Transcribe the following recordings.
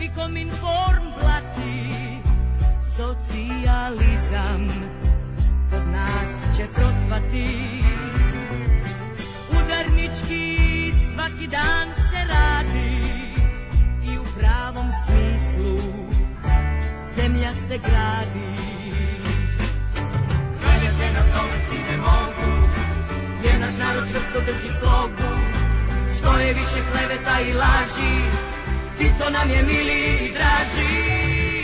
die kommen in Formplati, socijalizam kod nas će procvati. Udarnički svaki dan se radi i u pravom smislu zemlja se gradi. Gledajte nas, ovesti ne mogu, jer naš narod čvrsto drži slogu. Što je više kleveta i laži, Tito nam je mili i draži.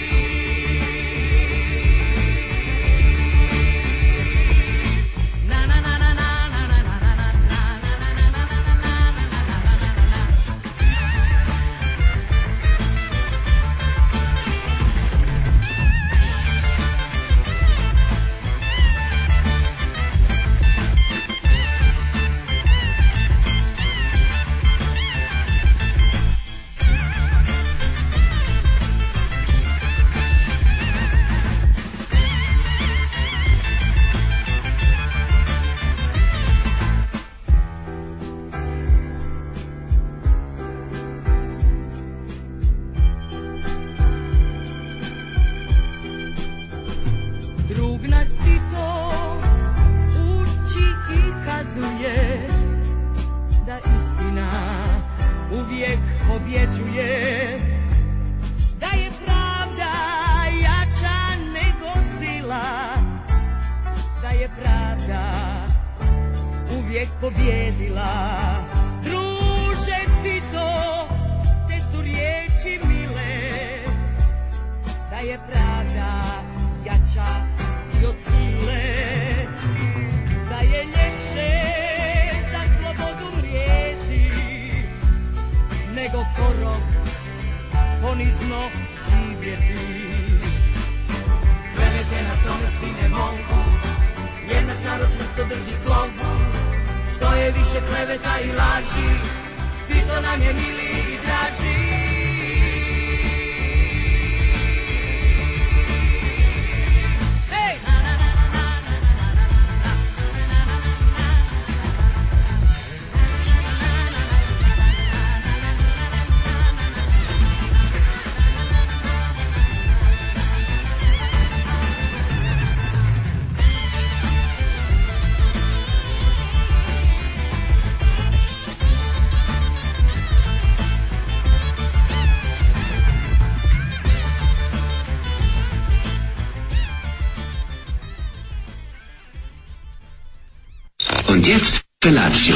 Und jetzt Felatio.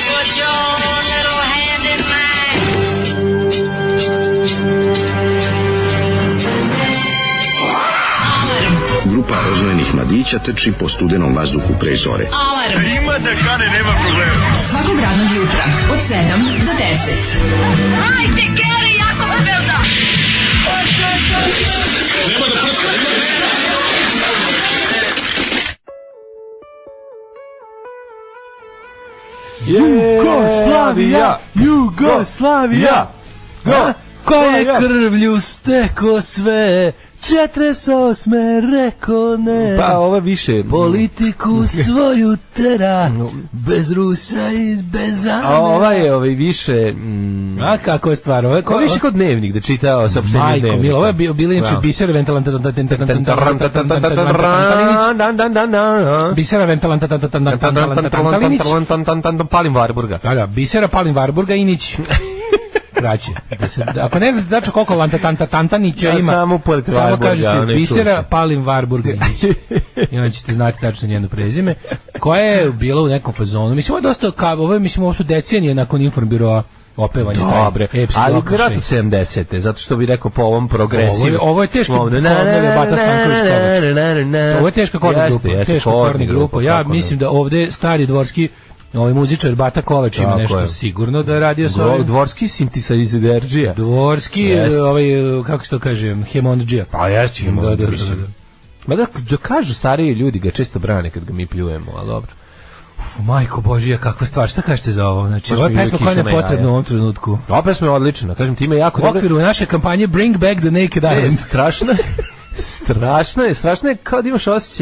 Grupa rozvojenih mladića trči po studenom vazduhu pre zore. Alarm! Ima da kane, nema problema. Svakog radnog jutra, od 7 do 10. Hajde, Geri, jako se belda! Nema da prska, nema da prska! Jugoslavija, Jugoslavija, koje krvlju steko sve, 48 reko ne. Pa ovo više politiku svoju tera, bez Rusa i bez Amera. A ova je više a kako je stvar, ovo je više kod Dnevnik da čitao saopštenje Dnevnika. Majko milo, ovo je bilo inače Biser Ventalantalinić. Bisera Ventalantalinić Palim Varburga. Da, Bisera Palim Varburga Inić. Kraće. Ako ne znate dačno koliko Tantanića ima, samo kažete Bisera Palim Varburga Inić. I onda ćete znati tačno njeno prezime, koja je bila u nekom fazonu. Mislim, ovo je dosta, ovo su decenije nakon Informbiroa opevanje. Dobre, ali vjerojatno 70. Zato što bi rekao po ovom progresivu. Ovo je teška Bata Stanković-Kovač. Ovo je teška korna grupa. Teška korna grupa. Ja mislim da ovde stari dvorski muzičar Bata Kovač ima nešto sigurno da radio sa ovim. Dvorski sintisajzerđija. Dvorski, kako se to kaže, hemondžija. Pa jeste hemondžija. Ma da kažu stariji ljudi ga često brane kad ga mi pljujemo, ali dobro. Majko Božija, kakva stvar, šta kažete za ovo? Znači, ovo je pesma koja je potrebna u ovom trenutku. Ova pesma je odlična, kažem ti, ima jako dobro. U okviru naše kampanje Bring Back the Naked Island. Strašno je kao da imaš osjećaj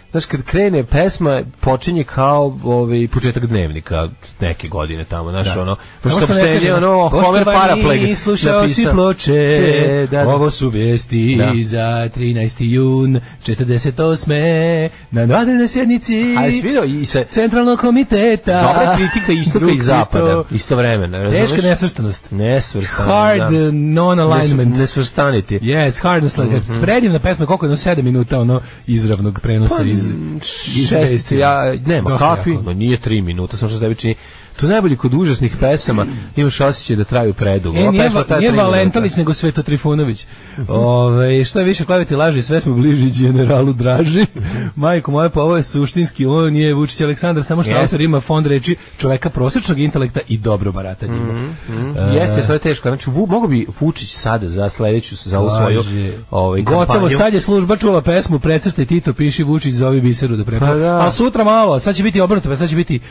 znaš, kad krene pesma, počinje kao početak dnevnika neke godine tamo, znaš, ono, saopštenje, ono, Homer Parapleg napisao. Slušaoci ploče, ovo su vijesti za 13. jun 48. na vanrednoj sjednici Centralnog komiteta. Dobra kritika istoka i zapada, istovremeno, razumeš? Teška nesvrstanost. Hard non-alignment. Nesvrstaniti. Yes, hard predivna pesma, koliko je 7 minuta ono izravnog prenosa iz vesti. Nema kakvi, nije 3 minuta, samo što se tebi čini. To najbolje kod užasnih pesama, imaš osjećaj da traju predugo. Nije Valentalić, nego Sveto Trifunović. Što je više klaviti laži, sve smo bliži generalu draži. Majko moja, pa ovo je suštinski, ovo nije Vučić Aleksandar, samo što autor ima fond reči čoveka prosječnog intelekta i dobro barata njima. Jeste, sve je teško. Znači, mogo bi Vučić sada za sledeću, za ovu svoju kampanju. Gotovo, sad je služba čula pesmu, precrtaj Tito, piši Vučić, zovi Biseru da prepada. A sutra malo, sad će biti obrnuto, sad će biti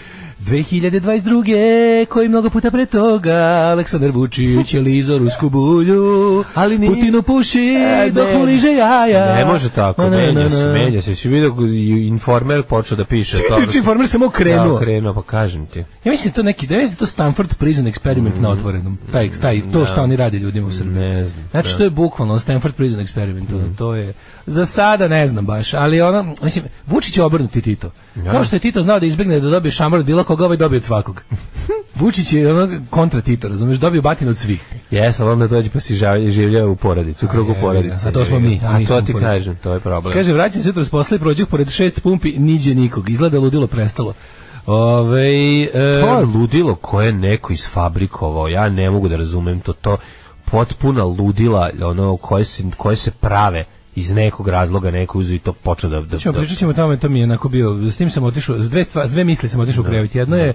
2022. koji mnogo puta pre toga Aleksandar Vučić je lizo rusku bulju, ali Putinu puši dok mu liže jaja. Ne može tako, menja se. Si vidio Informer počeo da piše. Svi Informer samo krenuo. Pa kažem ti. Ja mislim to neki, da je to Stanford Prison Experiment na otvorenom. To što oni rade ljudima u Srbiji. Ne znam. Znači to je bukvalno Stanford Prison Experiment. To je, za sada ne znam baš, ali ono, mislim, Vučić je obrnuti Tito. Kao što je Tito znao da izbegne da dobije šamar od bilo koga, ovaj dobije od svakog. Vučić je ono kontra Tito, razumiješ, dobio batinu od svih. Jes, ali onda dođe pa si življa u porodicu, u krugu porodice. A to smo mi. A to ti kažem, to je problem. Kaže, vraćam se jutro s posla i prođeh pored 6 pumpi, niđe nikog. Izgleda ludilo prestalo. To je ludilo koje je neko isfabrikovao, ja ne mogu da razumem to potpuna ludila, ono, koje se prave iz nekog razloga, neko uzu i to počeo da... Pričat ćemo o tome, to mi je onako bio, s tim sam otišao, s dve misli sam otišao u krevet. Jedno je,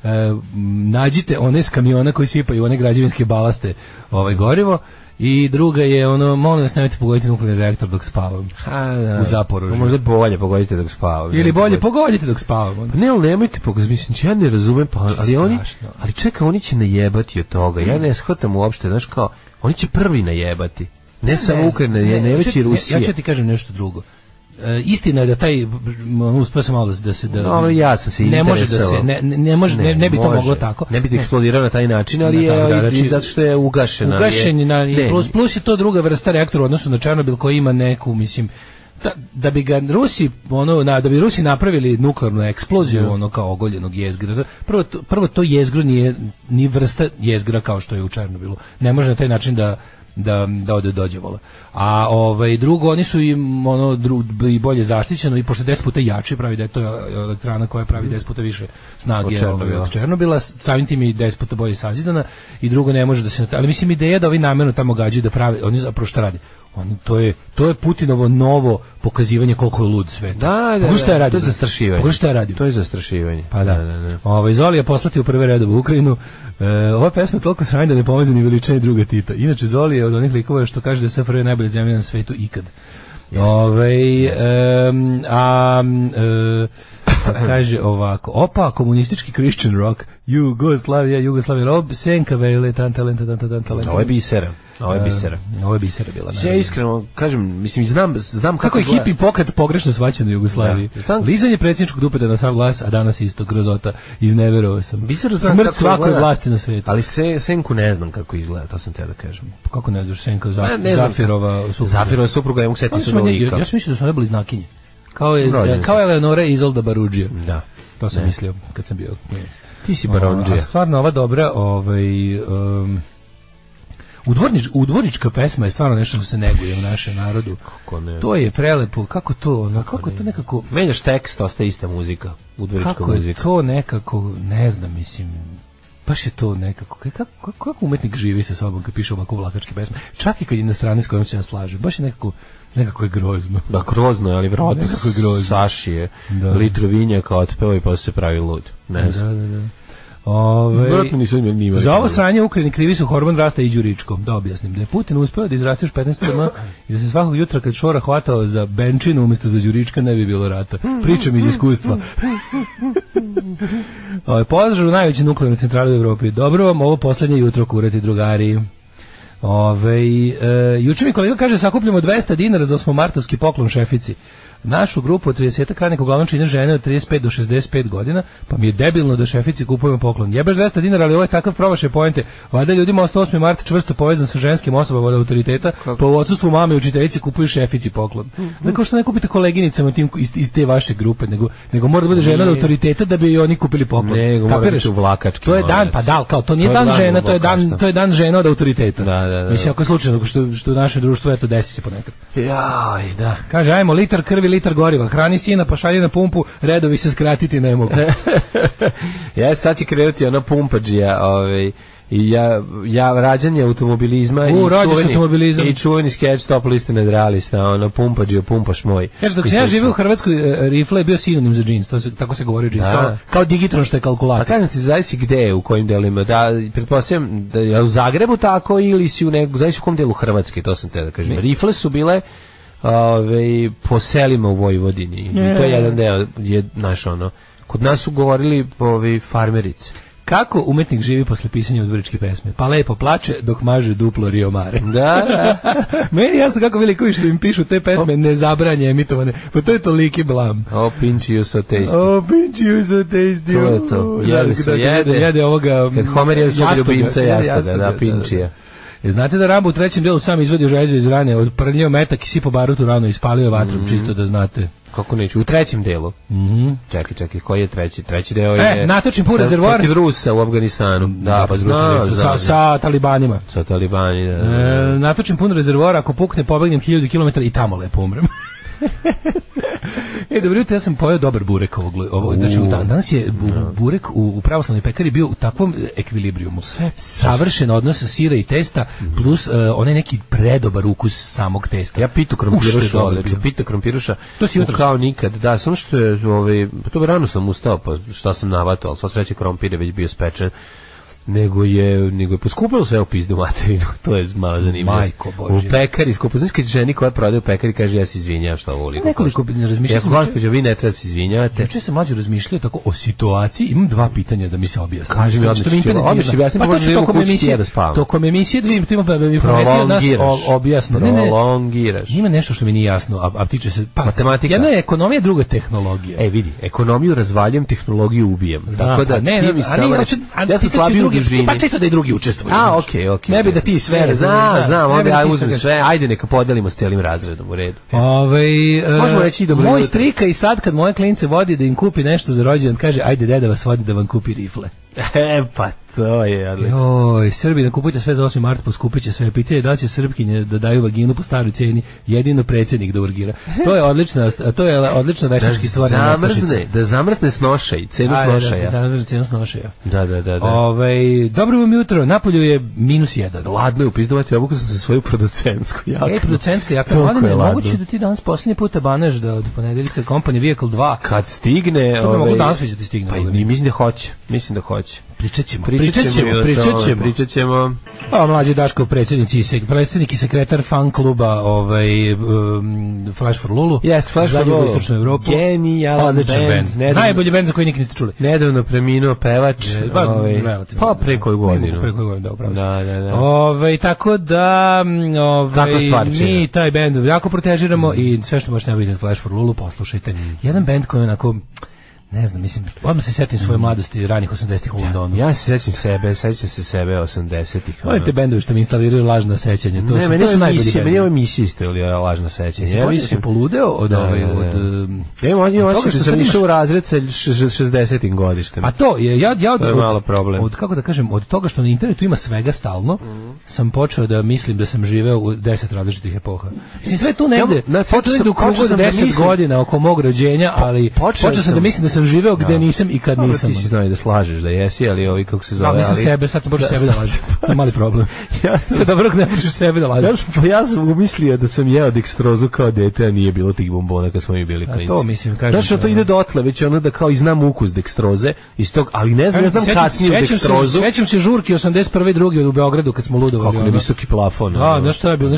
nađite one s kamiona koji sipaju one građevinske balaste gorivo, i druga je ono, molim vas, nemojte pogoditi nuklearni reaktor dok spavam. U Zaporožju. Možda bolje pogodite dok spavam. Ili bolje pogodite dok spavam. Pa ne, ali nemojte pogoditi, mislim, ja ne razumem, ali čekaj, oni će najebati od toga. Ja ne shvatam uopšte, znaš kao, oni će prvi najebati. Ne samo Ukrajina, ne već i Rusija. Ja ću ti kažem nešto drugo. Istina je da taj uspio sam malo da se ja sam se ne može da se ne bi to moglo tako. Ne bi da eksplodirao na taj način, ali je zato što je ugašena. Plus je to druga vrsta reaktora u odnosu na Černobil koji ima neku, mislim, da bi ga Rusi da bi Rusi napravili nuklearnu eksploziju kao ogoljenog jezgra. Prvo to jezgro nije ni vrsta jezgra kao što je u Černobilu. Ne može na taj način da dođe vola. A drugo, oni su im i bolje zaštićeno i pošto 10 puta jači, pravi da je to elektrana koja pravi 10 puta više snage od Černobila, samim tim i 10 puta bolje sazidana, i drugo ne može da se... Ali mislim, ideja da ovi namjerno tamo gađaju da pravi, oni zapravo šta radi? To je Putinovo novo pokazivanje koliko je lud svet. Da, to je zastrašivanje. Pogledaj šta je radio. To je zastrašivanje. Pa da. Zoli je poslati u prve redove u Ukrajinu. Ova pesma je toliko sranja da ne pomaže ni veličanje druga Tita. Inače, Zoli je od onih likova što kaže da je SFRJ najbolja zemlja na svetu ikad. Kaže ovako, opa, komunistički Christian rock, Jugoslavia, Rob, Senka Vele, tan talenta. Ovo je bisera. Ovo je bisera bila. Ja iskreno kažem, mislim, znam kako je hipi pokret pogrešno shvaćen u Jugoslaviji. Lizanje predsjedničkog dupeta na sav glas, a danas isto grozota. Izneverovao sam. Smrt svakoj vlasti na svijetu. Ali Senku ne znam kako izgleda, to sam te da kažem. Kako ne znaš Senka? Zafirova supruga. Zafirova supruga, ja mogu setiti se ono lika. Ja sam mislio da su ne bili znakinje. Kao Eleonora i Izolda Barudžija. Da. To sam mislio kad sam bio. Ti si Barudžija. Stvarno ova dobra, udvorička pesma je stvarno nešto što se neguje u našem narodu. Kako ne? To je prelepo, kako to nekako... Menjaš tekst, ostaje ista muzika, udvorička muzika. Kako je to nekako, ne znam, mislim, baš je to nekako, kako umetnik živi sa sobom kad piše ovako vlakačke pesme, čak i kad je na strani s kojom se ja slažem, baš je nekako je grozno. Da, grozno je, ali vjerojatno nekako je grozno. Saši je litru vinjaka otpeo i pa se pravi lud. Ne znam. Da. Za ovo sranje u Ukrajini krivi su hormon rasta i Đuričko. Da objasnim, da je Putin uspeo da izraste još 15 dana i da se svakog jutra kad šora hvatao za benčinu umjesto za Đurička ne bi bilo rata. Pričam iz iskustva. Podržav u najveće nuklearne centrale u Evropi. Dobro vam ovo poslednje jutro, kurati drugari. Juče mi kolega kaže sakupljamo 200 dinara za 8. martovski poklon šefici. Našu grupu od 30 radnika uglavnom čine žene od 35 do 65 godina, pa mi je debilno da šefici kupujemo poklon. Jebeš 200 dinara, ali ovo je takav promašaj poente. Valjda ljudima ostao 8. mart čvrsto povezan sa ženskim osobama od autoriteta, pa u odsustvu mame i učiteljice kupuju šefici poklon. Dakle, što ne kupite koleginicama iz te vaše grupe, nego mora da bude žena od autoriteta da bi i oni kupili poklon. Nego mora biti vlakački. To je dan, pa da, kao to nije dan žena, to je dan žena od autoriteta. Da. Mislim, ako je slučajno, što u našem društvu, eto, desi se ponekad. Jaj, da. Kaže, ajmo, litar krvi, litar goriva, hrani sina, pa šalje na pumpu, redovi se skratiti ne mogu. Ja sad će krenuti ona pumpađija, i ja rađanje automobilizma i čuveni skeč Top liste nadrealista, ono pumpađija, pumpaš moj. Kaže, dok se ja živio u Hrvatskoj, rifle je bio sinonim za džins, tako se govori o džins, kao digitron što je kalkulator. A kažem ti, zavisi gde, u kojim delima, da, pretpostavljam, da je u Zagrebu tako ili si zavisi u kom delu Hrvatske, to sam te da kažem. Rifle su bile po selima u Vojvodini i to je jedan deo, znaš ono, kod nas su govorili farmerice. Kako umetnik živi posle pisanja udvoričke pesme? Pa lepo plače dok maže duplo Rio Mare. Da. Meni jasno kako velikovi što im pišu te pesme nezabranje emitovane. Pa to je toliki blam. O, pinch you so tasty. O, pinch you so tasty. To je to. Jede ovoga... Kad Homer je svog ljubimca jastoga, da, pinčija. Znate da Rambo u 3. delu sam izvadio želju iz rane, odprljio metak i sipo barutu rano i spalio vatrom, čisto da znate. Kako neću, u 3. delu. Čekaj, koji je treći? Treći deo je... natočim pun rezervoar. Protiv Rusa u Afganistanu. Da, pa sa talibanima. Sa talibani, da. Natočim pun rezervoar, ako pukne, pobegnem 1000 km i tamo lepo umrem. Dobro jutro, ja sam pojeo dobar burek znači danas je burek u pravoslavnoj pekari bio u takvom ekvilibrijumu. Savršen odnos sira i testa plus onaj neki predobar ukus samog testa. Ja pitu krompiruša, to si jutro kao nikad. Da, samo što je to rano sam ustao, pa šta sam navatao, al sva sreća krompir je već bio spečen. Nego je poskupilo sve u pizdu materinu, to je malo zanimljivo. Majko Božja. U pekari skupo, znaš kad ženi koja prodaje u pekari kaže ja se izvinjavam što ovo lijepo. Nekoliko razmišljao. Gospođo, vi ne treba se izvinjavate. Juče sam mlađe razmišljao tako o situaciji, imam 2 pitanja da mi se objasni. Kaži mi objasni, pa to ću tokom emisije da ima mi prometio nas objasno. Prolongiraš. Ima nešto što mi nije jasno, a tiče se matematika. Jedna je ekonomija, druga je tehnologija. Vidi, ekonomiju razvaljujem, tehnologiju ubijem. Tako da ti mi samo ja sam slabiji. Pa čisto da i drugi učestvuju. Okej. Ne bi da ti sve znam, onda ja uzmem sve, ajde neka podelimo s celim razredom, u redu. Možemo reći i dobro. Moj strika i sad kad moje klince vodi da im kupi nešto za rođendan, kaže ajde deda vas vodi da vam kupi rifle. Pa to je odlično. Oj, Srbi da kupujete sve za 8. mart, poskupit će sve. Pitanje da će Srpkinje da daju vaginu po staroj cijeni, jedino predsjednik da urgira. To je odlična veštački stvar. Da zamrzne snošaj, cenu snošaja. Da zamrzne cenu snošaja. Da. Dobro vam jutro, napolju je -1. Ladno je upizdovati, obuku sam sa svoju producentsku jaknu. Producentska jakna, je moguće da ti danas posljednji puta baneš da od ponedeljka Company Vehicle 2. Kad stigne... To bi mogu danas već da ti stigne. Pa mislim da hoće. Pričat ćemo. Mlađi Daško, predsjednik i sekretar fan kluba Flash for Lulu. Jest, Flash for Lulu. Istočnu Evropu. Genijalan band. Najbolji band za koji nikad niste čuli. Nedavno preminuo pevač. Pa pre koju godinu. Da, upravo. Da. Tako da mi taj band jako protežiramo i sve što možete nabaviti Flash for Lulu poslušajte. Jedan band koji je onako... Ne znam, mislim, odmah se setim svoje mladosti ranih 80-ih u Londonu. Ja se sećam sebe 80-ih. Ovo je te bendovi što mi instaliraju lažna sećanja. Meni su najbolji bendovi. Meni je emisija instalirala lažna sećanja. Ja mislim, poludeo od što sam išao u razred sa 60-im godištem. A to je, to je malo problem. Kako da kažem, od toga što na internetu ima svega stalno, sam počeo da mislim da sam živeo u 10 različitih epoha. Mislim, sve tu negde u krugu 10 godina oko mog rođenja, ali počeo sam da mislim da sam živeo gde nisam i kad nisam. Ti si znao da slažeš da jesi, ali ovi kako se zove... Mislim sebe, sad sam počeo sebe da lažem. To je mali problem. Sve dobro ne počeš sebe da lažem. Ja sam umislio da sam jeo dekstrozu kao dete, a nije bilo tih bombona kad smo mi bili klinci. A to mislim, kažem. Znaš, to ide dotle, već ono da kao i znam ukus dekstroze, ali ne znam kasnije dekstrozu. Sećam se žurki 81. drugi u Beogradu kad smo ludovali. Kako visoki plafon. Da, znaš šta je bilo?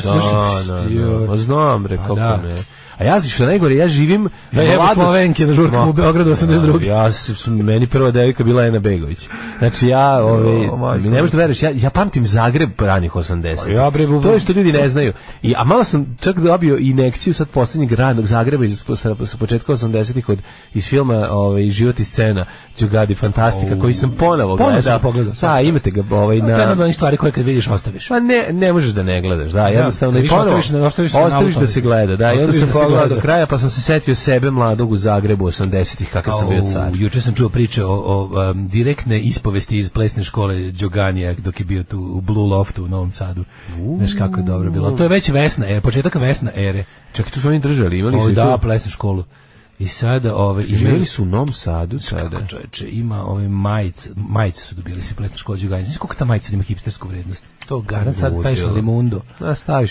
Znam, kako ne. A ja što najgore, ja živim Slovenke na žurku u Beogradu 81. 82. Meni prva devika bila Ena Begović. Znači mi ne možeš da veruješ, ja pamtim Zagreb ranih 80. To je što ljudi ne znaju. A malo sam čak dobio injekciju sad poslednjeg ranog Zagreba sa početka 80-ih iz filma Život i scena Đugadi Fantastika, koji sam ponovo gledao. Da, imate ga na... To je jedna od stvari koje kad vidiš ostaviš. Pa ne možeš da ne gledaš, da, jednostavno i ponovo ostaviš da se gleda, da, i onda sam pogledao do kraja, pa sam se setio sebe mladog u Zagrebu 80-ih kakav sam bio car. Juče sam čuo priče o direktne ispovesti iz plesne škole Đoganija dok je bio tu u Blue Loftu u Novom Sadu. Znaš kako je dobro bilo. To je već početak Vesna ere. Čak i tu su oni držali, imali su da, plesnu školu. I sada živjeli su u Novom Sadu sada. Čoveče, ima majice su dobili svi plesne škole Đuganja. Znaš koliko ta majica ima hipstersku vrednost? To garant sad staviš na limundo. Staviš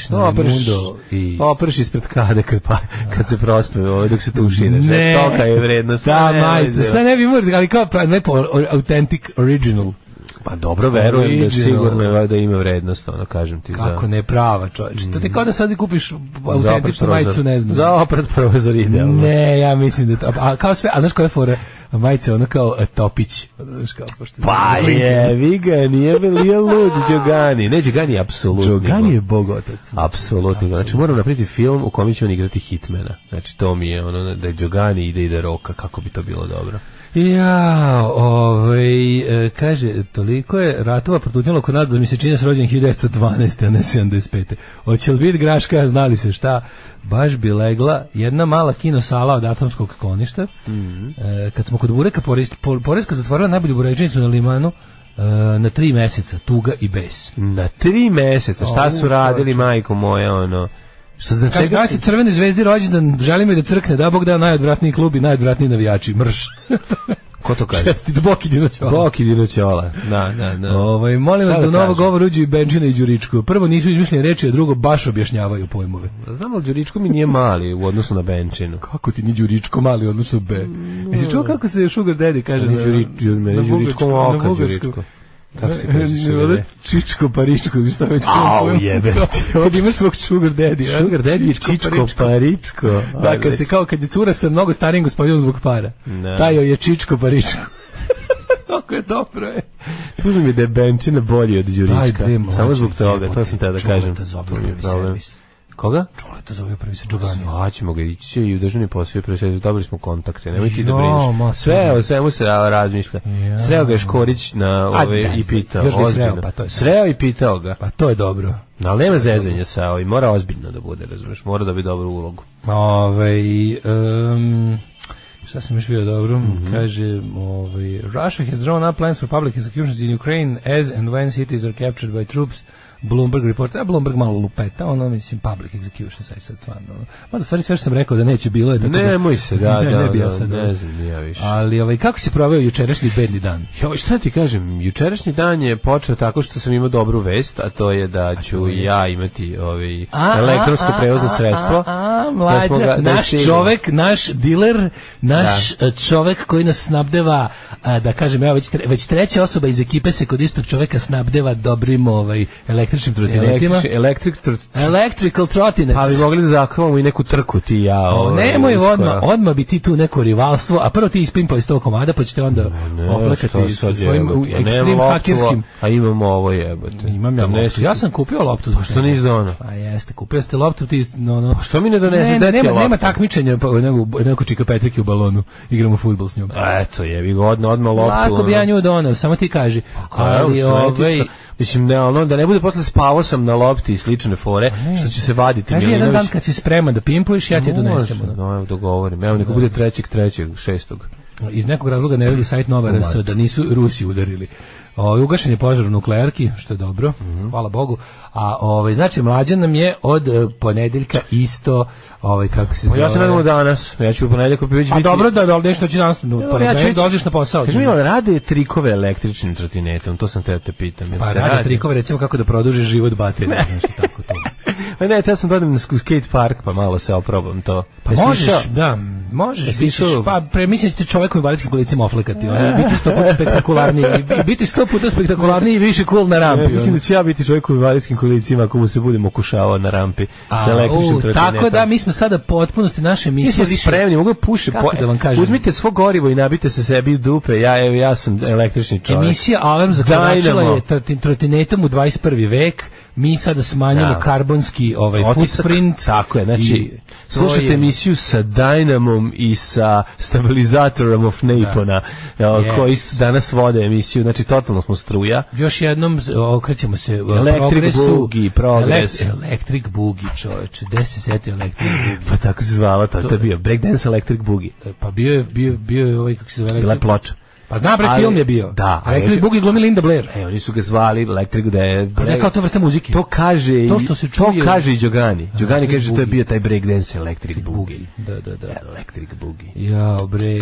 opreš ispred kade kad se prospe dok se tuširaš. Tolika je vrednost. Da, majica. Sve ne bi morali, ali kao lepo authentic original. Pa dobro, verujem da sigurno da ima vrednost, ono kažem ti. Kako ne prava, čovječe. To ti kao da sad kupiš autentičnu majicu, ne znam. Za oprat provizor idealno. Ne, ja mislim da to. A kao sve, a znaš koja je fora? Majice ono kao Topić. Pa je, Viga, nije lud Đogani. Ne, Đogani je apsolutni. Đogani je bogotac. Apsolutni. Znači moram napraviti film u kome će on igrati Hitmana. Znači to mi je ono da je Đogani ide roka, kako bi to bilo dobro. Ja, kaže, toliko je ratova protutnjalo kod nas da mi se čini s rođen 1912. a ne 75. Hoće li biti graška, znali se šta, baš bi legla jedna mala kinosala od atomskog skloništa. Kad smo kod bureka, Poreska zatvorila najbolju buređenicu na Limanu na 3 meseca, tuga i bes. Na 3 meseca, šta su radili, majko moja, ono... Kad gasi Crvene zvezdi rođendan, želim je da crkne, da Bog da najodvratniji klub i najodvratniji navijači, mrš. Ko to kaže? Čestit, Boki Dinoćola. Boki Dinoćola, da. Molim vas da u novo govor uđu i Benčina i Đuričko. Prvo nisu izmišljene reči, a drugo baš objašnjavaju pojmove. Znam, ali Đuričko mi nije mali u odnosu na Benčinu. Kako ti ni Đuričko mali u odnosu na B? Jesi čuo kako se Sugar Daddy kaže? Meni Đuričko oka Đuričko. Kako se kaže? Čičko Paričko, šta već to jebe. Kad imaš svog Sugar Daddy. Sugar Daddy je Čičko Paričko. Da, kad je cura sa mnogo starijim gospodinom zbog para. Taj je Čičko Paričko. Kako je dobro je. Tužno mi da je Benčina bolji od Đurička. Samo zbog toga, to sam te da kažem. Koga? Čoleta zove prvi sa Đoganijom. Ćemo ga ići i u državni posao prvi se dobili smo kontakte. Nemoj ti da brineš. Sve o svemu se razmišlja. Sreo ga je Škorić na i pitao. Sreo i pitao ga. Pa to je dobro. Ali nema zezanja sa ovim, mora ozbiljno da bude, razumeš, mora da bi dobru ulogu. Šta sam još vidio dobro? Kaže, Russia has drawn up plans for public executions in Ukraine as and when cities are captured by troops. Bloomberg reports, Bloomberg malo lupeta, mislim, public execution, sad stvarno. Mada stvari sve što sam rekao da neće bilo je tako. Nemoj se, ne znam, nija više. Ali, kako si proveo jučerašnji bedni dan? Šta ti kažem, jučerašnji dan je počeo tako što sam imao dobru vest, a to je da ću ja imati elektronsko prevozno sredstvo. Mlađa, naš čovek, naš diler, naš čovek koji nas snabdeva, da kažem, evo, već treća osoba iz ekipe se kod istog čoveka snabdeva dobrim električnim trotinetima. Electrical trotinets. Ali mogli da zakavamo i neku trku ti i ja. Nemoj, odmah bi ti tu neko rivalstvo, a prvo ti ispimpali 100 komada, pa ćete onda oflekati sa svojim ekstrem hakerskim. A imamo ovo jebote. Imam ja loptu. Ja sam kupio loptu. Što nisi dono? Pa jeste, kupio ste loptu ti. Što mi ne donese? Nema takmičenja, neko čika Petriki u balonu. Igramo fudbal s njom. Eto, jebi ga, odmah loptu. Lako bi ja nju doneo, samo ti kaži. Mislim, da ne bude posle spavao sam na lopti i slične fore, što će se vaditi Milinović. Jedan dan kad si spreman da pimpuješ, ja ti donesem. Evo, dogovorim. Evo, neko bude 3.6. Iz nekog razloga ne vidi sajt Nova RS da nisu Rusi udarili. Ugašen je požar u nuklearki, što je dobro, hvala Bogu. A znači Mlađan nam je od ponedeljka isto, kako se zove. Ja se nadam danas, ja ću u ponedeljak opet biti. A dobro da nešto će danas, ponedeljak dođeš na posao. Kaži mi, rade trikove električnim trotinetom, to sam te pitam. Pa rade trikove, recimo kako da produžiš život baterije, znači tako to. Ne, ja sam dodam na skate park, pa malo se oprobam to. Pa možeš, da. Možeš, pa mislim da ćete čovjek u invalidskim kolicima oflekati, biti 100 puta spektakularniji, biti 100 puta spektakularniji i više cool na rampi. Mislim da ću ja biti čovjek u invalidskim kolicima ako mu se budemo okušavao na rampi sa električnim trotinetom. Tako da, mi smo sada potpunosti naše emisije više... spremni, mogu puše, uzmite svo gorivo i nabite se sebi u dupe, ja sam električni čovjek. Emisija Alarm zakoračila je trotinetom u 21. vek, mi sada smanjamo karbonski footprint. Tako je, znači, slušate emisiju sa Dynamom i sa stabilizatorom of Napona, koji danas vode emisiju, znači totalno smo struja. Još jednom okrećemo se Electric Boogie, progres. Electric Boogie, čoveče, gde se setio Electric Boogie? Pa tako se zvala, to je bio Breakdance Electric Boogie. Pa bio je ovaj, kako se zove, bila je ploča. Pa znam, film je bio. Da. Electric Boogie glumi Linda Blair. Oni su ga zvali Electric, da je... Pa kao to vrsta muzike. To kaže i Đogani. Đogani kaže da to je bio taj breakdance Electric Boogie. Da. Electric Boogie. Ja, bre,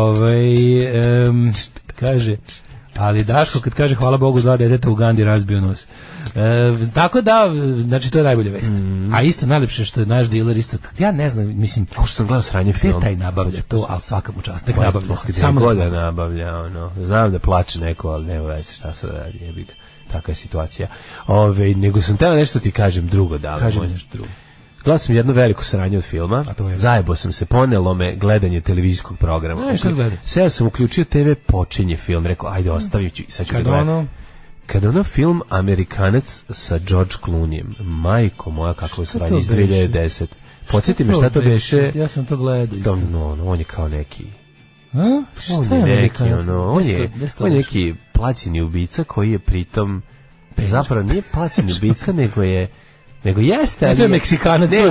kaže... Ali Daško kad kaže hvala Bogu 2 deteta u Gandhi razbio nos. Tako da, znači to je najbolja vest. A isto najlepše što je naš diler isto, ja ne znam, mislim, kao što sam gledao sranje film. Gde taj nabavlja to, ali svaka mu čast, nek nabavlja. Samo god da nabavlja, znam da plače neko, ali nema veze šta se radi, jebi ga. Takva je situacija. Nego sam teo nešto ti kažem drugo da. Kažem nešto drugo. Gledao sam jedno veliko sranje od filma, zajebo sam se, ponelo me gledanje televizijskog programa. Seo sam, uključio TV, počinje film, rekao, ajde ostavit ću, sad ću da gledam. Kada film Amerikanac sa George Clooneyem, majko moja, kako je sranje iz 2010. Podsjeti me šta to beše. Ja sam to gledao isto. On je kao neki... On je neki plaćeni ubica koji je pritom... Zapravo nije plaćeni ubica, nego jeste, to je Meksikanac, to je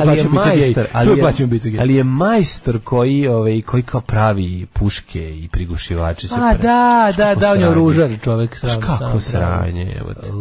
plaćen ubica gej. Ali je majstor koji kao pravi puške i prigušivači. Da, on je oružar čovek. Kako sranje.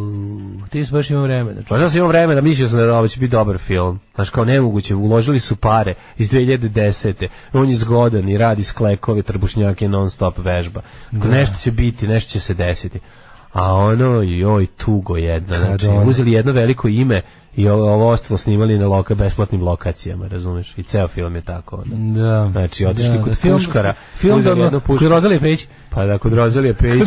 Ti baš imao vremena. Pa sam imao vremena, mislio sam da ovo će biti dobar film. Znaš, kao nemoguće, uložili su pare iz 2010. On je zgodan i radi sklekove, trbušnjake, non stop vežba. Nešto će biti, nešto će se desiti. A tugo jedna. Znači, uzeli jedno veliko ime i ovo ostalo snimali na besplatnim lokacijama, razumeš? I ceo film je tako. Da. Znači, otišli kod puškara. Film kod Rozalije Pejić. Pa da, kod Rozalije Pejić.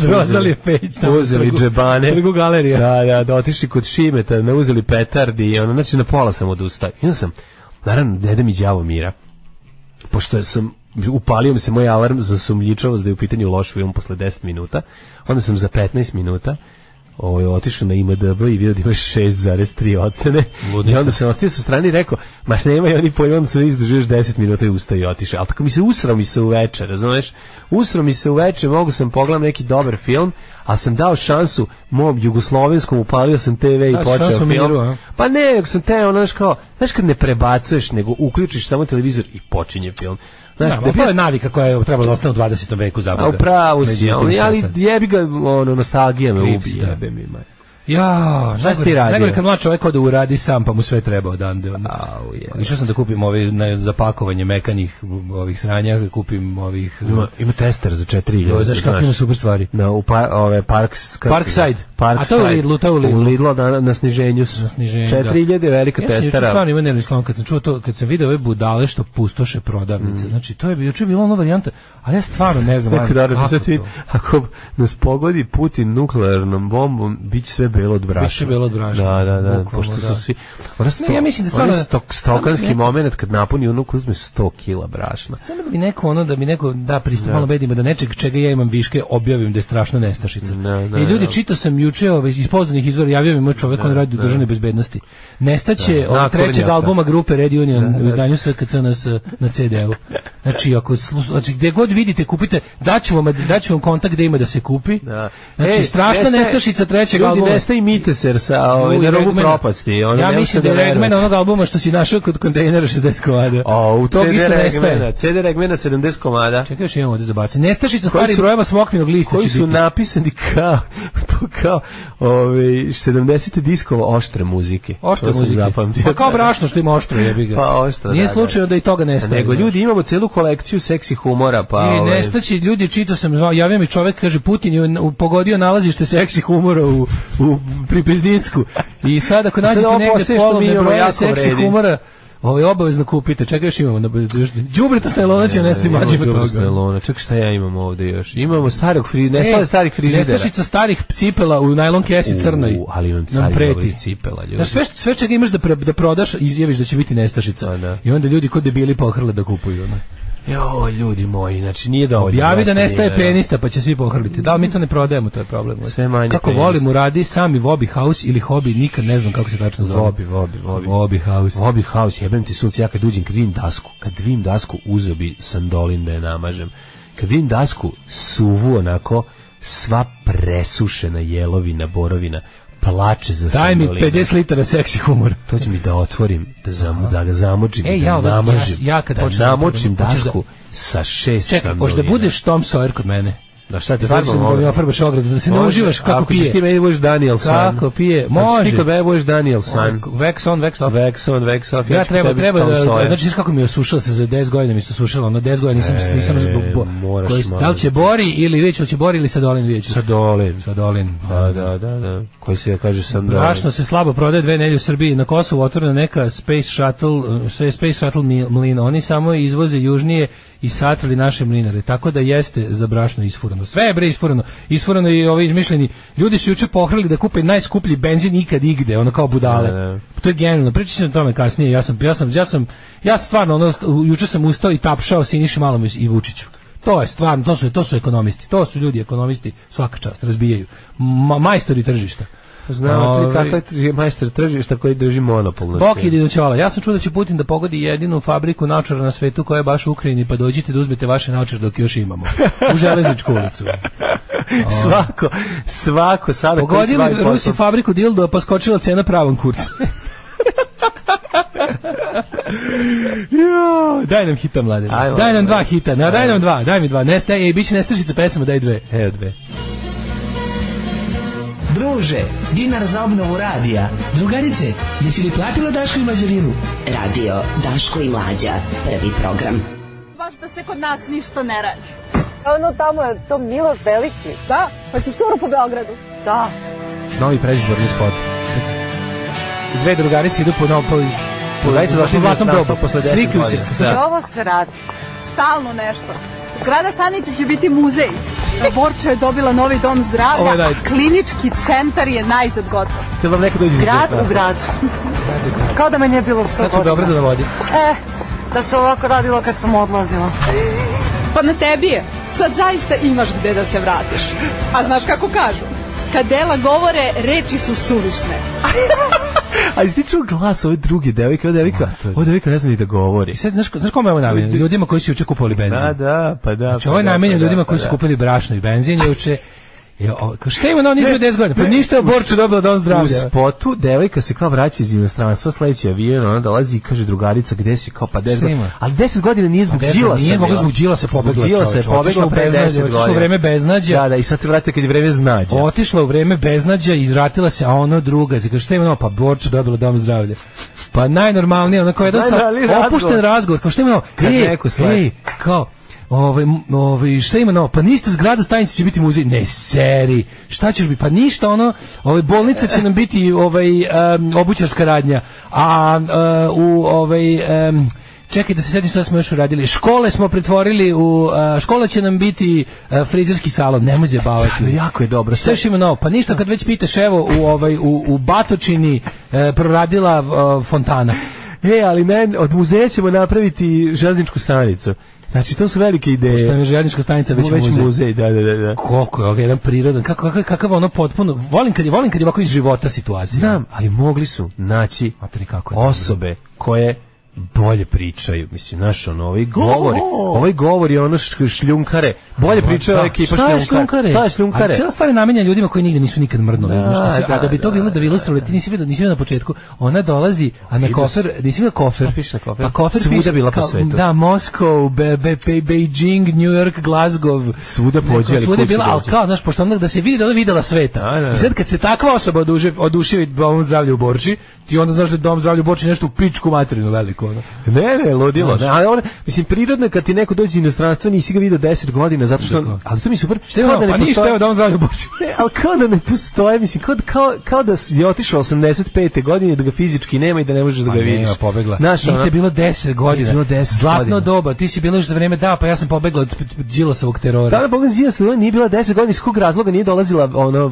Uzeli džebane. Preko galerija. Da, otišli kod Šimeta, ne uzeli petardi. Znači, na pola sam odustao. I onda sam, naravno, ne da mi đavo mira. Pošto upalio mi se moj alarm za sumnjičavost da je u pitanju loš film posle 10 minuta. Onda sam za 15 minuta otišao na IMDb i vidio da imaš 6,3 ocene. I onda sam ostio sa strane i rekao, maš nemaju oni pojma, onda sam izdržuješ 10 minuta i ustao i otišao. Ali tako usrao mi se uveče, razumeš? Usrao mi se uveče, mogu sam pogledam neki dobar film, a sam dao šansu mom jugoslovenskom, upalio sam TV i počeo film. Pa ne, nego sam znaš kad ne prebacuješ, nego uključiš samo televizor i počinje film. To je navika koja je trebala da ostane u 20. veku zaboga. Upravo si, ali jebi ga, nostalgija me ubije, jebe mi, maj. Ja, šta si ti radio? Nego kad mlad čovjek ode uradi sam, pa mu sve treba odande. Išao sam da kupim za pakovanje mekanih ovih sranja, kupim ovih... Ima tester za 4.000. Znaš kako ima super stvari? Parkside. A to je u Lidlu, U Lidlu na sniženju su. 4.000 velika testera. Ja sam stvarno ima nervni slom, kad sam čuo to, kad sam vidio ove budale što pustoše prodavnice. Znači, to je juče bila ona varijanta, ali ja stvarno ne znam kako to. Ako nas pogodi Putin nuklearnom bombom, bit će sve belo od brašna. Biće belo od brašna. Da. Pošto su svi... Ja mislim da stvarno... Stokanski moment kad napuni ono uzme 100 kila brašna. Samo da bi neko da mi neko da pristup malo bedima da nečeg čega ja imam viške objavim da je strašna nestašica. I ljudi, čitao sam juče iz poznanih izvora, javio mi moj čovjek, on radi u državnoj bezbednosti. Nestaće od trećeg albuma grupe Red Union u izdanju SKCNS na CD-u. Znači, gde god vidite, kupite, daću vam kontakt gde ima da se kupi. Znači, strašna nestašica trećeg albuma. Ljudi, nestaje Miteser na robu propasti. Ja mislim da je Regmena onog albuma što si našao kod kontejnera 60 komada. U CD Regmena 70 komada. Čekaj, još imamo ovdje zabaciti. Nestašica starih brojeva smokvinog lista će biti. Koji su napisani kao 70 diskova oštre muzike. Oštre muzike. Pa kao brašno što ima oštro, jebi ga. Pa oštro, nije slučajno da i toga nestaje. Nego ljudi, imamo celu kolekciju seksi humora. I nestaći ljudi, čitao sam, javio mi čovek, kaže, Putin je pogodio nalazište seksi humora pri Pezdinsku. I sad ako nađete negdje polovne broje seksi humora, obavezno kupite. Čekaj, još imamo. Đubreta s najlonac je nesti mlađima toga. Čekaj, šta ja imam ovde još? Imamo starih frižidera. Nestašica starih cipela u najlon kesi crnoj. Ali imam starih cipela, ljudi. Sve čega imaš da prodaš, izjaviš da će biti nestašica. I onda ljudi kod debili pohrle da kupuju. Jo, ljudi moji, znači nije dovoljno. Objavi da nestaje penista, pa će svi pohrliti. Da, mi to ne prodajemo, to je problem. Sve manje kako penista. Volim uradi sami Wobby House ili Hobby, nikad ne znam kako se tačno zove. Wobby House. Wobby House, jebem ti sunce, ja kad uđem, kad vidim dasku, uzeo bi sandolin da je namažem. Kad vidim dasku, suvu onako, sva presušena jelovina, borovina, plače za sandolina. Daj mi 50 litara seksi humor. To će mi da otvorim, da ga zamočim, da namažim, da namočim dasku sa 6 sandolina. Čekaj, možda budeš Tom Sawyer kod mene. Da šta ti farbamo? Da farbaš ogradu, da se ne uživaš kako pije. Ako ćeš ti meni budeš Daniel San. Kako pije, može. Ti kod mene budeš Daniel San. Wax on, wax off. Wax off. Ja treba znači znaš kako mi je osušilo se za 10 godina, mi se osušilo, 10 godina nisam da li će Bori ili vidjet ću, će Bori ili Sadolin vidjet ću. Sadolin. Da. Koji se kaže Sandolin. Brašno se slabo prodaje 2 nedelje u Srbiji, na Kosovu otvorena neka Space Shuttle mlin, oni samo izvoze južnije i satrali naše mlinare, tako da jeste za brašno isfurano. Sve je bre isfurano i ovi izmišljeni. Ljudi su juče pohrali da kupe najskuplji benzin ikad igde, ono kao budale. To je genijalno. Pričat ću o tome kasnije. Ja stvarno juče sam ustao i tapšao Siniši Malom i Vučiću. To je stvarno, to su ekonomisti. To su ljudi ekonomisti, svaka čast, razbijaju. Majstori tržišta. Znamo kakav je majstor tržišta koji drži monopol. Bok ide do ćola. Ja sam čuo da će Putin da pogodi jedinu fabriku naočara na svetu koja je baš u Ukrajini, pa dođite da uzmete vaše naočare dok još imamo. U Železničku ulicu. Svako sada. Pogodili Rusi fabriku dildo, pa skočila cena pravom kurcu. Daj nam hita, mladen. Daj nam 2 hita. Daj nam 2, daj mi 2. Biće nestašica pesama, daj 2. Evo 2. Druže, dinar za obnovu radija. Drugarice, jesi li platila Daško i Mlađarinu? Radio Daško i Mlađa, prvi program. Baš da se kod nas ništa ne radi. Ono tamo je to Miloš Veliki. Da? Pa ćeš turu po Beogradu? Da. Novi predizborni spot. 2 drugarice idu po zlatnom dobu posle 10 godina. Ovo se radi. Stalno nešto. Zgrada stanice će biti muzej. Borča je dobila novi dom zdravlja, klinički centar je najzad gotov. Grad u gradu. Kao da me nije bilo 100 godina. Sad su u Beogradu na vodi. Da se ovako radilo kad sam odlazila. Pa na tebi je. Sad zaista imaš gde da se vratiš. A znaš kako kažu? Kad dela govore, reči su suvišne. A ističu glas ove druge devojke, ova devojka ne zna ni da govori. I sad, znaš kome je ovo namenjeno? Ljudima koji su juče kupovali benzin. Da. Znači, ovo je namenjeno ljudima koji su kupili brašno i benzin juče. Šta ima na on izme 10 godina? Pa ništa, Borču dobila dom zdravlja. U spotu devojka se kao vraća iz inostranstva, sledeći avion, ona dolazi i kaže drugarica gde si, kao pa 10 godina. Ali 10 godina nije zbog Đilasa. Nije mogla zbog Đilasa pobegla. Otišla pre 10 godina. Otišla u vreme beznađa. Da, i sad se vrati kad je vreme znađa. Otišla u vreme beznađa i izvratila se, a ono druga. Kaže, šta ima na pa Borču dobila dom zdravlja. Pa najnormalnije, onako jedan opušten razgovor. Kao šta ima kao šta ima novo? Pa ništa, zgrada stanice će biti muzej. Ne, seri. Šta ćeš biti? Pa ništa, bolnica će nam biti obućarska radnja. A čekaj da se sjetim šta smo još uradili. Škole smo pretvorili škola će nam biti frizerski salon. Nemoj zjebavati. Jako je dobro. Sve što ima novo. Pa ništa, kad već pitaš, evo u Batočini proradila fontana. Ali od muzeja ćemo napraviti železničku stanicu. Znači, to su velike ideje. Što je željeznička stanica već muzej. Da. Koliko je jedan prirodan, kakav ono potpuno, volim kad je ovako iz života situacija. Znam, ali mogli su naći osobe koje bolje pričaju, mislim, znaš, ovaj govor je ono šljunkare, bolje pričaju ekipa šljunkare. Šta je šljunkare? Cijela stvar je namenjena ljudima koji nigde nisu nikad mrdnuli, a da bi to bilo da bi ilustrovali, ti nisi vidio na početku, ona dolazi, a na kofer, nisi vidio kofer? Pa kofer svuda bila po svetu. Da, Moskva, Beijing, New York, Glasgow. Svuda pođe, ali svuda je bila, ali kao, znaš, pošto onda da se vidi da ona videla sveta. I sad kad se takva osoba oduševi domom zdravlja u Borči, ti onda znaš da je dom zdravlja u Borči nešto u pičku materinu veliku. jako. Ne, ludilo. Mislim, prirodno kad ti neko dođe iz inostranstva, nisi ga vidio 10 godina, zato što... Ali to mi super. Pa ništa, evo, da on zdravlje Boči. Ali kao da ne postoje, mislim, kao da je otišao 85. godine, da ga fizički nema i da ne možeš da ga vidiš. Nema, pobegla. Nije te bilo 10 godina. Zlatno doba, ti si bilo još za vreme, da, pa ja sam pobegla od Đilasovog terora. Da, pobegla Đilasovog, nije bila 10 godina, iz kog razloga nije dolazila,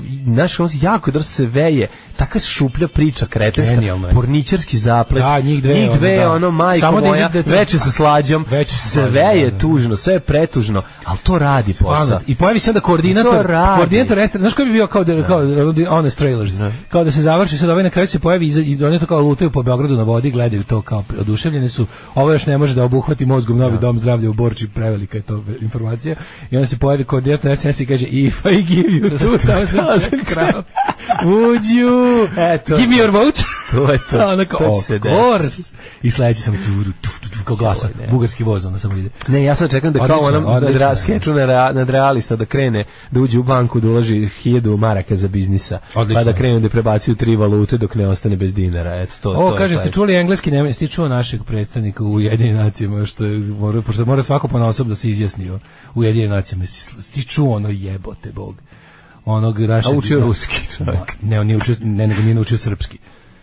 jako da se veje, taka šuplja priča, kretenska, porničarski zaplet, da, njih dve, majko moja, veče sa slađom, sve je tužno, sve je pretužno, ali to radi posao. I pojavi se onda koordinator znaš koji bi bio kao Honest Trailers, kao da se završi, sad ovaj na kraju se pojavi i oni to kao lutaju po Beogradu na vodi, gledaju to kao oduševljeni su, ovo još ne može da obuhvati mozgom novi dom zdravlja u Borči, prevelika je to informacija, i onda se pojavi koordinator SNS i kaže, if I give you 2,000 crowns, would you give me your vote? To je to. Of course. I sledeći sam kao glasa, bugarski voz, onda samo ide. Ne, ja sad čekam da kao onom skeču nad realista da krene, da uđe u banku, da uloži 1000 maraka za biznisa, pa da krenu da prebacuju 3 valute dok ne ostane bez dinara. Eto, to kaže, ste čuli engleski, ste čuo našeg predstavnika u Ujedinjenim nacijama, pošto mora svako ponaosob da se izjasni u Ujedinjenim nacijama. Ti čuo ono jebote Bog. Onog našeg... A učio ruski čovjek. Ne, on nije naučio srpski.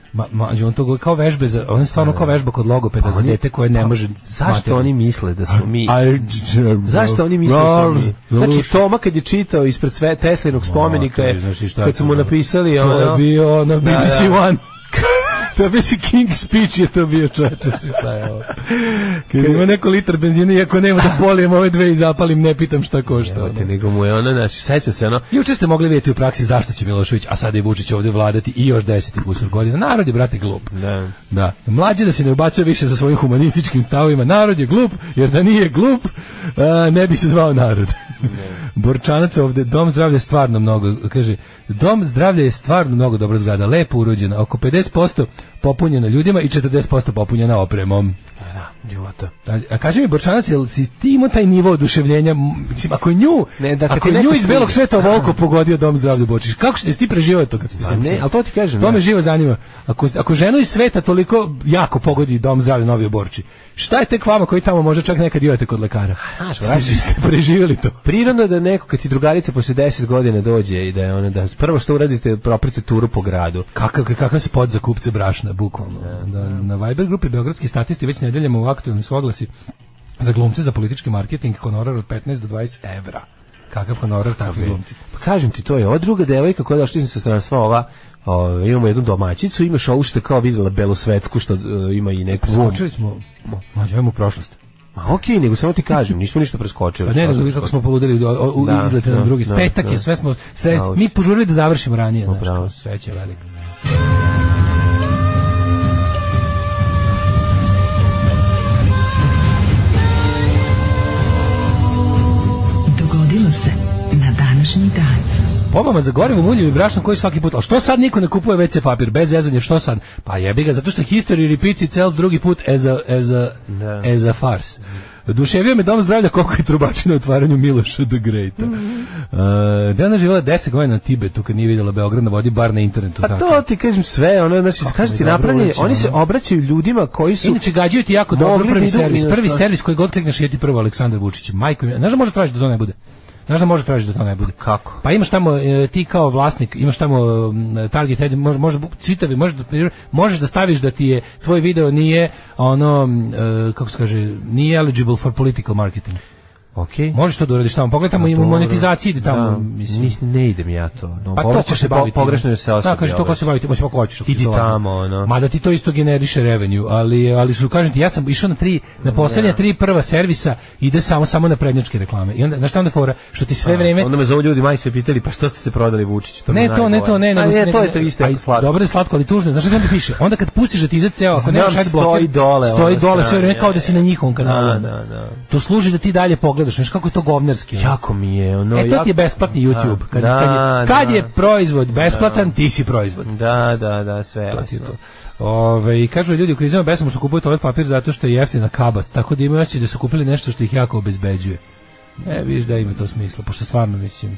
On to kao vežbe, on je stvarno kao vežba kod logopeda za dete koje ne može... Zašto oni misle da smo mi... Zašto oni misle da smo mi... Znači, Toma kad je čitao ispred Teslinog spomenika, kad su mu napisali... To je bio na BBC One. To bi si King's Speech je to bio, čoveče, šta je ovo. Kad ima neko litar benzina, iako nema da polijem ove dve i zapalim, ne pitam šta košta. Nego mu je ono, znači, seća se ono... Juče ste mogli vidjeti u praksi zašto će Milošević, a sada je Vučić ovdje vladati i još 10 kusur godina. Narod je, brate, glup. Da. Mlađe da se ne ubacuje više sa svojim humanističkim stavovima. Narod je glup, jer da nije glup, ne bi se zvao narod. Borčanac ovdje, dom zdravlja je stvarno mnogo, kaže, dom zdravlja je stvarno mnogo dobro zgrada, lepo urođena, oko 50% popunjena ljudima i 40% popunjena opremom. A kaži mi, Borčanac, jel si ti imao taj nivo oduševljenja, mislim, ako je nju iz belog sveta ovoliko pogodio dom zdravlja Bočić, kako ćete ti preživao to kad ste se... Ne, ali to ti kažem. To me živo zanima. Ako ženu iz sveta toliko jako pogodi dom zdravlja Novi Borči, šta je tek vama koji tamo može čak nekad idete kod lekara? Ste preživjeli to? Prirodno da neko, kad ti drugarica posle 10 godina dođe i da je ona, da prvo što uradite, proprite turu po gradu. Kakav se pod za kupce brašna, bukvalno. Na Viber grupi Beogradski statisti već nedeljama u aktualni su oglasi za glumce za politički marketing, honorar od 15 do 20 evra. Kakav honorar takvi glumci? Pa kažem ti, to je ova druga devojka koja je došla sa stranstva imamo jednu domaćicu, imaš ovu što kao vidjela belosvetsku, što ima i neku... Preskočili smo, mađujemo u prošlost. Okej, nego samo ti kažem, nismo ništa preskočili. Pa ne, nego kako smo poludeli izlete na drugi. Petak je, sve smo... Mi požurili da završimo ranije. Sreća velika. Dogodilo se na današnji dan. Pompama za gorivo, mulje i brašno koji svaki put. Ali što sad niko ne kupuje WC papir bez zezanja, što sad? Pa jebi ga, zato što history repeats itself drugi put as a farce. Duševio me dom zdravlja koliko je trubači na otvaranju Miloša the Greata. Dana živjela 10 godina na Tibetu kad nije vidjela Beograd na vodi, bar na internetu. Pa to ti kažem sve, ono, znači, kažem ti napravljeni, oni se obraćaju ljudima koji su... Inače, gađaju ti jako dobro prvi servis koji god klikneš je ti prvo Aleksandar Vučić. Majko mi, znaš da može tražiti da to ne bude? Znaš da može tražiti da to ne bude? Kako? Pa imaš tamo, ti kao vlasnik, imaš tamo target ad, možeš da staviš da ti je, tvoj video nije ono, kako se kaže, nije eligible for political marketing. Okay. Možeš to da uradiš tamo, pogledaj tamo, ima monetizaciji, ide tamo, mislim. Ne idem ja to. No, pa to se baviti. Pogrešno je se osobi. Da, kažeš, to ko se baviti, možeš ako hoćeš. Idi tamo, no. Mada ti to isto generiše revenue, ali su, kažem ti, ja sam išao na poslednja 3 prva servisa, ide samo na prednjačke reklame. I onda, znaš tamo da fora, što ti sve vreme... Onda me zovu ljudi, maj sve pitali, pa što ste se prodali Vučiću? Ne, to je to isto slatko. Dobro je slatko, ali tužno. Znaš šta ti piše? Onda kad pustiš da ti izađe ceo, ako nemaš adblocker, stoji dole sve vreme kao da si na njihovom kanalu. To služi da ti dalje pogledaš, znaš kako je to govnarski. Jako mi je ono. To ti je besplatni YouTube. Kad je proizvod besplatan, ti si proizvod. Da, sve jasno. I kažu ljudi koji izvema besomučno kupuju toalet papir zato što je jeftina kabast, tako da imaju osjećaj da su kupili nešto što ih jako obezbeđuje. Vidiš da ima to smisla, pošto stvarno mislim.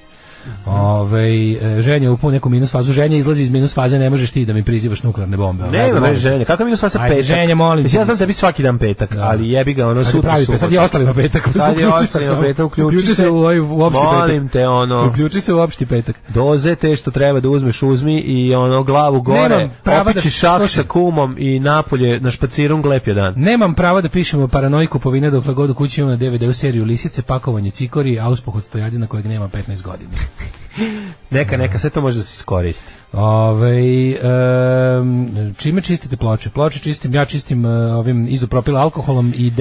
Ženja upao neku minus fazu, Ženja izlazi iz minus faze, ne možeš ti da mi prizivaš nuklearne bombe. Ne, Ženja, kako minus faza petak? Ženja, molim te. Ja znam da bi svaki dan petak, ali jebi ga ono sutra. Sad je ostalima petak. Sad je ostalima petak, uključi se u opšti petak. Molim te, ono. Uključi se u opšti petak. Doze te što treba da uzmeš, uzmi i ono glavu gore, opići šak sa kumom i napolje na špacirom glep je dan. Nemam prava da pišemo paranoji kupovine dokle god u kući imam na DVD-u seriju Lisice, pakovanje cikori, auspuh od stojadina kojeg nema 15 godina. Neka, sve to može da se iskoristi. Čime čistite ploče? Ploče čistim, ja čistim ovim izopropil alkoholom i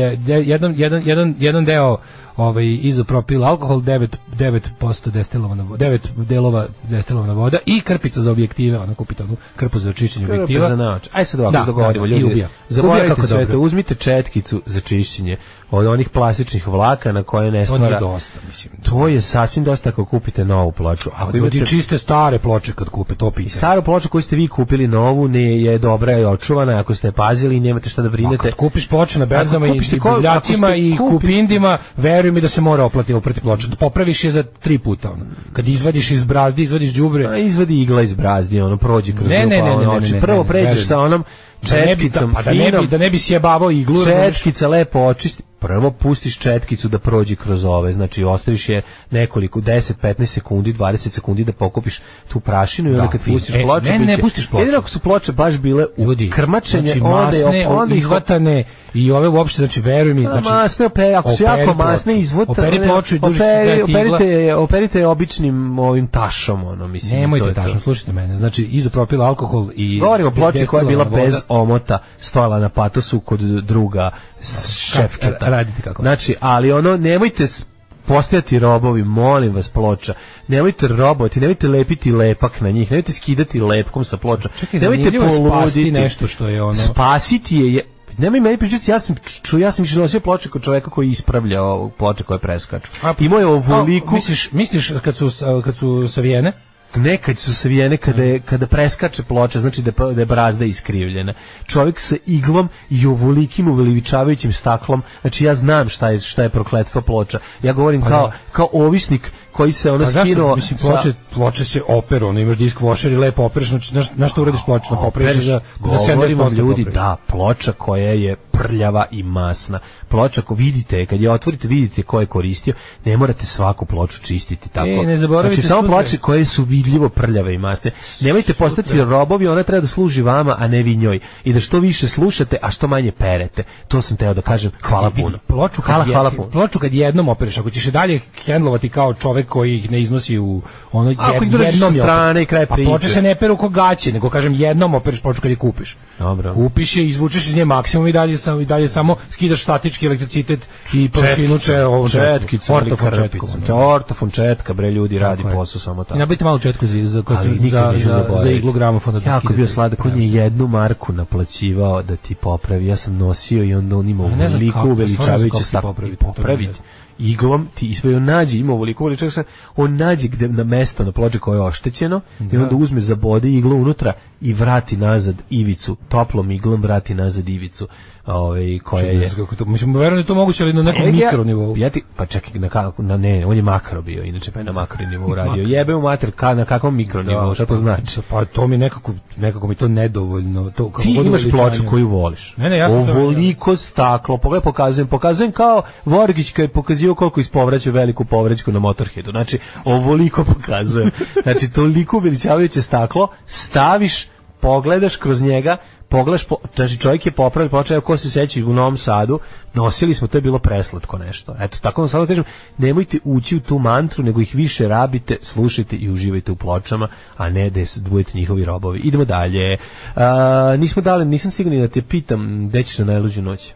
jedan deo izopropil alkohol, 9% destilovana voda, 9 delova destilovana voda i krpica za objektive, ono kupite onu krpu za čišćenje objektiva. Krpa za naoč. Aj sad ovako dogovorimo, ljudi. Zaboravite sve to, uzmite četkicu za čišćenje od onih plastičnih vlaka na koje ne stvara. To nije dosta, mislim. To je sasvim dosta ako kupite novu ploču. Ako ljudi čiste stare ploče kad kupe, to pite. Staru ploču koju ste vi kupili novu ne je dobra i očuvana, ako ste je pazili i nemate šta da brinete. Kad kupiš ploče na berzama i bavljacima i kupindima, veruj mi da se mora oprati ploču. Popraviš je za 3 puta. Ono. Kad izvadiš iz brazdi, izvadiš đubre. Izvadi igla iz brazdi, ono prođi kroz rupa. Prvo pređeš sa onom četkicom finom. Da ne bi sjebavao iglu. Četkica lepo očisti. Prvo pustiš četkicu da prođi kroz ove, znači ostaviš je nekoliko, 10, 15 sekundi, 20 sekundi da pokupiš tu prašinu i onda kad pustiš ploču... Ne pustiš ploču. Jedino ako su ploče baš bile u krmačenje, znači masne, izvatane i ove uopšte, znači veruj mi... Znači, masne, ako su jako masne, izvotane... Operi ploču i duži se operite običnim ovim tašom, ono, mislim. Nemojte tašom, slušajte mene, znači izopropil alkohol i... Govorimo o ploči koja je bila bez omota, stojala na patosu kod druga šefketa. Radite kako. Znači, ali ono, nemojte postojati robovi, molim vas, ploča. Nemojte roboti, nemojte lepiti lepak na njih, nemojte skidati lepkom sa ploča. Čekaj, zanimljivo je spasiti nešto što je ono... Spasiti je... Nemoj meni pričati, ja sam više nosio ploče kod čoveka koji ispravlja ploče koje preskaču. Imao je ovoliku... Misliš kad su savijene? Nekad su savijene kada preskače ploča, znači da je brazda iskrivljena. Čovjek sa iglom i ovolikim uveličavajućim staklom, znači ja znam šta je prokletstvo ploča. Ja govorim kao ovisnik koji se ono skinuo... Mislim, ploče se operu, ono imaš disk washer i lepo opereš, na što uradiš ploču, popraviš za 70% ljudi, da, ploča koja je prljava i masna. Ploča, ako vidite, kad je otvorite, vidite ko je koristio, ne morate svaku ploču čistiti tako. Ne zaboravite, znači, samo ploče koje su vidljivo prljave i masne. Nemojte postati robovi, ona treba da služi vama, a ne vi njoj. I da što više slušate, a što manje perete. To sam teo da kažem, hvala puno. Ploču kad jednom opereš, ako ćeš dalje hendlovati kao čovek koji ih ne iznosi u ono jednom strane i kraj priče. A ploče se ne peru ko gaće, nego kažem jednom opereš ploču kad je kupiš. Dobro. Kupiš je, izvučeš iz nje maksimum i dalje samo skidaš statički elektricitet i površinu ortofon četka, bre, ljudi radi posao samo tako. Nabijte malo četku za iglu gramofona. Jako bio sladak, on je 1 marku naplaćivao da ti popravi. Ja sam nosio i onda on imao veliku uveličavajuće staklo. Popraviti iglom ti ispravio, nađe, ima ovoliko veličak, on nađe gde na mesto na ploči koje je oštećeno i onda uzme, zabode iglu unutra i vrati nazad ivicu, toplom iglom vrati nazad ivicu koja je... Mislim, verujem da je to moguće, ali na nekom mikronivou. Pa čekaj, ne, on je makro bio, inače pa je na makronivou radio. Jebe mu mater, na kakvom mikronivou, šta to znači? Pa to mi nekako mi to nedovoljno. Ti imaš ploču koju voliš. Ovoliko staklo, pokazujem kao Vorgić kad je pokazio koliko ispovraćaju veliku povraćku na Motorheadu. Znači, ovoliko pokazujem. Znači, toliko uveličavajuće staklo, staviš, pogledaš kroz njega, znači čovjek je popravio ploču, ko se seća u Novom Sadu, nosili smo, to je bilo preslatko nešto. Eto, tako vam sad kažem, nemojte ući u tu mantru, nego ih više rabite, slušajte i uživajte u pločama, a ne da budete njihovi robovi. Idemo dalje. Nisam sigurni da te pitam, gde ćeš za najluđu noć?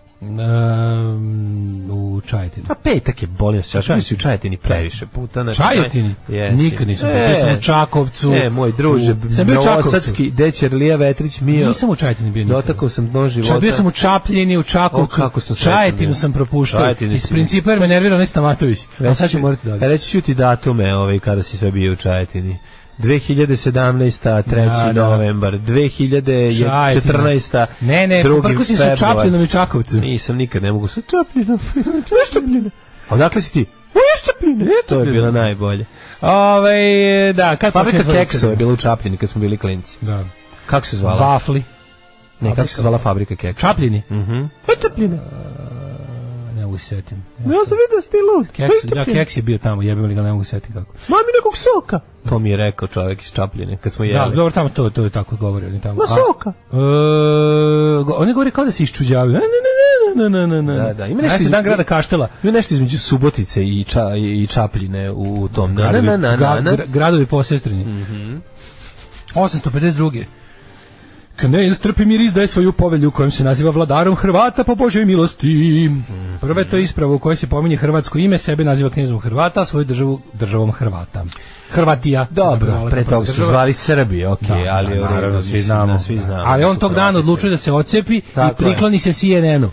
U Čajetini. A petak je bolio se, čak si u Čajetini previše puta. Čajetini? Nikad nisam. Bio sam u Čakovcu. Moj druže, novosadski dečer Lija Vetrić Mio. Nisam u Čajetini bio nikad. Dotakao sam dno života. Bio sam u Čapljini, u Čakovcu. Čajetinu sam propuštao. Iz principa jer me nervira Nesta Matović. A sad ću morati dalje. Reći ću ti datume kada si sve bio u Čajetini. 2017. 3. novembar, 2014. Ne, poprkusim se Čapljinom i Čakovcu. Nisam nikad, ne mogu sa Čapljinom. A odakle si ti? To je bilo najbolje. Da, kad fabrika keksova je bila u Čapljini kad smo bili klinci. Da. Kako se zvala? Vafli. Ne, kako se zvala fabrika keksova? Čapljini? Čapljine. Ne mogu se setim. Ja sam vidio sti lud. Keks je bio tamo, jebim li ga, ne mogu se setiti kako. Mami nekog soka. To mi je rekao čovjek iz Čapljine kad smo jeli. Da, dobro, tamo to je tako govori. Oni tamo. Ma soka. Oni govori kao da se iščuđavaju. Ne. Da. Ima nešto dan grada Kaštela. Ima nešto između Subotice i Čapljine u tom. Gradovi posestrini. 852. Knez Trpimir izdaje svoju povelju kojom se naziva vladarom Hrvata po Božoj milosti. Prve to ispravo u kojoj se pominje hrvatsko ime, sebe naziva knezom Hrvata, a svoju državu državom Hrvata. Hrvatija. Dobro, pre toga su zvali Srbi, ali naravno, svi znamo. Ali on tog dana odlučuje da se odcepi i prikloni se CNN-u.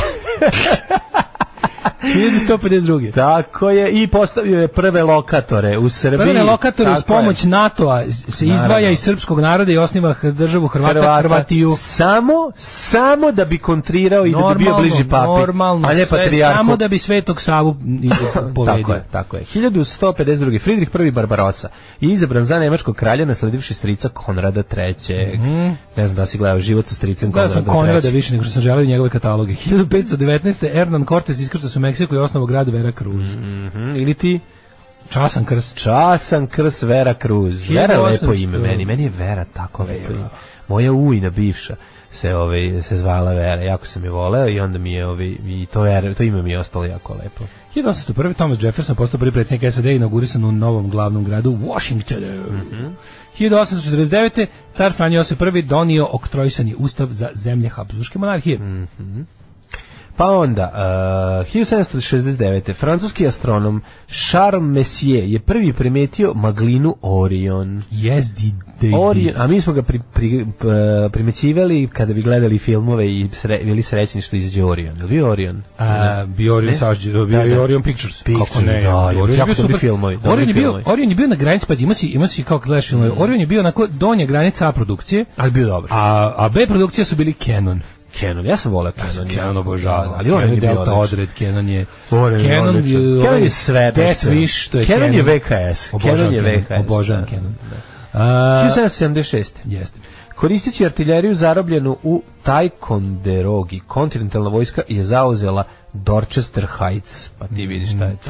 1152. Tako je, i postavio je prve lokatore u Srbiji. Prve lokatore uz pomoć NATO-a se izdvaja iz srpskog naroda i osniva državu Hrvatiju. Samo da bi kontrirao i da bi bio bliži papi. Normalno, samo da bi Svetog Savu povedio. Tako je. 1152. Fridrih I Barbarossa je izabran za nemačkog kralja nasledivši strica Konrada III. Ne znam da si gledao Život sa stricem Konrada III. Gledao sam Konrada više nego što sam želeo njegove kataloge. 1519. Hernan Cortes iskrca su Meksiku i osnovu grad Vera Cruz. Ili ti? Časan Krs. Časan Krs Vera Cruz. Vera je lepo ime meni je Vera tako lepo ime. Moja ujna bivša se zvala Vera, jako sam je voleo i onda mi je i to ime mi je ostalo jako lepo. 1801. Thomas Jefferson postao prvi predsjednik SAD i inaugurisan u novom glavnom gradu Washingtonu. 1849. car Franjo Josip I donio oktrojsani ustav za zemlje Habsburške monarhije. Pa onda, 1769. francuski astronom Charles Messier je prvi primetio maglinu Orion. Orion, a mi smo ga primećivali kada bi gledali filmove i bili srećni što izađe Orion. Je bio Orion? Bio Orion Pictures. Kako ne? Jako dobri filmovi. Orion je bio na granici, pa ima si kao gledaš filmove. Orion je bio onako donja granica A produkcije. Ali bio dobar. A B produkcije su bili Canon. Ja sam voleo Canon. Canon obožavam. Ali Orion je Delta Odred, Canon je sve. Death Wish, to je Canon je VKS. Obožavam Canon. 1776. Jeste. Koristeći artiljeriju zarobljenu u Ticonderogi, kontinentalna vojska je zauzela Dorchester Heights. Pa ti vidiš šta je to.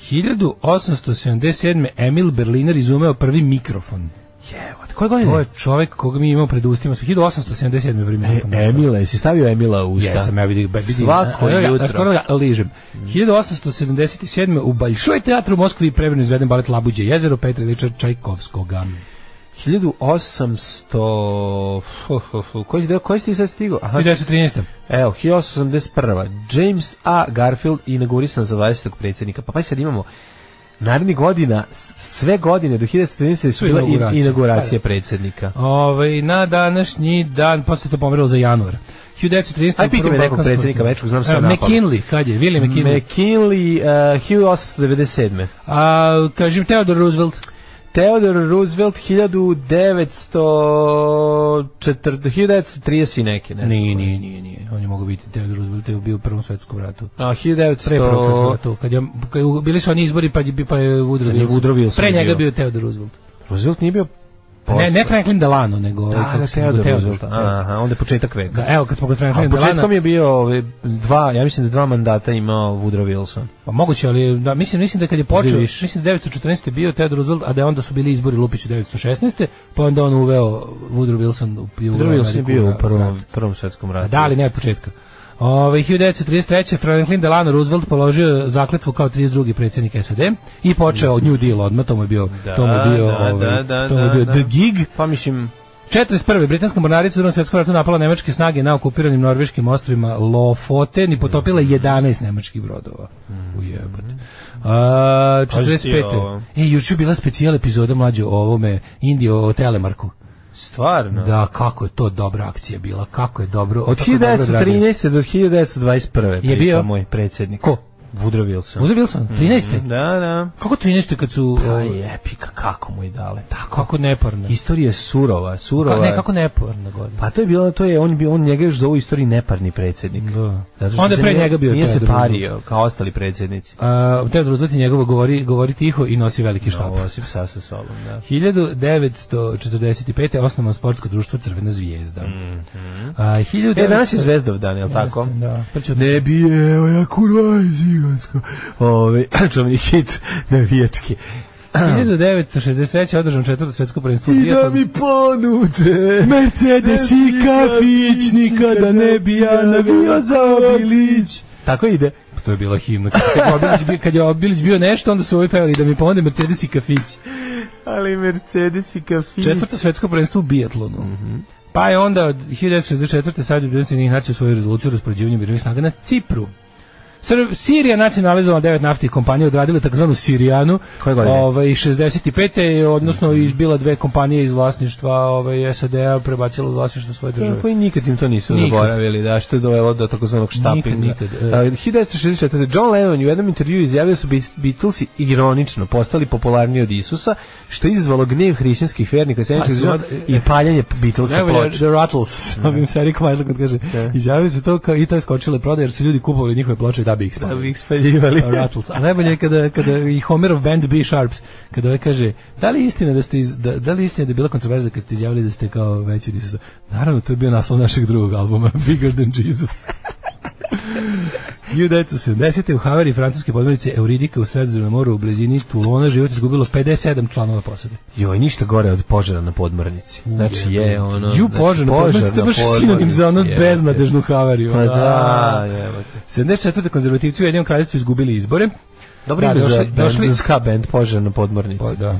1877. Emil Berliner izumeo prvi mikrofon. Koje godine? To je čovjek koga mi imamo pred ustima. 1877. prvi mikrofon. Emila, jesi stavio Emila u usta? Jesam, ja vidim. Svako jutro. Skoro ga ližem. 1877. u Balšoj teatru u Moskvi prevremeno izveden balet Labuđe jezero Petra Iliča Čajkovskoga. 1800... Koji si ti sad stigao? 1913. Evo, 1881. James A. Garfield inaugurisan za 20. predsjednika. Pa sad imamo narednih godina, sve godine do 1930 su bila inauguracija predsjednika. Na današnji dan, posle to pomerilo za januar. 1913. Aj piti me nekog predsjednika večkog, znam sve napad. McKinley, kad je? William McKinley. McKinley, 1897. Kažem, Theodore Roosevelt. Theodore Roosevelt 1930 i neki, ne znam. Nije. On je mogao biti Theodore Roosevelt, je bio u Prvom svetskom ratu. A 1900... Pre Prvog svetskom ratu. Kad bili su oni izbori, pa je Woodrow Wilson. Pre njega bio Theodore Roosevelt. Roosevelt nije bio... Ne Franklin Delano, nego... Theodore Roosevelt. Aha, onda je početak veka. Evo, kad smo kod Franklin Delano... Početkom je bio ja mislim da 2 mandata imao Woodrow Wilson. Pa moguće, ali mislim da kad je počeo, mislim da 1914. bio Theodore Roosevelt, a da onda su bili izbori Lupiću 1916. Pa onda on uveo Woodrow Wilson. Woodrow Wilson je bio u Prvom svetskom ratu. Da, ali ne od početka. 1933. Franklin Delano Roosevelt položio zakletvu kao 32. predsjednik SAD i počeo New Deal odmah, to mu je bio The Gig. Pa mislim 41. britanska mornarica u Drugom svjetskom ratu napala nemačke snage na okupiranim norveškim ostrvima Lofoten i potopila 11 nemačkih brodova. Ujebote. 45. Juče je bila specijal epizoda mlađe o ovome o Telemarku. Stvarno? Da, kako je to dobra akcija bila, kako je dobro. Od 1913. do 1921. je bio moj predsjednik. Ko? Woodrow Wilson. Woodrow Wilson, 13. Da. Kako 13. kad su... Pa epika, kako mu je dale, tako. Kako neparna. Istorija je surova. Kako neparna godina. Pa on njega još zove u istoriji neparni predsjednik. Da. Onda je pre njega bio Nije se pario, kao ostali predsjednici. Theodor Roosevelt njegovo govori tiho i nosi veliki štap. Nosi psa sa sobom, da. 1945. osnovano sportsko društvo Crvena zvijezda. Danas je Zvezdovdan, je li tako? Da. Ne bije, evo ja kurva iz Igansko. Čovni hit navijački. 1963. održano 4. svetsko prvenstvo. I da mi ponude Mercedes i kafić, nikada ne bi ja navio za Obilić. Tako ide. To je bila himna. Kad je Obilić bio nešto, onda su ovi pevali da mi ponude Mercedes i kafić. Ali Mercedes i kafić. 4. svetsko prvenstvo u biatlonu. Pa je onda 1964. Savjet Ujedinjenih nacija svoju rezoluciju o raspoređivanju mirovnih snaga na Cipru. Sirija nacionalizovala 9 naftnih kompanija, odradila takozvanu Sirijanu. Koje godine? 65. odnosno izbila 2 kompanije iz vlasništva SAD-a, prebacila u vlasništvo svoje države. Koji nikad im to nisu zaboravili, da, što je dovelo do takozvanog štapinga. 1964. John Lennon u jednom intervju izjavio su Beatlesi ironično postali popularniji od Isusa, što je izazvalo gnev hrišćanskih vernika i paljanje Beatlesa ploča. The Rattles, ovim se Eric Weidl kad kaže, izjavio su to i to je skočile prodaje jer su ljudi kupovali njihove ploče da bi ih spaljivali. A najbolje je kada i Homerov band B-Sharps, kada ovaj kaže, da li je istina da je bila kontroverza kad ste izjavili da ste kao veći od Isusa? Naravno, to je bio naslov našeg drugog albuma, Bigger Than Jesus. 1970. u Havari francuske podmornice Euridika u Sredozemnom moru u blizini Toulona život izgubilo 57 članova posade. Joj, ništa gore od požara na podmornici. Znači je ono... Požar na podmornici, to je baš sinonim za ono beznadežnu Havariju. Pa da, jebate. 74. konzervativci u Ujedinjenom kraljevstvu izgubili izbore. Dobro ime za ska band požar na podmornici. Pa da.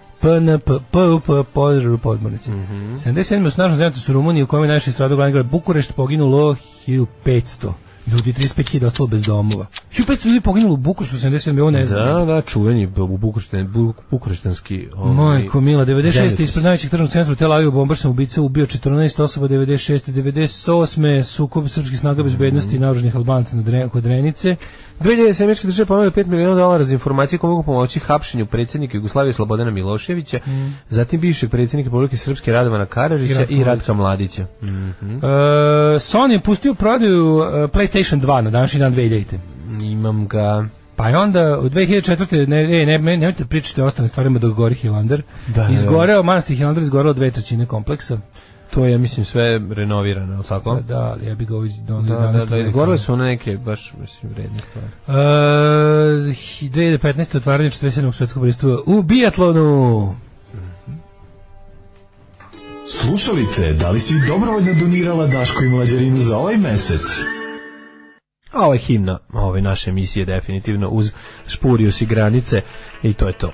Požar u podmornici. 77. u snažnom zemljotres u Rumuniji u kojem je najviše stradao glavni grad Bukurešt, poginulo 1500. Ljudi, 35.000 ostalo bez domova. 1500 ljudi poginulo u Bukureštu, 77. ovo ne znam. Da, čuveni bukureštanski... Majko mila, 96. ispred najvećeg tržnog centra u Tel Avivu bombaš sam ubica ubio 14 osoba, 96. 98. sukob srpskih snaga bezbednosti i naoružanih Albanca kod Drenice. 2000 američke države ponudile $5 miliona za informacije koje mogu pomoći hapšenju predsjednika Jugoslavije Slobodana Miloševića, zatim bivšeg predsjednika Republike Srpske Radovana Karadžića i Ratka Mladića. Sony je pustio prodaju PlayStation 2 na današnji dan 2000. Imam ga. Pa je onda u 2004. nemojte pričati o ostalim stvarima dok gori Hilander. Izgoreo, manastir Hilander izgoreo 2/3 kompleksa. To je, ja mislim, sve renovirano, tako? Da, ja bih ga Da, izgorile su neke, baš, mislim, vredne stvari. 2015. otvaranje 47. svetskog prvenstva u biatlonu. Slušalice, da li si dobrovoljno donirala Daško i Mlađarinu za ovaj mesec? A ovo je himna ove naše emisije, definitivno, uz Špurius i granice, i to je to.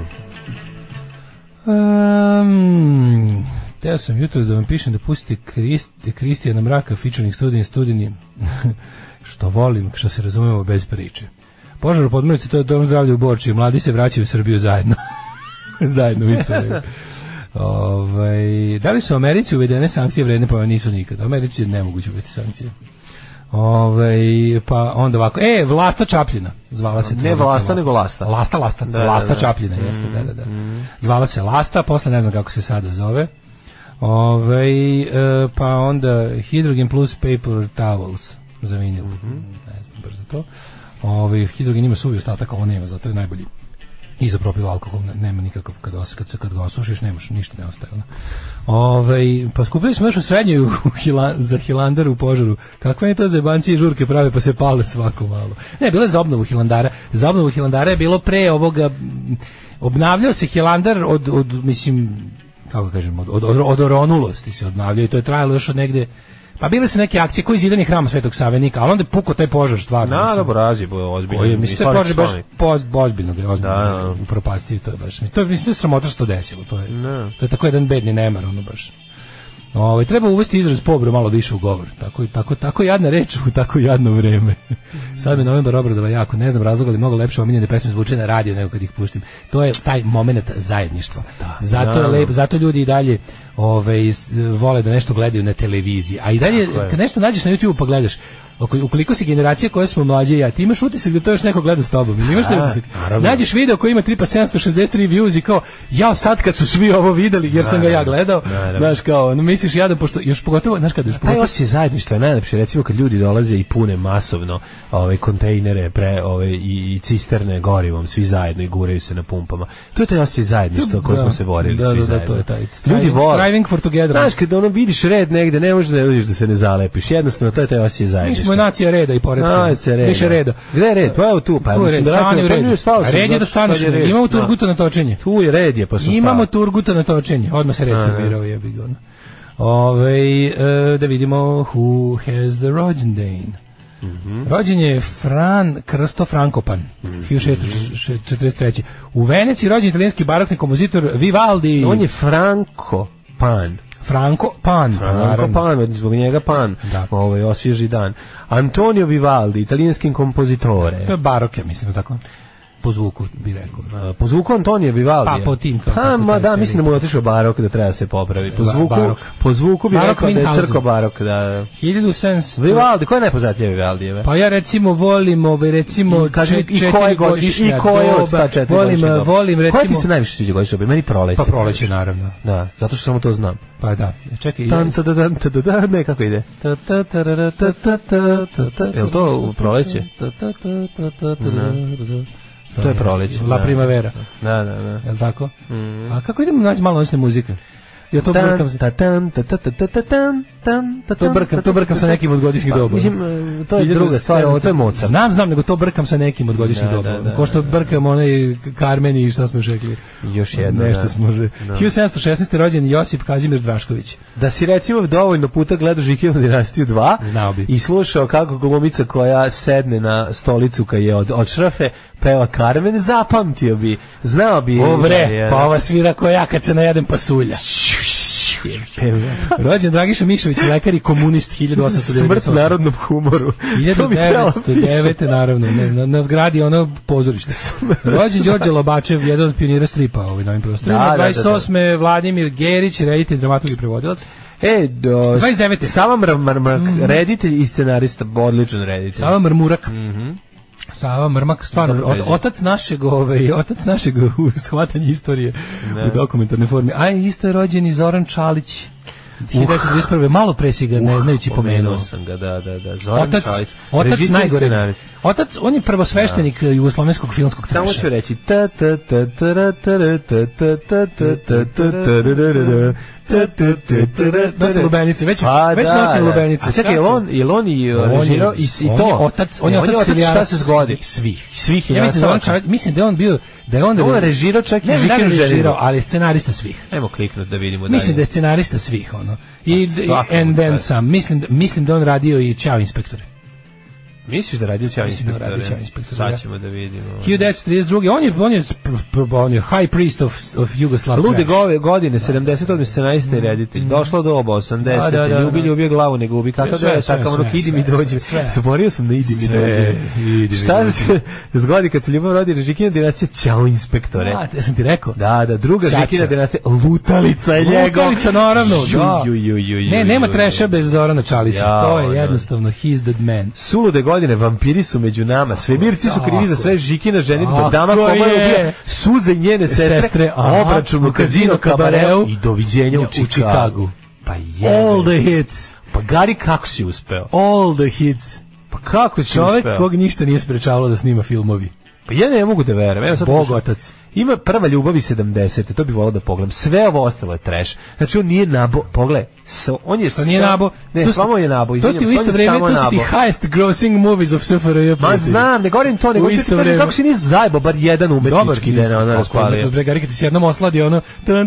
Teo sam jutro da vam pišem da pustite Kristijana Mraka featuring Studini što volim, što se razumemo bez priče. Požar u podmornici, to je dom zdravlja u Borči, mladi se vraćaju u Srbiju zajedno. Zajedno, isto. Da li su u Americi uvedene sankcije vredne? Pa nisu nikad. U Americi je nemoguće uvesti sankcije. Pa onda ovako. Vlasta Čapljina zvala se. Ne Vlasta, nego Lasta. Lasta Čapljina, jeste, da. Zvala se Lasta, posle ne znam kako se sada zove. Pa onda Hydrogen plus paper towels za vinil. Ne znam baš za to. Hidrogen ima suvi ostatak, ovo nema, zato je najbolji. Izopropil alkohol, nema nikakav, kad ga osušiš, nemaš, ništa ne ostaje. Pa skupili smo još u srednjoj za Hilandar u požaru. Kakve je to zebanci i žurke prave, pa se pale svako malo. Ne, bilo je za obnovu Hilandara. Za obnovu Hilandara je bilo pre ovoga, obnavljao se Hilandar od mislim, kako kažem, od oronulosti se obnavljao i to je trajalo još od negde. Pa bile su neke akcije koji zidani hrama Svetog Savenika, ali onda je pukao taj požar stvarno. Dobro, razje, ozbiljno. Mislim, taj požar baš ozbiljno ga je ozbiljno upropastio, to je baš. Mislim, to je sramota što desilo, to je tako jedan bedni nemar, ono baš. Treba uvesti izraz pobro malo više u govor. Tako jadna reč u tako jadno vreme. Sad me novembar obradova jako, ne znam razloga, ali mnogo lepše omiljene pesme zvuče na radio nego kad ih pustim. To je taj moment zajedništva. Zato je lepo, zato ljudi i dalje vole da nešto gledaju na televiziji. A i dalje kad nešto nađeš na YouTubeu pa gledaš, ukoliko si generacija koja smo mlađe ja, ti imaš utisak da to još neko gleda s tobom. Imaš taj utisak. Nađeš video koji ima 763 views i kao, ja sad kad su svi ovo videli, jer sam ga ja gledao, znaš kao, misliš ja da pošto, još pogotovo, znaš kada još taj osjećaj zajedništva je najlepše, recimo kad ljudi dolaze i pune masovno kontejnere i cisterne gorivom, svi zajedno i guraju se na pumpama. To je taj osjećaj zajedništva koji smo se borili svi zajedno. To je taj striving for together. Znaš, kada vidiš red negde, ne možeš da vidiš da se ne zalepiš. Jednostavno, to je taj osjećaj zajedništva. Mi smo nacija reda i poredka. Više reda. Gde je red? Pa evo tu. Pa red je da staneš. Imamo turguta na točenje. Tu je red je, pa sam imamo turguta na točenje. Odmah se red formirao, jebi ga. Da vidimo who has the rođendan. Rođen je Fran Krsto Frankopan, 1643. U Veneciji rođen italijanski barokni kompozitor Vivaldi. On je Franko Pan. Franko Pan, zbog njega Pan, osvježi dan. Antonio Vivaldi, italijanski kompozitore. To je barok, ja mislim, tako? Po zvuku bi rekao. Po zvuku Antonio Vivaldi. Pa po tim. Mislim da mu je otišao barok da treba se popravi. Po zvuku bi rekao da je crko barok. 1700. Vivaldi, ko je najpoznatiji Vivaldijeve? Pa ja recimo volim četiri godišnja doba. Volim recimo. Koja ti se najviše sviđa godišnja doba? Meni Proleće. Pa Proleće, naravno. Da, zato što samo to znam. Pa da, čekaj. Ne, kako ide? Je li to u Proleće? To je Proleće. La Primavera. Da. Je li tako? A kako idemo naći malo noćne muzike? Ja to brkam se. To brkam sa nekim od godišnjih doba. Mislim, to je druga stvar, to je Mozart. Znam, nego to brkam sa nekim od godišnjih doba. Ko što brkam onaj Carmen i šta smo rekli. Još jedno. Nešto smo že. 1716. rođen Josip Kazimir Drašković. Da si recimo dovoljno puta gledao Žikinu dinastiju 2 znao bi. I slušao kako glumica koja sedne na stolicu kad je od šrafe peva Carmen, zapamtio bi, znao bi. Pa ova svira koja ja kad se najedem pasulja. Rođen Dragiša Mišović, lekar i komunist, 1898. Smrt narodnom humoru. 1909. naravno, na zgradi ono pozorište. Rođen Đorđe Lobačev, jedan od pionira stripa ovim novim prostorima. 28. Vladimir Gerić, reditelj, dramatog i prevodilac. 29. Sava Mrmak, reditelj i scenarista, odličan reditelj. Sava Mrmurak. Sava Mrmak, stvarno, otac našeg shvatanja istorije u dokumentarnoj formi. A isto je rođen i Zoran Čalić. 1921. malo pre si ga ne znajući pomenuo. Sam ga, da. Zoran Čalić. Otac najgore. Otac, on je prvosveštenik jugoslovenskog filmskog treša. Samo ću reći nosi lubenice, već nosi lubenice. A čekaj, je on i režirao i to? On je otac šta se zgodi? Svih. Ja mislim da je on bio, da je on režirao čak i Žikinu želirao, ali scenarista svih. Ajmo kliknuti da vidimo dalje. Mislim da je scenarista svih, ono. I and then some. Mislim da on radio i Ćao inspektore. Misliš da radi Ćao inspektore? Sad ćemo da vidimo. 1932. On je high priest of Yugoslav trash. Lude godine, 70. 17. reditelj. Došlo do oba, 80. Ljubi glavu, ne gubi. Kako da je, tako ono, idi mi dođi. Zaborio sam da idi mi dođi. Šta se zgodi kad se ljubav rodi Žikina dinastija Ćao inspektore? Ja sam ti rekao. Da, druga Žikina dinastija Lutalica je njegov. Lutalica, naravno. Nema treša bez Zorana Čalića. To je jednostavno, he's the man. Sulude godine, vampiri su među nama, svemirci su krivi za sve, Žikina ženitba, dama koma je ubija, Suze i njene sestre, obračun u Kazino Kabareu i doviđenja u Čikagu. Pa all the hits. Pa Gari, kako si uspeo? All the hits. Pa kako si čovjek uspeo? Kog ništa nije sprečavalo da snima filmovi. Pa ja ne mogu da verujem. Bog otac. Ima Prva ljubav 70. To bih volao da pogledam. Sve ovo ostalo je trash. Znači on nije nabo, pogledaj. On je nije nabo. Ne, samo je nabo. To ti u isto vrijeme, to su ti highest grossing movies of SFRJ. Ma znam, ne govorim to, nego ti kažem kako si nije zajebo, bar jedan umetnički den ona raspalio. Dobar, Gari, kad ti se jednom osladi ono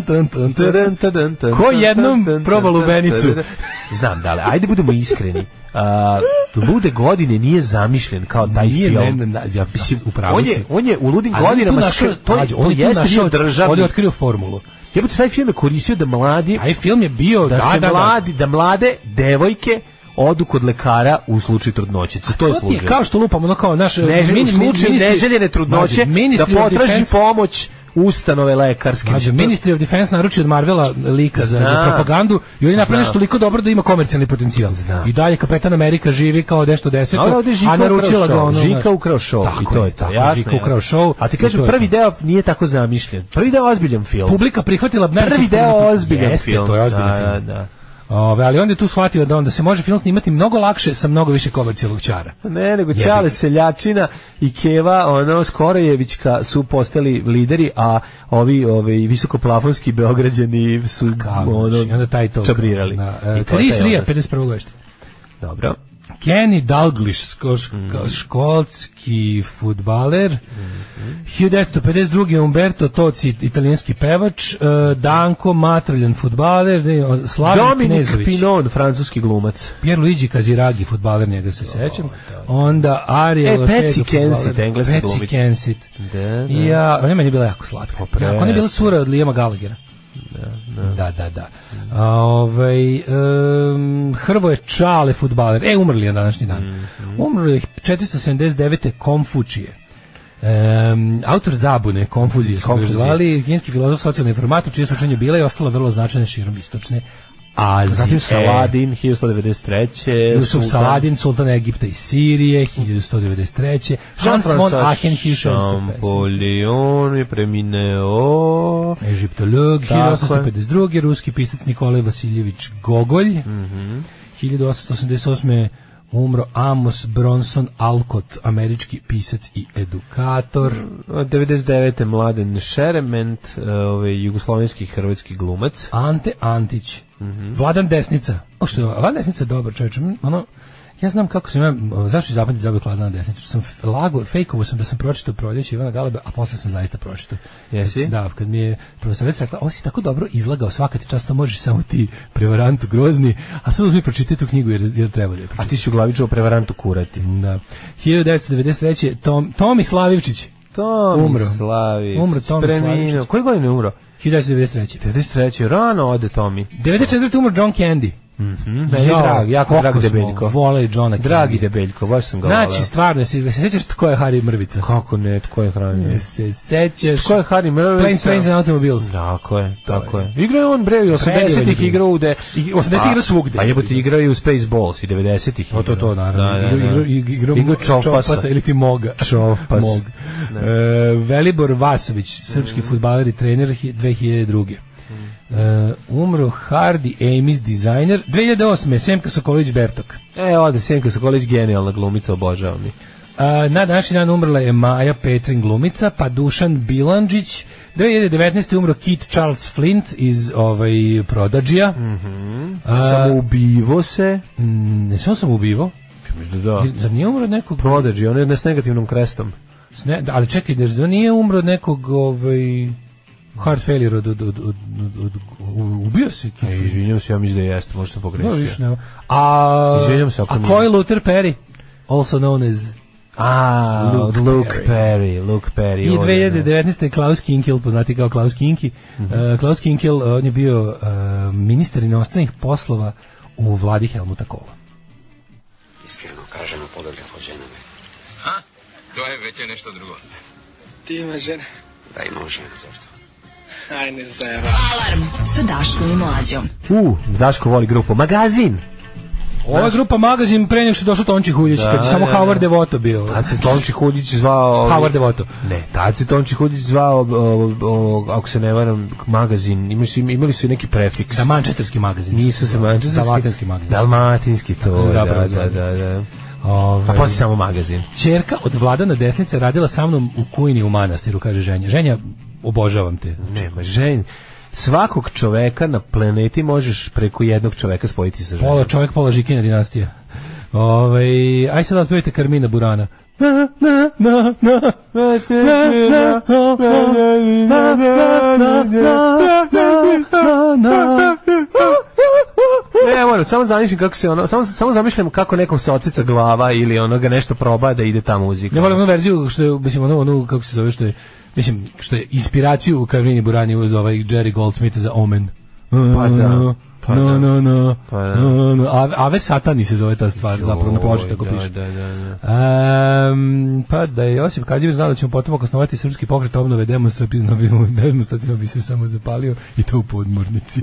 ko jednom proba lubenicu. Znam, dale, ajde budemo iskreni. Lude godine nije zamišljen kao taj film. On je u ludim godinama to jeste bio državni. On je otkrio formulu. Jebote, taj film je koristio da mladi, a film je bio da mlade devojke odu kod lekara u slučaju trudnoćice. To je služio. Kao što lupamo, ono kao naš u slučaju neželjene trudnoće, da potraži pomoć ustanove lekarske. Ministry of Defense naruči od Marvela lika za propagandu i oni napravili nešto toliko dobro da ima komercijalni potencijal. I dalje Kapetan Amerika živi kao nešto deseto, a naručila ga ono. Žika ukrao show i to je to. Žika ukrao show. A ti kažem, prvi deo nije tako zamišljen. Prvi deo ozbiljan film. Publika prihvatila prvi deo ozbiljan film. To je ozbiljan film. Ali onda je tu shvatio da se može film snimati mnogo lakše sa mnogo više komercijalnog ćara. Ne, nego Ćale Seljačina i Keva Skorojevićka su postali lideri, a ovi visokoplafonski Beograđani su čabrirali. Chris Rea, 51. godište. Dobro. Kenny Dalglish, školski fudbaler. 1952. Umberto Toci, italijanski pevač. Danko Matraljan, fudbaler. Dominik Pinon, francuski glumac. Pierluigi Casiraghi, fudbaler, njega se sećam. Onda Ariel Patsy Kensit, engleska glumica. Patsy Kensit. Ona meni je bila jako slatka. Ona je bila cura od Liama Gallaghera. Da. Hrvoje Čale, fudbaler. Umrli je na današnji dan. Umrli je 479. Konfučije. Autor zabune, konfuzije su ga zvali, kineski filozof, socijalni informator, čije su učenje bila i ostala vrlo značajne širom istočne Azije. Zatim Saladin, 1193. Jusuf Saladin, sultan Egipta i Sirije, 1193. Hans von Aachen, 1650. Napoleon je premineo. Egiptolog, 1852. Ruski pisac Nikolaj Vasiljević Gogolj. 1888. umro Amos Bronson Alcott, američki pisac i edukator. 99. Mladen Šerement, jugoslovenski hrvatski glumac. Ante Antić. Vladan Desnica. Vladan Desnica je dobar čovječ. Ja znam kako sam zašto zapamtiti za Vladana Desnicu. Sam fejkovo sam da sam pročitao Proljeće Ivana Galebe, a posle sam zaista pročitao. Jesi? Da, kad mi je profesorica rekla, ovo si tako dobro izlagao, svaka ti čast, to možeš samo ti, prevarantu grozni, a sad uzmi pročitaj tu knjigu jer treba da je pročitaj. A ti si u glavi čuo prevarantu kurati. Da. 1993. Tomi Slavivčić. Umro Tomi Slavivčić. Koje godine je umro? 1993. 1993. Rano ode Tomi. 1994. umro John Candy. Jako drag Debeljko. Vole Johna Candy. Dragi Debeljko, baš sam ga volao. Znači, stvarno, se sećaš tko je Harry Mrvica? Kako ne, tko je Harry? Se sećaš. Tko je Harry Mrvica? Planes, Trains and Automobiles. Tako je. Igrao je on, bre, 80-ih igrao u 80-ih igrao svugde. A jebote, igrao je u Spaceballs i 90-ih. To, naravno. Igrao Čovpasa ili ti Moga. Čovpas. Velibor Vasović, srpski fudbaler i trener, 2002. Umro Hardy Amis, dizajner. 2008. Semka Sokolić Bertok. Ode Semka Sokolić, genijalna glumica, obožavam mi. Na današnji dan umrla je Maja Petrin, glumica, pa Dušan Bilandžić. 2019. umro Kit Charles Flint iz Prodigy-a. Samoubivo se. Ne sam samoubivo. Da. Zar nije umro od nekog... Prodigy, on je s negativnom krestom. Ali čekaj, da nije umro od nekog... Heart failure ubio se. Izvinjam se, ja mislim da jeste, možda sam pogrešio. Izvinjam se ako nije. A ko je Luther Perry? Also known as Luke Perry. I 2019. Klaus Kinkel, poznati kao Klaus Kinki. Klaus Kinkel, on je bio ministar inostranih poslova u vladi Helmuta Kohla. Iskreno kažemo, poligraf od žena me. To je već nešto drugo. Ti imaš žene? Da, imam ženu, zašto? Ajde, zajeba. Alarm sa Daškom i Mlađom. Daško voli grupu Magazin. Ova grupa Magazin pre nego što je došao Tonči Huljić, kad je samo Howard Devoto bio. Tad se Tonči Huljić zvao... Howard Devoto. Ne, tad se Tonči Huljić zvao, ako se ne varam, Magazin. Imali su i neki prefiks. Da, mančesterski magazin. Nisu se mančesterski. Dalmatinski magazin. Dalmatinski, to, da. A poslije samo Magazin. Ćerka od Vladana Desnice radila sa mnom u Kujni u manastiru, kaže Ženja. Ženja, obožavam te. Nema, Ženja. Svakog čoveka na planeti možeš preko jednog čoveka spojiti sa ženom. Pola čovek, pola Žikina dinastija. Aj sad otpevajte Carmina Burana. Ne, moram, samo zamišljam kako se ono, samo zamišljam kako nekom se odseca glava ili onoga nešto proba da ide ta muzika. Ne volim onu verziju što je, mislim, ono kako se zove, što je, mislim, što je inspiraciju u Carmini Burani uz ovaj Jerry Goldsmith za Omen. Ave Satani se zove ta stvar, zapravo na ploči tako piše. Pa da je Josip Kađić znao da ćemo potom osnovati srpski pokret obnove demonstrativno bi se samo zapalio i to u podmornici.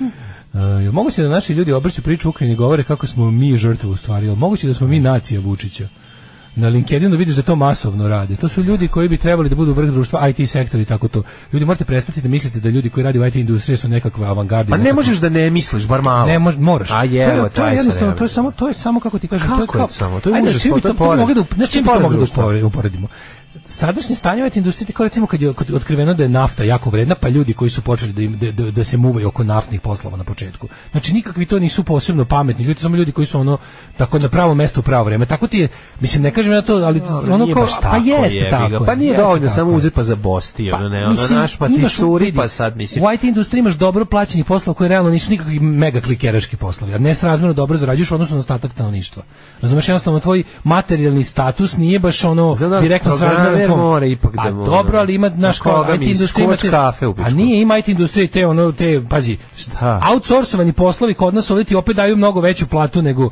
Moguće da naši ljudi obrću priču u Ukrajini i govore kako smo mi žrtve u stvari, moguće da smo mi nacija Vučića. Na LinkedInu vidiš da to masovno rade. To su ljudi koji bi trebali da budu vrh društva, IT sektor i tako to. Ljudi, morate prestati da mislite da ljudi koji rade u IT industriji su nekakve avangarde. Pa ne možeš da ne misliš, bar malo. Ne moraš. A je, to je jednostavno, to je samo kako ti kažem, to je kao samo, to je užas, to je porez. Znači, to mogli da uporedimo. Sadašnje stanje u IT industriji, kao recimo kad je otkriveno da je nafta jako vredna, pa ljudi koji su počeli da se muvaju oko naftnih poslova na početku. Znači nikakvi to nisu posebno pametni ljudi, samo ljudi koji su ono tako na pravo mesto u pravo vreme. Tako ti je, mislim ne kažem ja to, ali ono kao pa jeste tako. Pa nije dovoljno samo uzeti pa za bosti, ono ne, ono naš pa ti suri pa sad mislim. U IT industriji imaš dobro plaćeni poslova koji realno nisu nikakvi mega klikeraški poslovi, a nesrazmjerno dobro zarađuješ odnosno na ostatak stanovništva. Razumeš, jednostavno tvoj materijalni status nije baš ono direktno srazmjeran mora ipak da mora. Dobro, ali ima naš IT industrija, a nije ima IT industrija te pazi, šta? Outsourcovani poslovi kod nas ovdje ti opet daju mnogo veću platu nego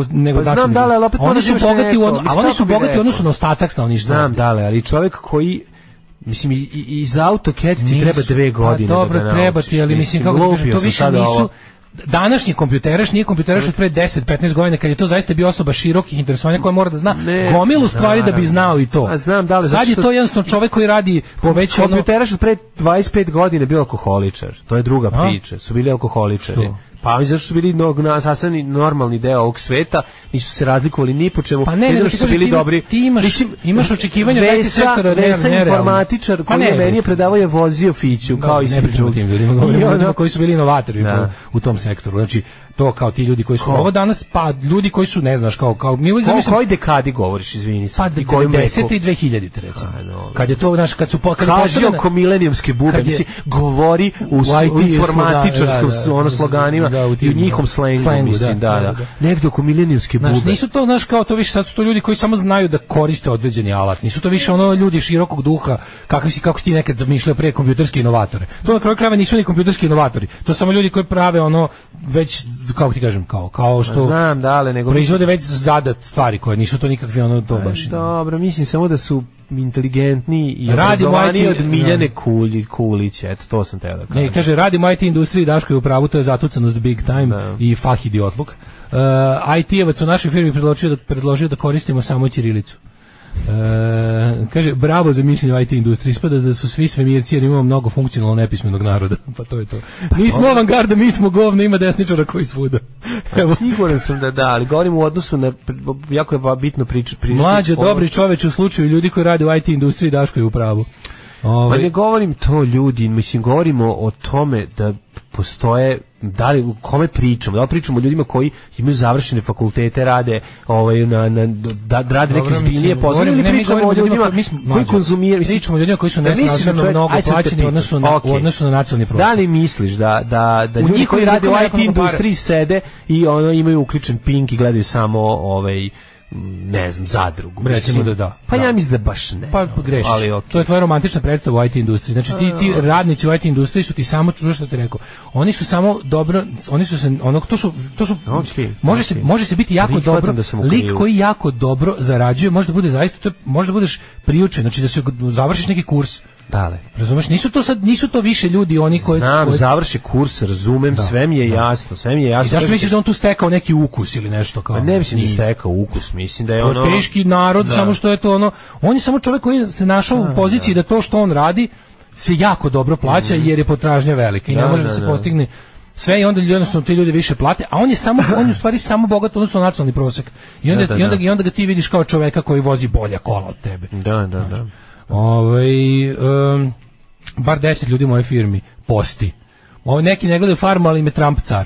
pa znam dale, ali opet oni su bogati oni su bogati odnosno na ostatak stanovništva. Znam dale, ali čovjek koji mislim iz AutoCAD ti treba 2 godine da dobro treba ti, ali mislim kako to više nisu današnji kompjuteraš nije kompjuteraš od pre 10-15 godina kad je to zaista bio osoba širokih interesovanja koja mora da zna gomilu stvari da bi znao i to. Znam da li sad je to jednostavno čovjek koji radi povećano. Kompjuteraš od pre 25 godina bio alkoholičar. To je druga priča. Su bili alkoholičari. Pa mi zašto su bili sasvim normalni deo ovog sveta, nisu se razlikovali ni po čemu, jedino što su bili dobri. Ti imaš očekivanja da ti sektora Vesa informatičar koji je meni predavao je vozio Fiću, kao i svi drugi ljudima koji su bili inovatori u tom sektoru. Znači, to kao ti ljudi koji su ovo danas, pa ljudi koji su, ne znaš, kao mi uvijek zamislimo... Kojoj dekadi govoriš, izvini se? Pa 90. i 2000. recimo. Kad je to, znaš, kad su... Kaži oko milenijumske bube, mislim, govori u informatičarskom sloganima i u njihom slengu, mislim, da. Negdje oko milenijumske bube. Znaš, nisu to, znaš, kao to više, sad su to ljudi koji samo znaju da koriste određeni alat. Nisu to više ono ljudi širokog duha, kako si ti nekad zamišljao prije kompjuterske inovatore. To na kraju krajeva nisu ni kompjuterski inovatori. To su samo ljudi koji prave ono već, kako ti kažem, kao što znam dale, nego proizvode već zadat stvari koje nisu to nikakve ono to baš. Dobro, mislim samo da su inteligentni i obrazovani od Miljane Kulić, eto to sam teo da kažem. Ne, kaže, radimo IT industriji, Daško je u pravu, to je zatucanost big time i fah idiotluk. IT-evac u našoj firmi predložio da koristimo samo ćirilicu. Kaže, bravo za mišljenje o IT industriji, ispada da su svi svemirci jer imamo mnogo funkcionalno nepismenog naroda, pa to je to. Nismo avangarda, mi smo govno, ima desničara koji svuda. Siguran sam da, ali govorim u odnosu na, jako je bitno pričati. Mlađe, dobri čoveč u slučaju ljudi koji rade u IT industriji, Daško je u pravu. Pa ne govorim to ljudi, mislim, govorimo o tome da postoje, da li u kome pričamo, da li pričamo o ljudima koji imaju završene fakultete, rade rade neke zbiljnije poslove, ili pričamo o ljudima koji konzumiraju, pričamo o ljudima koji su nesrazmjerno mnogo plaćeni u odnosu na nacionalni prostor. Da li misliš da ljudi koji rade u IT industriji sede i imaju uključen Pink i gledaju samo ne znam, zadrugu. Recimo da. Pa ja mislim da baš ne. Pa grešiš. To je tvoja romantična predstava u IT industriji. Znači ti radnici u IT industriji su ti samo, čuš što ti rekao, oni su samo dobro, oni su se, to su može se biti jako dobro, lik koji jako dobro zarađuje, može da bude zaista, može da budeš priučen, znači da se završiš neki kurs. Dale. Razumeš, nisu to više ljudi oni koji završi kurs, razumem, sve mi je jasno. I zašto misliš da on tu stekao neki ukus ili nešto kao? Ne mislim da je stekao ukus, mislim da je ono teški narod, samo što je to on je samo čovjek koji se našao u poziciji da to što on radi se jako dobro plaća jer je potražnja velika i ne može da se postigne sve i onda jednostavno ti ljudi više plate, a on je u stvari samo bogat odnosno na nacionalni prosek. I onda ga ti vidiš kao čoveka koji vozi bolja kola od tebe. Da. Bar 10 ljudi u mojoj firmi posti. Neki ne gledaju Farmu, ali im je Trump car.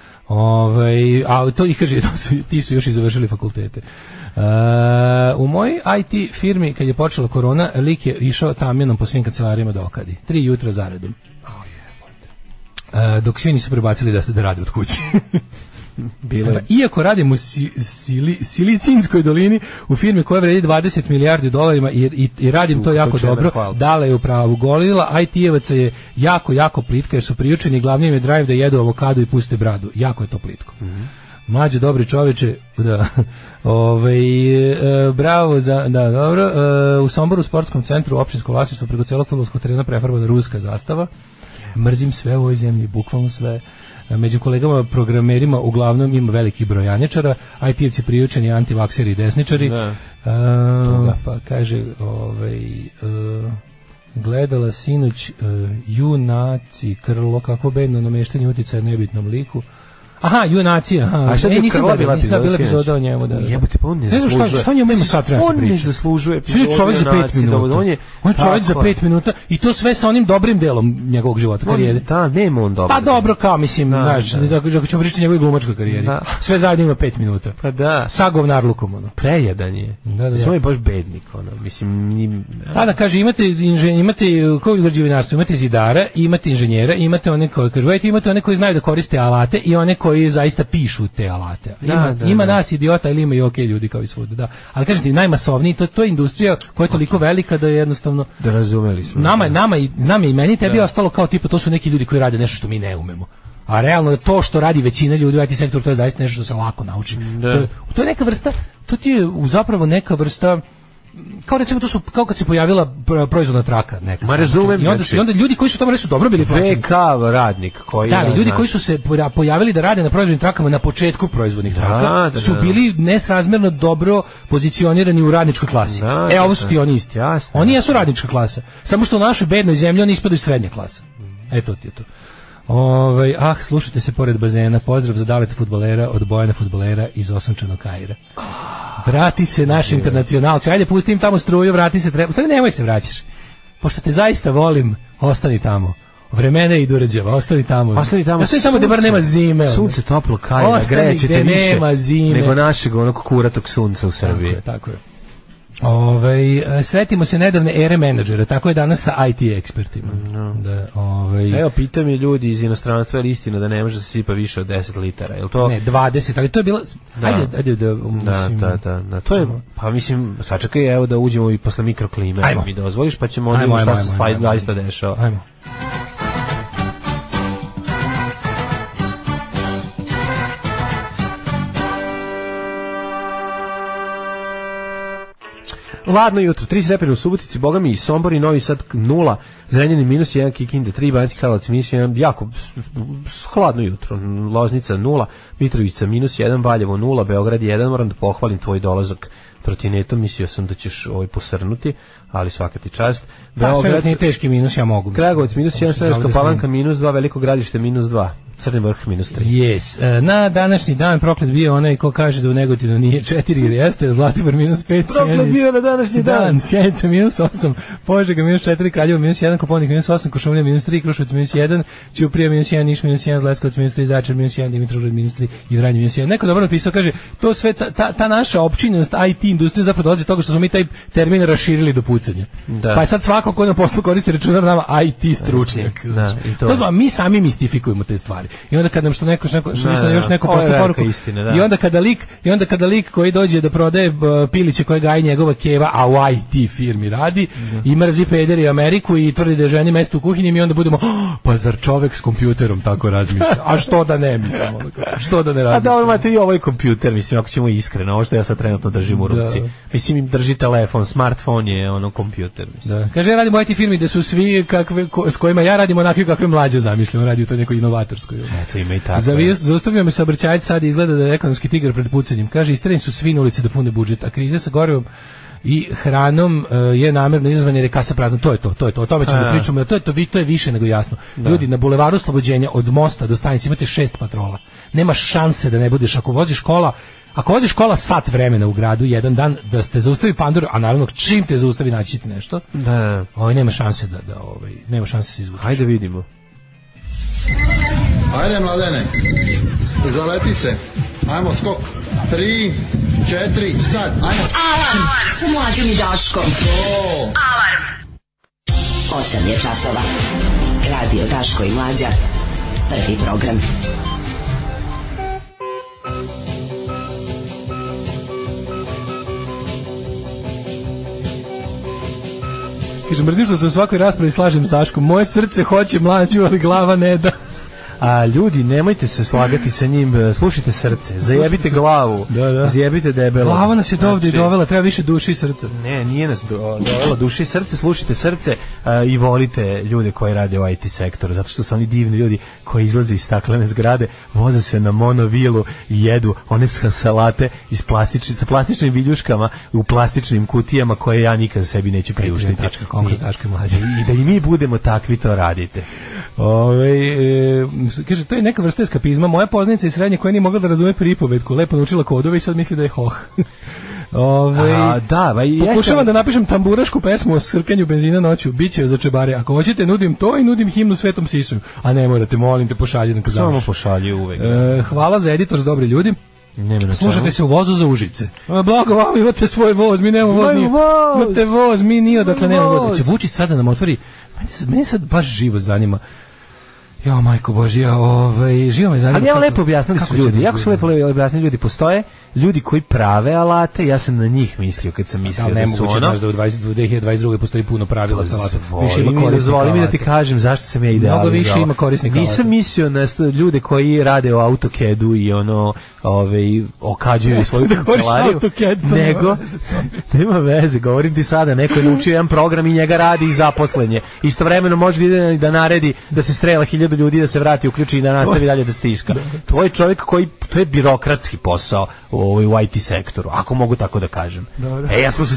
A to ih kaže, ti su još i završili fakultete. U mojoj IT firmi, kad je počela korona, lik je išao tamjanom po svim kancelarijama do okadi. 3 jutra zaredom. Dok svi nisu prebacili da rade od kuće. Iako radim u Silicijskoj dolini u firmi koja vredi 20 milijardi dolarima i radim to jako dobro, Dala je u pravu. Golila IT-evaca je jako, jako plitka jer su priučeni, glavni im je drive da jedu avokado i puste bradu. Jako je to plitko. Mlađe, dobri čoveče, da, bravo za, da, dobro, u Somboru u sportskom centru opštinsko vlasništvo preko celog fudbalskog terena prefarbana ruska zastava. Mrzim sve u ovoj zemlji, bukvalno sve. Među kolegama programerima uglavnom ima veliki broj janječara, IT-evci priučeni, antivakseri i desničari. Pa kaže, gledala sinoć Junaci Krlo, kako bedno nameštanje uticaja nebitnom liku. Aha, Junaci, aha. A šta nisam bila epizoda o njemu. Jebote, pa on ne zaslužuje. Šta njemu ima sad vremena se priča? On ne zaslužuje epizodu. Čovjek za 5 minuta. On je čovjek za 5 minuta i to sve sa onim dobrim delom njegovog života, karijere. Da, nema on dobro. Pa dobro, kao mislim, znaš, ako ćemo pričati o njegovoj glumačkoj karijeri. Sve zajedno ima 5 minuta. Pa da. Sa govnarlukom, ono. Prejedan je. Samo je baš bednik, ono. Mislim, da kaže, imate koji građevinarstvo, imate zidara, imate inženjera, imate one koji kažu, imate one koji znaju da koriste alate i one koji zaista pišu te alate. Ima nas idiota ili ima i okej ljudi kao i svuda, da. Ali kažem ti, najmasovniji, to je industrija koja je toliko velika da je jednostavno... Da razumeli smo. Znam je i meni, tebi je ostalo kao tipa, to su neki ljudi koji rade nešto što mi ne umemo. A realno to što radi većina ljudi u IT sektoru, to je zaista nešto što se lako nauči. To je neka vrsta, to ti je zapravo neka vrsta, kao recimo to su kao kad se pojavila proizvodna traka neka. Ma razumem. I onda ljudi koji su tamo su dobro bili plaćeni. VK radnik koji ljudi koji su se pojavili da rade na proizvodnim trakama na početku proizvodnih traka su bili nesrazmjerno dobro pozicionirani u radničkoj klasi. Ovo su ti oni isti. Oni jesu radnička klasa. Samo što u našoj bednoj zemlji oni ispadaju srednja klasa. Eto ti je to. Slušajte se pored bazena. Pozdrav za Daleta fudbalera od Bojana fudbalera iz osunčanog Kaira. Vrati se naš internacionalče. Ajde, pustim tamo struju, vrati se. Sada nemoj se vraćaš. Pošto te zaista volim, ostani tamo. Vremena idu rđava, ostani tamo. Ostani tamo gde bar nema zime. Sunce toplo Kaira, greće te više nema zime. Nego našeg onog kuratog sunca u Srbiji. Tako je. Sretimo se nedavne ere menadžera, tako je danas sa IT ekspertima. Evo, pita mi ljudi iz inostranstva, je istina da ne može se sipa više od 10 litara, je li to? Ne, 20, ali to je bilo... Ajde da, to je, pa mislim, sačekaj, evo da uđemo i posle mikroklime, mi dozvoliš, pa ćemo odimo šta se zaista dešava. Ajmo. Ladno jutro, 30 stepeni u Subotici, Bogami i Sombor i Novi Sad 0, Zrenjanin -1, Kikinda 3, Banjski Karlovac -1, jako hladno jutro, Loznica 0, Mitrovica -1, Valjevo 0, Beograd 1, moram da pohvalim tvoj dolazak trotinetom, mislio sam da ćeš posrnuti, ali svaka ti čast. Beograd nije teški minus, ja mogu. Kragujevac -1, Smederevska Palanka -2, Veliko Gradište -2. Crni vrh -3. Yes. Na današnji dan proklet bio onaj ko kaže da u Negotinu nije 4 ili jeste, Zlatibor -5, proklet bio na današnji dan. Sjenica -8, Požega -4, Kraljevo -1, Koponik -8, Košumlija -3, Kruševac -1, Ćuprija -1, Niš -1, Leskovac -3, Zaječar -1, Dimitrovgrad -3 i Vranje -1. Neko dobro napisao, kaže, to sve, ta naša opčinjenost IT industrija zapravo dolazi od toga što smo mi taj termin raširili do pucanja. Pa je sad svako ko na poslu koristi računar nama IT stručnjak. To mi sami mistifikujemo te stvari. I onda kad nam što još neko posle poruku i onda kada lik koji dođe da prodaje piliće koje gaji njegova keva, a u IT firmi radi i mrzi peder i Ameriku i tvrdi da je ženi mesto u kuhinji, mi onda budemo pa zar čovek s kompjuterom tako razmišlja? A što da ne mislimo? Što da ne radimo? A da imate i ovaj kompjuter, mislim, ako ćemo iskreno, ovo što ja sad trenutno držim u ruci. Mislim, im drži telefon, smartfon je ono kompjuter. Kaže, ja radim u IT firmi da su svi s kojima ja radim onakvi kakve mlađe zamišljamo, radi u to nekoj inovatorskoj. Eto, ima i tako. Zaustavio me saobraćajac, sad izgleda da je ekonomski tigar pred pucanjem. Kaže, isterani su svi na ulici da pune budžet, a kriza sa gorivom i hranom je namerno izazvana jer je kasa prazna. To je to. O tome ćemo da pričamo. To je više nego jasno. Ljudi, na bulevaru Oslobođenja od mosta do stanice imate 6 patrola. Nema šanse da ne budeš. Ako voziš kola sat vremena u gradu, jedan dan, da ste zaustavi pandur, a naravno čim te zaustavi naći ćete nešto, nema šanse nema šanse se izvučeš. Hajde vidimo. Ajde, mladene, zaleti se. Ajmo, skok. 3, 4, sad. Ajmo. Alarm sa Mlađom i Daškom. Alarm. 8 je časova. Radio Daško i Mlađa. Prvi program. Kaže, mrzim što se u svakoj raspravi slažem s Daškom. Moje srce hoće Mlađu, ali glava ne da. A ljudi, nemojte se slagati sa njim, slušajte srce, zajebite glavu, zajebite debelo. Glava nas je dovde i dovela, treba više duše i srca. Ne, nije nas dovela duše i srce, slušajte srce i volite ljude koji rade u IT sektoru, zato što su oni divni ljudi koji izlaze iz staklene zgrade, voze se na monovilu i jedu one salate sa plastičnim viljuškama u plastičnim kutijama koje ja nikad sebi neću priuštiti. I da i mi budemo takvi, to radite. Kaže, to je neka vrsta eskapizma. Moja poznanica iz srednje koja nije mogla da razume pripovetku, lepo naučila kodove i sad misli da je hoh. Pokušavam da napišem tamburašku pesmu o srkanju benzina noću, biće za čebare. Ako hoćete, nudim to i nudim himnu Svetom Sisuju. A ne morate, molim te, pošalji. Samo pošalji uvek. Hvala za editor, dobri ljudi. Slušate se u vozu za Užice. Blago vam, imate svoj voz, mi nemamo voz. Imate voz, mi nije odakle nemamo voz. Će Vučić sada nam otvori. Meni sad baš živo zanima. Ja, majko Božja, živo me zanima. Ali evo lepo objasnili su ljudi. Jako su lepo objasnili ljudi. Postoje ljudi koji prave alate, ja sam na njih mislio kad sam mislio da su ono. Da u 2022. postoji puno pravila za alate. Više ima korisnika. Dozvoli mi da ti kažem zašto sam ja idealizao. Mnogo više ima korisnika. Nisam mislio na ljude koji rade u AutoCAD-u i ono, okađuju svoju kancelariju. Nego, nema veze, govorim ti sada, neko je naučio jedan program i njega radi i zaposlenje. Istovremeno može da naredi da se strela 1000 ljudi, da se vrati, uključi i da nastavi dalje da stiska. To je čovjek koji, to je birokratski posao u IT sektoru, ako mogu tako da kažem. Jesmo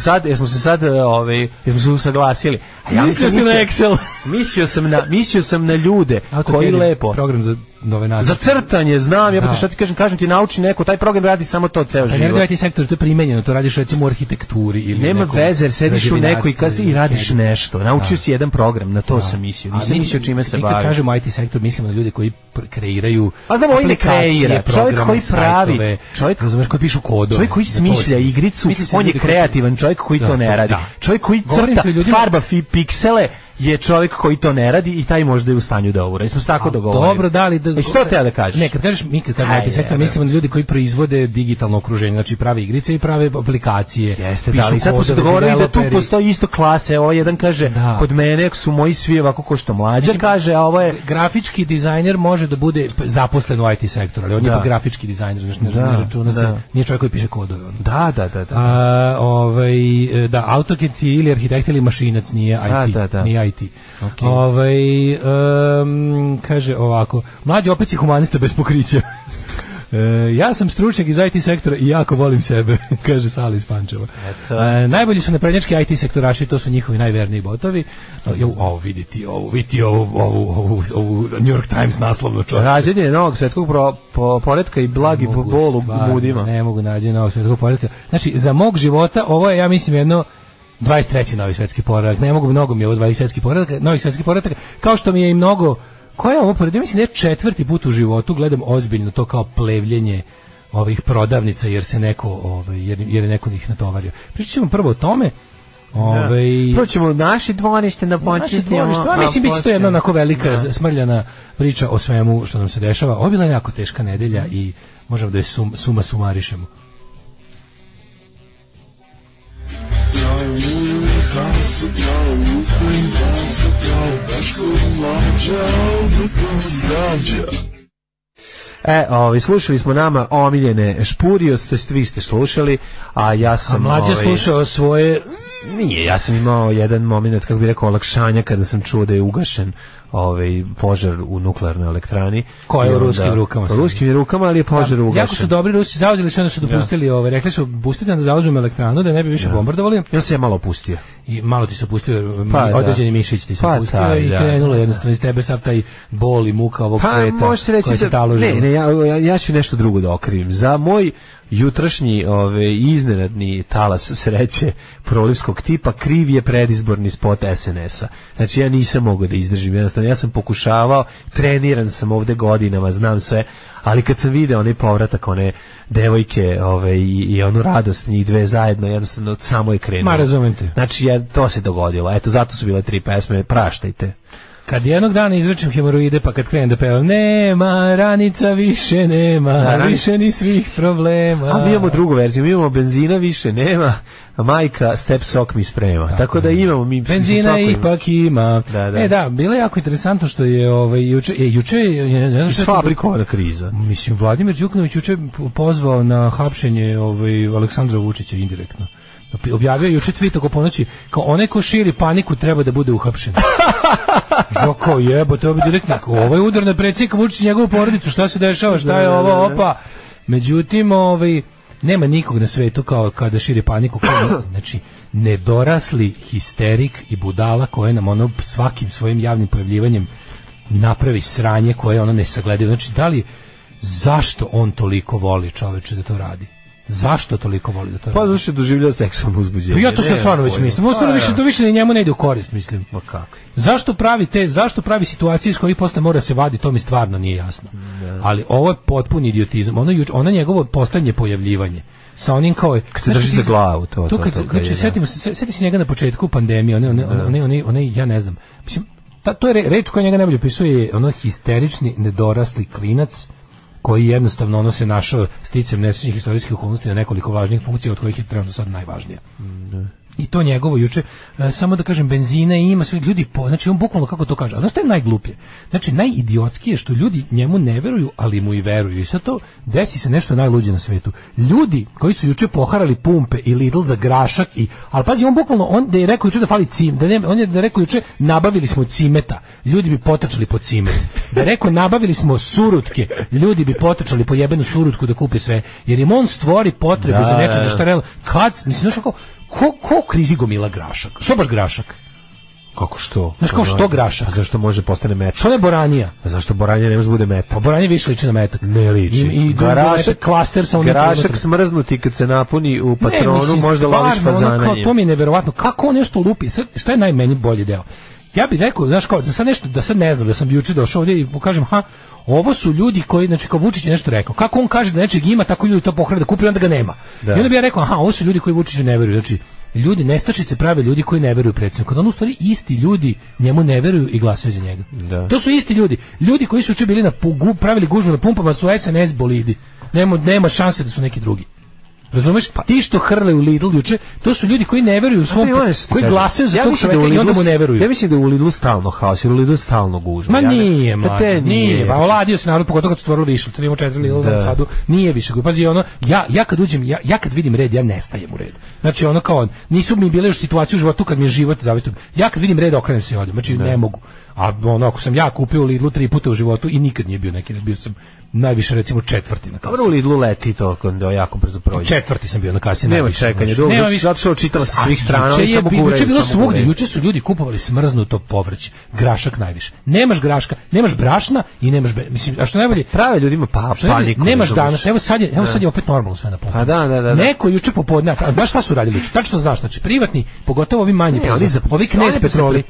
se usaglasili. A ja mislio na Excel. Mislio sam na ljude koji lepo. Program za nove nazive. Za crtanje, znam, ja šta ti kažem ti nauči neko, taj program radi samo to ceo život. Ne IT sektor, to je primenjeno, to radiš recimo u arhitектuri ili nema veze, jer sediš u nekoj i radiš nešto. Naučio si jedan program, na to sam mislio. Nisam mislio čime se bavim. Kad kažemo IT sektor, mislimo na ljude koji kreiraju aplikacije, čovjek koji pravi, čovjek koji pišu kodove, čovjek koji smišlja igricu, on je kreativan, čovjek koji to ne radi. Čovjek koji crta, farba piksele, je čovjek koji to ne radi i taj možda je u stanju da ura. Smo se tako dogovorili. Dobro, da li da što te da kažeš? Ne, kad kažeš IT sektor, mislimo na ljudi koji proizvode digitalno okruženje, znači prave igrice i prave aplikacije. Jeste, da, i sad smo se dogovorili da tu postoji isto klase. Ovo jedan kaže, kod mene su moji svi ovako ko što Mlađa kaže, a ovo je grafički dizajner može da bude zaposlen u IT sektoru, ali on je grafički dizajner, znači ne računa se, nije čovjek koji piše kodove. Da. Da, AutoCAD ili arhitekt ili mašinac, nije IT. Nije IT. Kaže ovako, Mlađe opet si humanista bez pokrića. Ja sam stručnjak iz IT sektora i jako volim sebe, kaže Sala iz Pančeva. Najbolji su naprednjački IT sektoraši, to su njihovi najverniji botovi. Vidite ovu New York Times naslovno čovječe. Rađenje novog svjetskog poretka i blagi bol u mudima. Ne mogu nađenje novog svjetskog poretka. Znači, za mog života ovo je, ja mislim, jedno 23. novi svjetski poredak. Ne mogu, mnogo mi je ovo 20 svjetski poredak, novih svjetskih poredaka, kao što mi je i mnogo. Koja je ovo pored? Ja mislim da je 4. put u životu gledam ozbiljno to kao plevljenje ovih prodavnica jer se neko jer je neko njih natovario. Pričat ćemo prvo o tome. Prvo ćemo naše dvorište na početku. Mislim biće to jedna onako velika smrljana priča o svemu što nam se dešava. Ovo je bila jako teška nedelja i možemo da je sumarišemo. Slušali smo nama omiljene Špurios, to jest vi ste slušali, a ja sam... A Mlađe slušao svoje... Nije, ja sam imao jedan moment, kako bi rekao, olakšanja kada sam čuo da je ugašen požar u nuklearnoj elektrani. Ko je u ruskim rukama? U ruskim rukama, ali je požar ugašen. Jako su dobri Rusi, zauzeli se, onda su dopustili, rekli su, pustite da zauzmemo elektranu, da ne bi više bombardovali. Ja sam je malo opustio. I malo ti se opustio, određeni mišić ti se opustio i krenulo jednostavno iz tebe sav taj bol i muka ovog sveta koji se taloži. Ne, ja ću nešto drugo da okrivim. Za moj jutrašnji iznenadni talas sreće prolivskog tipa kriv je predizborni spot SNS-a. Znači ja nisam mogao da izdržim, jednostavno ja sam pokušavao, treniran sam ovde godinama, znam sve, ali kad sam video onaj povratak one devojke i onu radost njih dve zajedno, jednostavno samo je krenulo. Ma razumem te. Znači to se dogodilo, eto zato su bile 3 pesme, praštajte. Kad jednog dana izrečem hemoroide, pa kad krenem da pevam, nema ranica više nema, više ni svih problema. A mi imamo drugu verziju, mi imamo benzina više nema, a majka step sok mi sprema. Tako da imamo mi benzina ipak ima. Da, bilo je jako interesantno što je juče ne znam šta je fabrikovana kriza. Mislim, Vladimir Đukanović juče pozvao na hapšenje Aleksandra Vučića indirektno. Objavio juče tweet oko ponoći, kao onaj ko širi paniku treba da bude uhapšen. Kao jebote, ovo bi direktno, ovo je udar na predsjednika Vučića, njegovu porodicu, šta se dešava, šta je ovo, opa. Međutim, nema nikog na svetu kao kada širi paniku, znači nedorasli histerik i budala koje nam svakim svojim javnim pojavljivanjem napravi sranje koje ono ne sagledivo. Znači, zašto on toliko voli, čoveče, da to radi? Zašto toliko voli da to radi? Pa zašto je doživljao seksualno uzbuđenje. Pa ja to sad stvarno već mislim. To više ni njemu ne ide u korist, mislim. Ma kako? Zašto pravi situacije iz kojih posle mora se vadi, to mi stvarno nije jasno. Ne. Ali ovo je potpuni idiotizam. Ono njegovo poslednje pojavljivanje sa onim kao kad se drži za glavu to. Znači seti se njega na početku pandemije, one ja ne znam. Mislim, to je reč koja njega najbolje opisuje, ono histerični, nedorasli klinac koji jednostavno se našao sticem nesrećnih istorijskih okolnosti na nekoliko važnih funkcija, od kojih je trenutno sad najvažnija. I to njegovo juče, samo da kažem, benzina ima, sve ljudi, znači on bukvalno kako to kaže. A znaš što je najgluplje? Znači najidiotskije je što ljudi njemu ne veruju, ali mu i veruju. I sad to desi se nešto najluđe na svetu. Ljudi koji su juče poharali pumpe i Lidl za grašak ali pazi, on bukvalno, da je rekao juče da fali on je rekao juče nabavili smo cimeta, ljudi bi potrčali po cimet. Da je rekao nabavili smo surutke, ljudi bi potrčali po jebenu surutku da kupe sve. Jer im on stvori potrebu za nešto za šta realno. Mislim, znaš ko krizi gomila grašak? Što baš grašak? Kako što? Znaš kao što grašak? A zašto može postane metak? Što ne boranija? A zašto boranija ne može bude metak? Pa boranija više liči na metak. Ne liči. I klaster sa onim grašak smrznuti kad se napuni u patronu možda loviš fazananje. To mi je neverovatno. Kako on nešto lupi? Šta je najmeni bolji deo? Ja bih rekao, znaš kao, da sad ne znam, da sam juče došao ovdje i pokažem, ovo su ljudi koji, znači kao Vučić je nešto rekao. Kako on kaže da nečeg ima, tako ljudi to pohrane da kupi, onda ga nema. I onda bih ja rekao, ovo su ljudi koji Vučiću ne veruju. Znači, ljudi, nestašice prave ljudi koji ne veruju predsjedniku. Kada on u stvari isti ljudi njemu ne veruju i glasaju za njega. To su isti ljudi. Ljudi koji su juče bili pravili gužvu na pumpama su SNS bolidi. Nema šanse da su neki drugi. Razumeš? Ti što hrle u Lidl juče, to su ljudi koji ne veruju u svom, koji glasaju za tog čoveka i onda mu ne veruju. Ja mislim da u Lidlu stalno haos, jer u Lidlu stalno gužva. Ma nije, mlađe, nije. Pa oladio se narod, pogotovo kad su stvorili više, imamo 4 Lidl u Novom Sadu, nije više. Pazi, ja kad uđem, ja kad vidim red, ja nestajem u red. Znači, ono kao, nisu mi bile još situacije u životu kad mi je život zavisno. Ja kad vidim red, okrenem se i odem. Znači, ne mogu. A ako sam ja kupio u Lidlu 3 puta u životu i nikad nije bio neki red, bio sam najviše recimo četvrti na kasi. Dobro, u Lidlu leti to kada jako brzo prođe. Četvrti sam bio na kasi. Nema čekanja, zato što čitala sa svih strana. Juče bilo svugdje, juče su ljudi kupovali smrznuto povrće, grašak najviše. Nemaš graška, nemaš brašna i nemaš, mislim, a što najbolje, prave ljudima paniku. Nemaš danas, evo sad je opet normalno sve na pumpu. Pa da. Neko juče popodne, a baš šta su radili juče? Tačno znaš, znači privatni, pogotovo ovi manji, ovi Knez Petroli,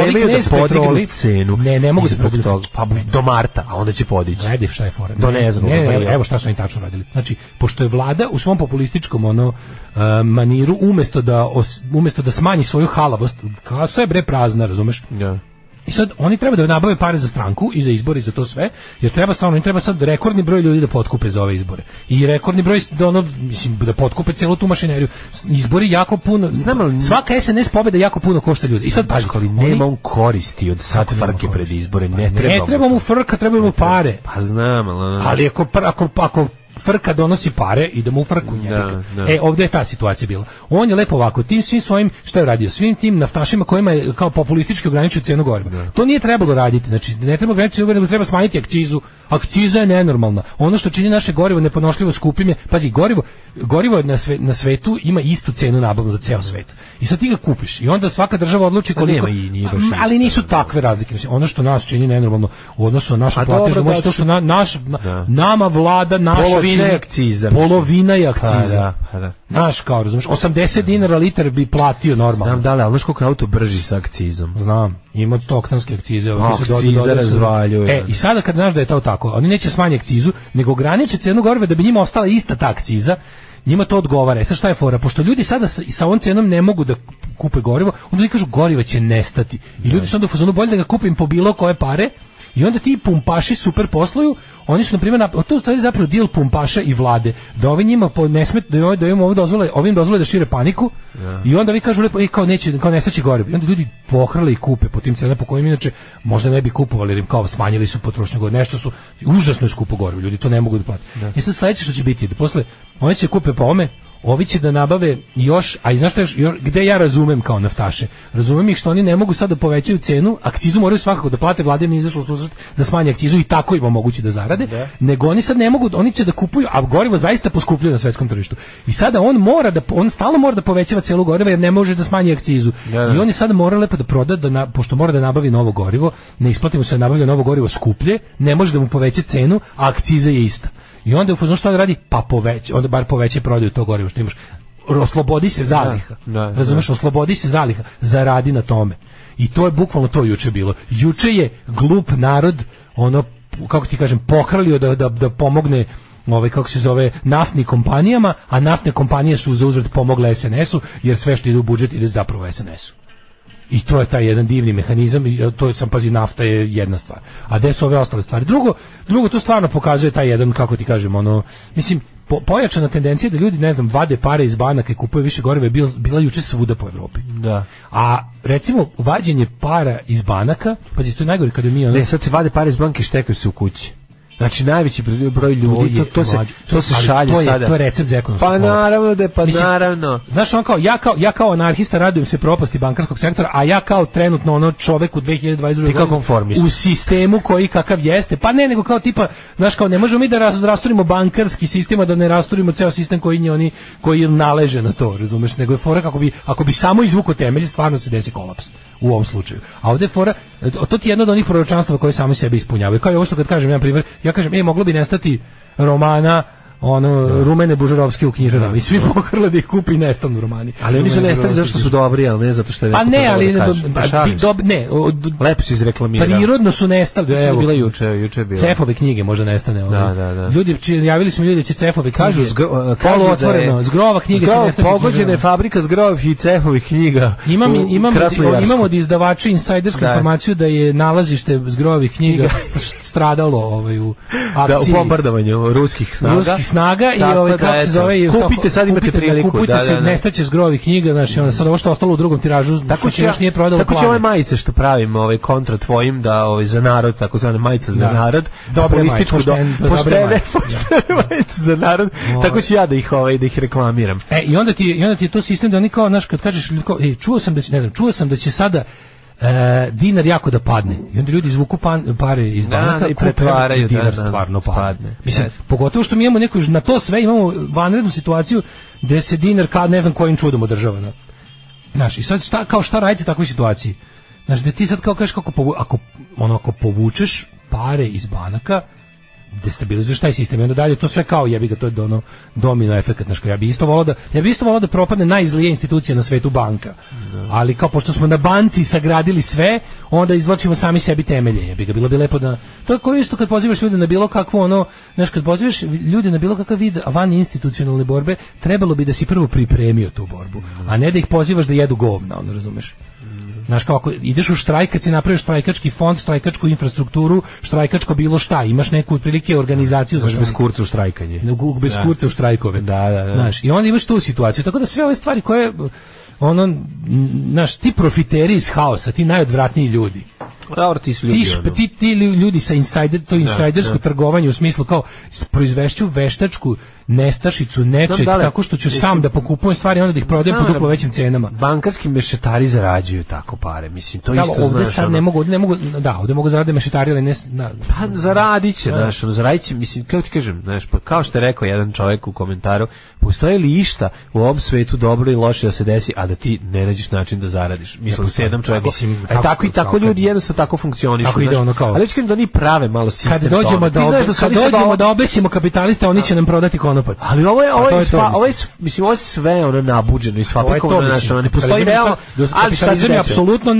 cenu. Ne mogu da podignu. Pa do marta, a onda će podići. Ajde, šta je fora? Evo šta su oni tačno radili. Znači, pošto je vlada u svom populističkom maniru umjesto da smanji svoju halavost, kasa je bre prazna, razumeš? I sad oni treba da nabave pare za stranku i za izbore i za to sve, jer treba sad rekordni broj ljudi da potkupe za ove izbore. I rekordni broj da potkupe celu tu mašineriju. Izbori jako puno. Svaka SNS pobeda jako puno košta ljudi. I sad paži, nema on koristi od sad frke pred izbore, ne treba mu frka, treba mu pare. Pa znam, ali ako frka donosi pare, idemo u frku njega. Ovdje je ta situacija bila. On je lepo ovako, tim svim svojim, šta je radio, svim tim naftašima kojima je kao populistički ograničio cenu goriva. To nije trebalo raditi, znači ne treba ograničiti cenu goriva, nego treba smanjiti akcizu. Akciza je nenormalna. Ono što čini naše gorivo neponošljivo skupim je, pazi, gorivo na svetu ima istu cenu nabavnu za ceo svet. I sad ti ga kupiš i onda svaka država odluči koliko, ali nisu takve razlike. Ono što nas čini nenormalno u odnosu na našu platežnu moć, to što nama vlada naša polovina je akciza. Naš, kao, razumiješ, 80 dinara litar bi platio normalno. Znam, ali znaš koliko auto brži sa akcizom? Znam, ima od oktanske akcize. Akciza razvaljuje. I sada kad znaš da je to tako, oni neće smanjiti akcizu, nego ograniče cenu goriva da bi njima ostala ista ta akciza, njima to odgovara. Sad šta je fora? Pošto ljudi sada sa ovom cenom ne mogu da kupe gorivo, onda ljudi kažu goriva će nestati. I ljudi su onda u fazonu bolje da ga kupim po bilo koje pare. I onda ti pumpaši super posluju, oni su na primjer to u stvari zapravo deal pumpaša i vlade, da ovi njima ne sme da im ovim dozvole da šire paniku. I onda vi kažu lepo kao nestaće gorivo. I onda ljudi pohrle i kupe po tim cenama po kojim inače možda ne bi kupovali, jer im kao smanjili su potrošnju goriva, nešto su užasno skupo gorivo, ljudi to ne mogu da plate. I sad sledeće što će biti da posle oni će kupe po ome, ovi će da nabave još, a i znaš šta još, gde ja razumem kao naftaše, razumem ih što oni ne mogu sad da povećaju cenu, akcizu moraju svakako da plate, vlada im izašla u susret da smanje akcizu i tako im omogući da zarade, nego oni sad ne mogu, oni će da kupuju, a gorivo zaista poskupljuje na svetskom tržištu. I sada on stalno mora da povećava celu goriva jer ne može da smanji akcizu. I on je sada mora lepo da proda, pošto mora da nabavi novo gorivo, ne isplati mu se da nabavlja novo gorivo skuplje, ne može da mu poveća cenu, a akciza je ista. I onda u fazonu šta da radi? Pa onda bar poveća prodaju to gorivo što imaš. Oslobodi se zaliha. Razumeš, oslobodi se zaliha, zaradi na tome. I to je bukvalno to juče bilo. Juče je glup narod, kako ti kažem, pohrlio da pomogne kako se zove, naftnim kompanijama, a naftne kompanije su za uzvrat pomogle SNS-u, jer sve što ide u budžet ide zapravo SNS-u. I to je taj jedan divni mehanizam, to sam, pazi, nafta je jedna stvar. A gde su ove ostale stvari? Drugo, to stvarno pokazuje taj jedan, kako ti kažem, mislim, pojačana tendencija da ljudi, ne znam, vade pare iz banaka i kupuju više goriva je bila juče svuda po Evropi. Da. A recimo, vađenje para iz banaka, pazi, to je najgore kada mi... Ne, sad se vade pare iz banke i štekaju se u kući. Znači najveći broj ljudi to se šalje sada. To je recept za ekonomsku kolaps. Naravno da naravno. Znaš, ja kao anarhista radujem se propasti bankarskog sektora, a ja kao trenutno čovek u 2022 godine u sistemu koji kakav jeste. Pa ne, nego kao tipa, znaš, kao ne možemo mi da rasturimo bankarski sistem, a da ne rasturimo ceo sistem koji naleže na to, razumeš? Nego je fora ako bi samo izvuko temelje, stvarno se desi kolaps u ovom slučaju. A ovde je fora, to ti je jedno od onih proročanstava koje sami sebe ispunjavaju. Kao i ovo što kad kažem, jedan primjer, ja kažem, moglo bi nestati romana Rumene Bužarovske u knjižarama i svi pohrle da ih kupi i nestanu romani. Ali oni su nestali zašto su dobri, ali ne zato što je neko to ne, lepo si izreklamirao. Prirodno su nestali. Evo, bila juče bila. Cefove knjige možda nestane. Da. Javili su mi ljudi da će Cefove knjige. Kažu otvoreno, Zgrova knjige će nestati. Pogođena je fabrika Zgrova i Cefovih knjiga. Imamo od izdavača insajdersku informaciju da je nalazište Zgrovih knjiga stradalo u akciji. U bombardovanju ruskih snaga i kako se zove, kupite, sad imate priliku, kupite se, nestaće Zgrovih knjiga, znači sad ovo što ostalo u drugom tiražu, tako će još nije prodalo. Tako će ove majice što pravim, kontra tvojim, da za narod, tako zvane majice za narod, populističku, poštene majice za narod, tako ću ja da ih reklamiram. I onda ti je to sistem da oni kao, znaš, kad kažeš, čuo sam da će sada dinar jako da padne. I onda ljudi izvuku pare iz banaka i pretvaraju dinar stvarno padne. Mislim, pogotovo što mi imamo na to sve imamo vanrednu situaciju gde se dinar ne znam kojim čudom održava. Znaš, i sad šta raditi u takvoj situaciji? Znaš, da ti sad kao kažeš ako povučeš pare iz banaka, destabilizuješ taj sistem i onda dalje to sve kao jebi ga, to je domino efekat. Ja bi isto volao da propadne najzlije institucija na svetu, banka. Ali kao pošto smo na banci sagradili sve, onda izvlačimo sami sebi temelje. Jebi ga, bilo bi lepo da to je kao isto kad pozivaš ljude na bilo kakvo kad pozivaš ljude na bilo kakav vid van institucionalne borbe, trebalo bi da si prvo pripremio tu borbu, a ne da ih pozivaš da jedu govna, razumeš? Znaš, kao ako ideš u štrajk, kad si napraviš štrajkački fond, štrajkačku infrastrukturu, štrajkačko bilo šta, imaš neku otprilike organizaciju za bez kurca u štrajkanje. Bez kurca u štrajkove. Da. Znaš, i onda imaš tu situaciju, tako da sve ove stvari koje, znaš, ti profiteri iz haosa, ti najodvratniji ljudi. Ti ljudi sa insajdersko trgovanje u smislu kao proizvešću veštačku nestašicu nečeg tako što ću sam da pokupujem stvari onda da ih prodajem po duplo većim cenama. Bankarski mešetari zarađuju tako pare, mislim, to isto ovde znaš. Sad ne mogu, ovde mogu zaraditi mešetari, ali ne... Pa zaradit će, znaš, zaradit će, mislim, kako ti kažem, znaš, pa kao što je rekao jedan čovjek u komentaru, postoje li išta u ovom svetu dobro i loše da se desi, a da ti ne nađeš način da zaradiš? Mislim, s jednom čovjekom. Tako ljudi jednostavno tako funkcionišu. Ali već da oni prave malo sistem. Kad dođemo da obesimo kapitaliste, oni će nam prodati konopac. Ali ovo je sve nabuđeno i sfabrikovano, ne postoji realno. Kapitalizam je apsolutno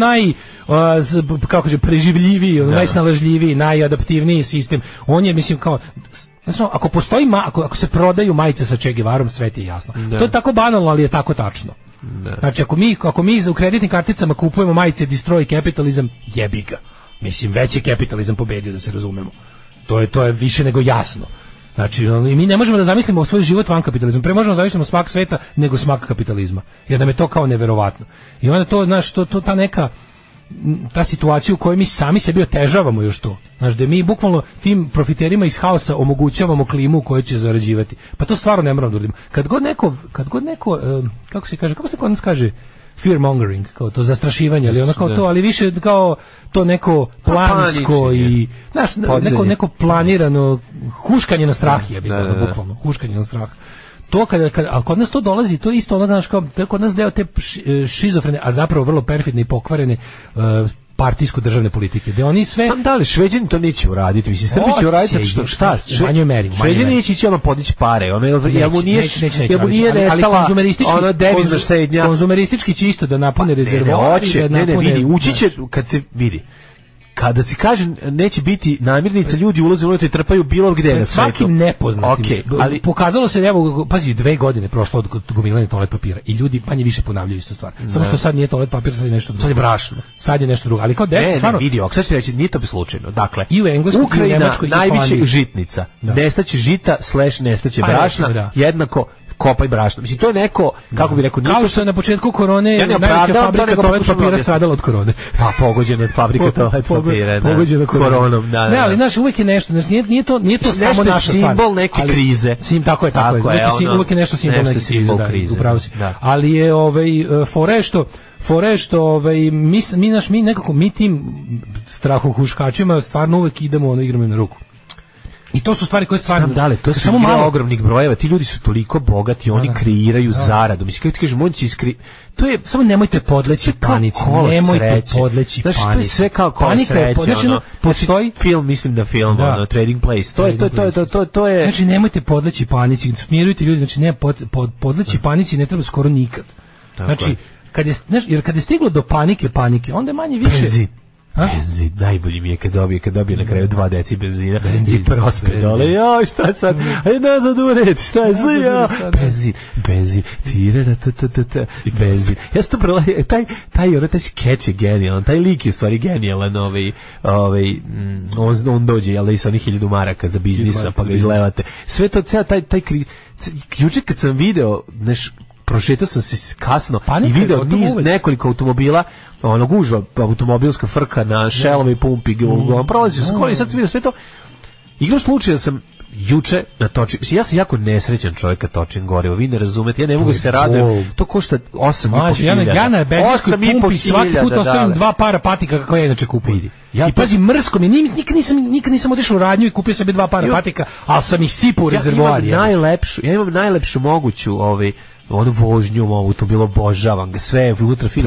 preživljiviji, najsnalažljiviji, najadaptivniji sistem. On je, mislim, kao... Ako se prodaju majice sa Che Guevarom, sve ti je jasno. To je tako banalno, ali je tako tačno. Znači, ako mi u kreditnim karticama kupujemo majice Destroy Capitalism, jebi ga. Mislim, već je kapitalizam pobedio, da se razumemo. To je više nego jasno. Znači, mi ne možemo da zamislimo svoj život van kapitalizma. Pre možemo da zamislimo smak sveta nego smak kapitalizma. Jer nam je to kao neverovatno. I onda to, znaš, ta neka ta situacija u kojoj mi sami sebi otežavamo još to. Znaš, da mi bukvalno tim profiterima iz haosa omogućavamo klimu u kojoj će zarađivati. Pa to stvarno ne moramo da uradimo. Kad god neko, kako se kod nas kaže, fear mongering, kao to zastrašivanje, ali ono kao to, ali više kao to neko plansko i znaš, neko planirano huškanje na strah je bukvalno, huškanje na strah. To ali kod nas to dolazi, to je isto ono, znaš, kao kod nas deo te šizofrene, a zapravo vrlo perfidne i pokvarene partijsko-državne politike, gde oni sve... Da li Šveđani to neće uraditi? Mislim, Srbi će uraditi šta? Šveđani neće ići ono podići pare, jer mu nije nestala ona devizna štednja. Konzumeristički će isto da napune rezervoari. Ne, vidi, ući će kad se vidi. Kada se kaže neće biti namirnica, ljudi ulaze unutra i trpaju bilo gde na svetu. Svakim nepoznatim. Ali pokazalo se, evo, pazi, 2 godine prošlo od gomilanja toalet papira i ljudi manje više ponavljaju istu stvar. Samo što sad nije toalet papir, sad je nešto drugo. Sad je brašno. Sad je nešto drugo. Ali kao deset stvarno. Ne, vidi, sad ću reći, nije to slučajno. Dakle, i u Engleskoj, Ukrajina, i u Nemačkoj, najviše žitnica. Nestaće žita / nestaće brašna, jednako kopaj brašno. Mislim, to je neko, kako bi rekao, kao što je na početku korone najveća fabrika toalet papira stradala od korone. Pa pogođena od fabrika toalet papira. Pogođena koronom. Ne, ali znaš, uvijek je nešto, nije to samo naša stvar. Simbol neke krize. Tako je. Uvijek je nešto simbol neke krize. Upravo si. Ali je fore što mi nekako tim strahohuškačima stvarno uvijek idemo, igramo na ruku. I to su stvari koje stvarno... to su malo ogromnih brojeva, ti ljudi su toliko bogati, oni kreiraju zaradu. Mislim, kako ti kažeš, on će to je, samo nemojte podleći panici, nemojte podleći panici. Znači, to je sve kao kolo sreće, postoji... Film, mislim da film, Trading Place, to je... Znači, nemojte podleći panici, smirujte ljudi, znači, ne podleći panici ne treba skoro nikad. Znači, kad je stiglo do panike, onda je manje više... Benzin, najbolji mi je kad dobije na kraju 2 deci benzina i prospe dole, joj, šta sad, ajde nazad u red, šta je za ja, benzin, tirana, benzin. Ja sam to prela, taj sketch je genijalan, taj lik je u stvari genijalan, on dođe, jel da i sa onih 1000 maraka za biznisa, pa ga izlevate. Sve to, taj juče kad sam video, prošetao sam se kasno i video nekoliko automobila, gužva automobilska frka na Shellove pumpi, prolazio sam koli, sad sam vidio sve to. Igrom slučaja sam juče natočio, ja sam jako nesrećan čovjek kad točim gorivo, vi ne razumete, ja ne mogu se radujem, to košta 8.500. Ja na benzinskoj pumpi svaki put ostavim 2 para patika kako ja inače kupim. I pazi, mrsko mi, nikad nisam otišao u radnju i kupio sebi 2 para patika, ali sam ih sipao u rezervoar. Ja imam najlepšu moguću onu vožnju, automobilo, obožavam ga, sve je unutra fino.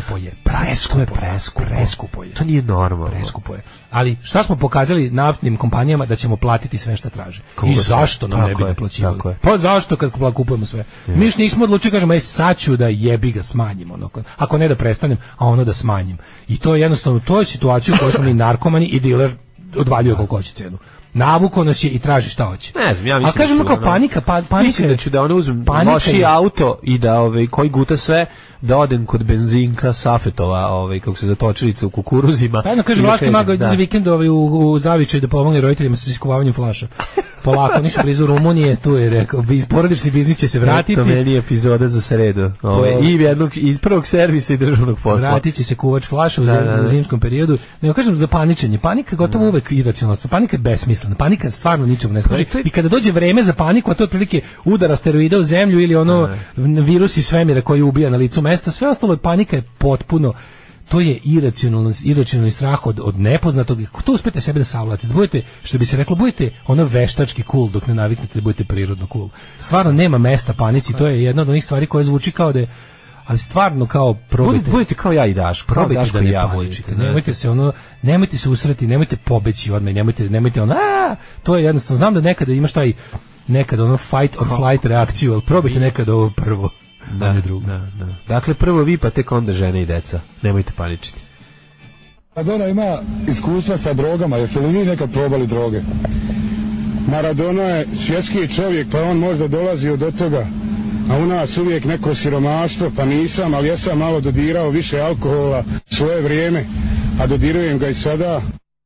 Preskupo je. To nije normalno. Preskupo je. Ali šta smo pokazali naftnim kompanijama da ćemo platiti sve šta traže. I zašto nam ne bi naplaćivali? Pa zašto kad kupujemo sve? Mi još nismo odlučili, kažemo, sad ću da jebi ga smanjimo. Ako ne da prestanem, a ono da smanjim. I to je jednostavno, to je situacija u kojoj smo mi narkomani i diler odvaljuje koliko hoće cenu. Navuko nas je i traži šta hoće. Ne znam, ja mislim. A kažem kao panika. Mislim da ću da uzmem loši auto i da koji guta sve, da odem kod benzinka Safetova, kako se zatočilica u kukuruzima. Pa kaže Vlaški Mago ide za vikend u Zavičaj da pomogne roditeljima sa iskovavanjem flaša. Polako, nisu blizu Rumunije, tu je rekao, porodični biznis će se vratiti. To meni je epizoda za sredu. I prvog servisa i državnog posla. Vratit će se kuvač flaša u zimskom periodu. Nego kažem, za paničenje. Panika gotovo uvek iracionalna. Panika je besmislena. Panika stvarno ničemu ne služi. I kada dođe vreme za paniku, a to je otprilike udar asteroida u zemlju ili virus iz svemira koji ubija na licu mesta, sve ostalo panika je potpuno, to je iracionalni strah od nepoznatog. To uspete sebe da savladate. Budete, što bi se reklo, budete veštački cool dok ne naviknete da budete prirodno cool. Stvarno nema mesta panici, to je jedna od onih stvari koja zvuči kao da je, ali stvarno kao probajte. Budete kao ja i Daško. Probajte da ne paničite. Nemojte se usrati, nemojte pobeći odmah, nemojte to je jednostavno. Znam da nekada imaš nekada fight or flight reakciju, ali probajte nekada ovo prvo. Da. Dakle, prvo vi, pa tek onda žene i deca. Nemojte paničiti. Maradona ima iskustva sa drogama. Jeste li vi nekad probali droge? Maradona je svjetski čovjek, pa on možda dolazio do toga. a u nas uvijek neko siromaštvo, pa nisam, ali ja sam malo dodirao više alkohola svoje vrijeme, a dodirujem ga i sada.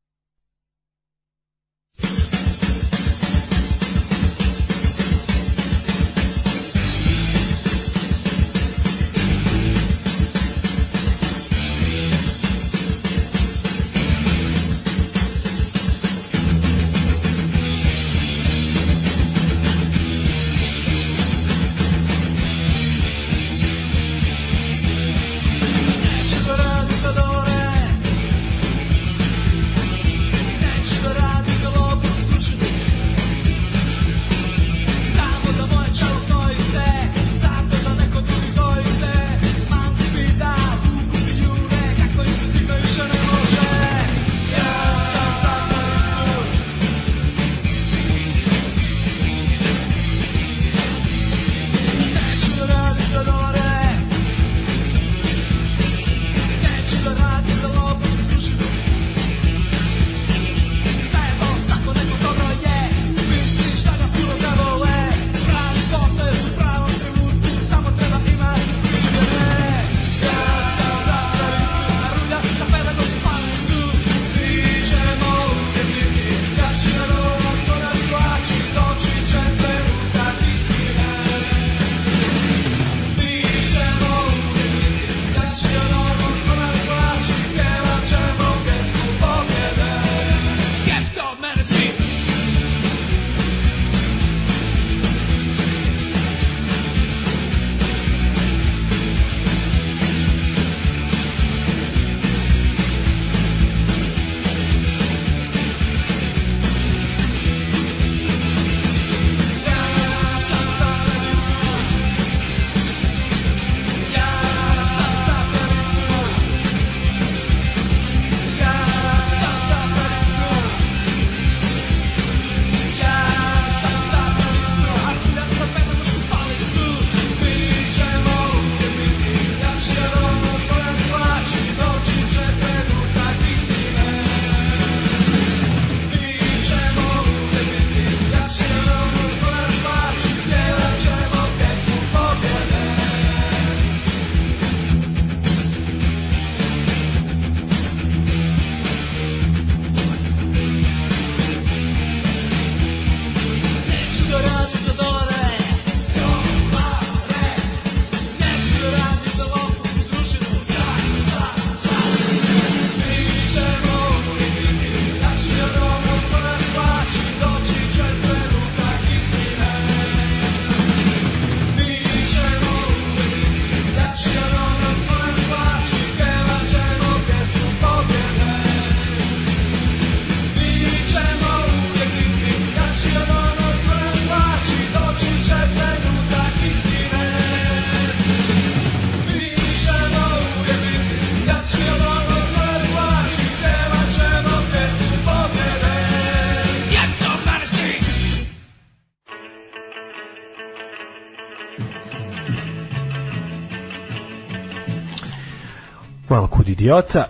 Malo kud idiota,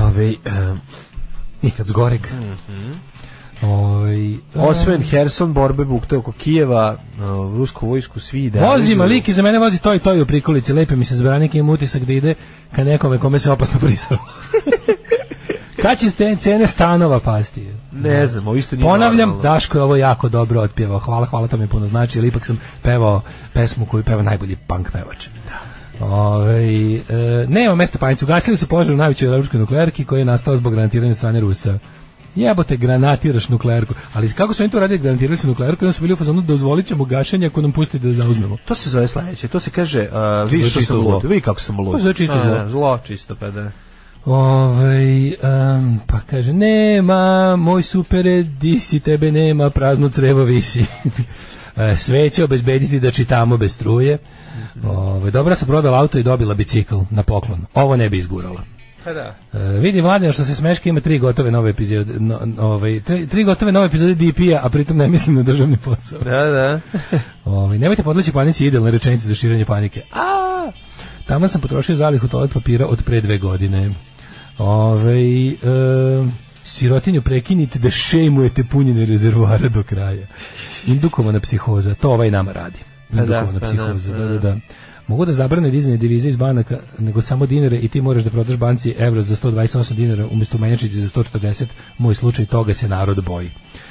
nikad zgoreg. Osvojen Herson, borbe bukte oko Kijeva, rusku vojsku svi ide. Vozi Maliki, za mene vozi to i u prikolici, lepe mi se zbranik, imam utisak da ide ka nekome kome se opasno prisalo. Kad će cene stanova pasti? Ne znam, ovo isto nije ponavljam, normalno. Daško je ovo jako dobro otpjevao. Hvala, to mi puno znači, ali ipak sam pevao pesmu koju peva najbolji punk pevač. Nema mesta panicu. Gasili su požar u najvećoj evropskoj nuklearki koji je nastao zbog granatiranja strane Rusa. Jebote, granatiraš nuklearku. Ali kako su oni to radili, granatirali su nuklearku i onda su bili u fazonu, dozvolit ćemo gašenje ako nam pustite da zauzmemo. To se zove sledeće, to se kaže vi što sam lud, vi kako sam lud. To zove čisto zlo. Zlo čisto, pa da. Pa kaže, nema, moj supere, di si, tebe nema, prazno crevo visi. Sve će obezbediti da čitamo bez struje. Dobra sam prodala auto i dobila bicikl na poklon. Ovo ne bi izgurala. Vidi Mladen što se smeška, ima 3 gotove nove epizode, 3 gotove nove epizode DP-a, a pritom ne mislim na državni posao. Da. Nemojte podleći panici, idealne rečenice za širenje panike. Tamo sam potrošio zalihu toalet papira od pre 2 godine. Sirotinju prekinite da šejmujete punjene rezervoara do kraja. Indukovana psihoza, to nama radi. indukovana psihoza. Da. Mogu da zabrane dizanje devize iz banaka, nego samo dinare i ti moraš da prodaš banci evro za 128 dinara umjesto menjačice za 140. Moj slučaj, toga se narod boji.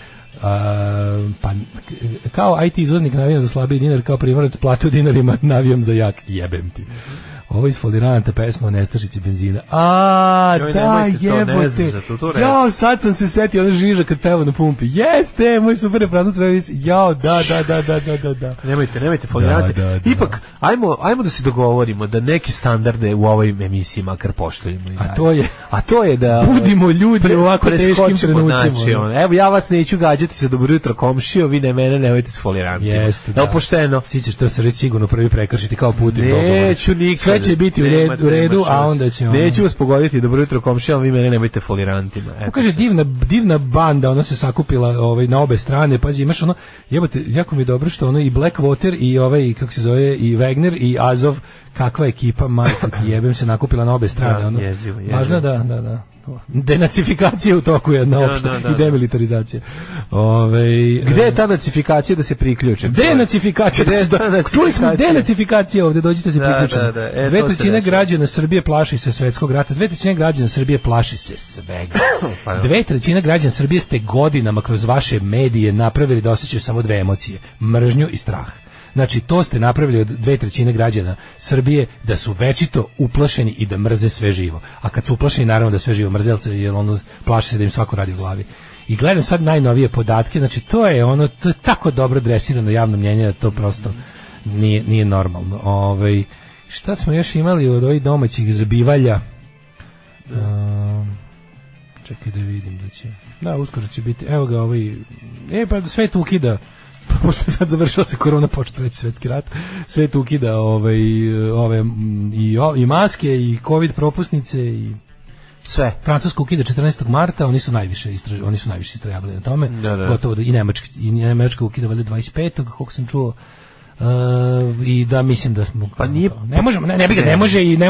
Pa kao IT izvoznik navijam za slabiji dinar, kao primorac platu dinarima navijam za jak, jebem ti. Ovo iz Foliranata pesma o nestašici benzina. Da, jebote. Jao, sad sam se setio ona Žiža kad peva na pumpi. Jeste, moj super reprezentac Travis. Jao, da. Nemojte Folirante. Ipak, ajmo da se dogovorimo da neke standarde u ovoj emisiji makar poštujemo. A to je da budimo ljudi u ovako teškim trenucima. Evo, ja vas neću gađati sa dobro jutro komšio, vi ne mene, nemojte s Folirante. Jeste, da. Pošteno. Ti ćeš to se reći sigurno prvi prekršiti kao Putin. Neću nikad. Će biti u redu, a onda će neću vas pogoditi, dobro jutro komšija, vi mene nemojte folirantima. Kaže, divna banda, ona se sakupila na obe strane, pazi, imaš ono, jebote, jako mi je dobro što ono i Blackwater i ovaj, kako se zove, i Wagner i Azov, kakva ekipa, majko ti jebem, se nakupila na obe strane. Ono. Jezivo. Važno da. Denacifikacija u toku jedna opšta i demilitarizacija. Gde je ta nacifikacija da se priključe? Denacifikacija. Čuli smo denacifikacija ovdje, dođite se priključiti. 2/3 građana Srbije plaši se svetskog rata, 2/3 građana Srbije plaši se svega. 2/3 građana Srbije ste godinama kroz vaše medije napravili da osjećaju samo dve emocije, mržnju i strah. Znači, to ste napravili od 2/3 građana Srbije, da su večito uplašeni i da mrze sve živo. A kad su uplašeni, naravno da sve živo mrze, jer ono plaši se da im svako radi u glavi. I gledam sad najnovije podatke, znači to je tako dobro dresirano javno mnjenje da to prosto nije normalno. Šta smo još imali od ovih domaćih zabivalja? Čekaj da vidim da će... Da, uskoro će biti... Evo ga pa svet ukida... Pošto sad završila se korona, počeo treći svetski rat, svet ukida i maske i covid propusnice i sve. Francuska ukida 14. marta, oni su najviše istrajavali na tome. Gotovo da i Nemačka ukida valjda 25. kako sam čuo. I da mislim da smo ne može i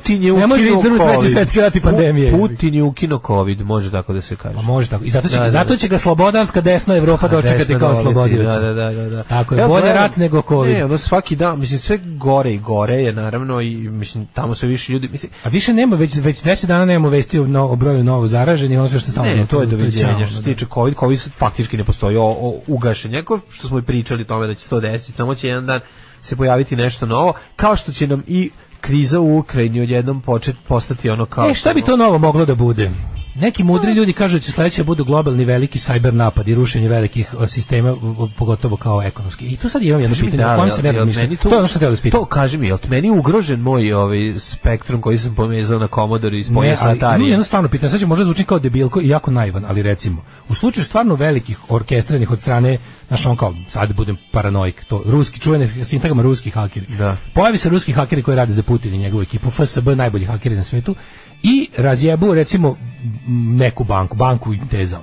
treći svetski rat i pandemije. Putin je ukinuo covid, može tako da se kaže. Pa može tako. I zato će ga slobodarska desna Evropa dočekati kao slobodioca. Da. Tako je, bolje rat nego covid. Ne, svaki dan, mislim, sve gore i gore je naravno i mislim tamo sve više ljudi, mislim. A više nema, već 10 dana nemamo vesti o broju novo zaraženih, ono sve što stalno. Ne, to je doviđenje. Što se tiče covid faktički ne postoji, ugašenje, što smo i pričali o tome da će se to desiti, samo će jedan dan se pojaviti nešto novo, kao što će nam i kriza u Ukrajini odjednom postati ono kao... Šta bi to novo moglo da bude? Neki mudri ljudi kažu da će sledeće budu globalni veliki cyber napad i rušenje velikih sistema, pogotovo kao ekonomski. I tu sad imam jedno pitanje, o kojem sam ja razmišljao. To je ono što treba da spitam. To kaži mi, je li meni ugrožen moj spektrum koji sam pomezao na Commodore iz polja sa Atari? Ne, jednostavno pitanje, sad će možda zvučiti kao debilko i jako naivan, ali recimo, u slučaju stvarno velikih orkestranih od strane, znaš on kao, sad budem paranoik, to ruski, čuvene sintagma ruski hakeri. Pojavi se ruski hakeri koji rade za Putin i njegovu ekipu, FSB, najbolji hakeri na svetu, i razjebu recimo neku banku Inteza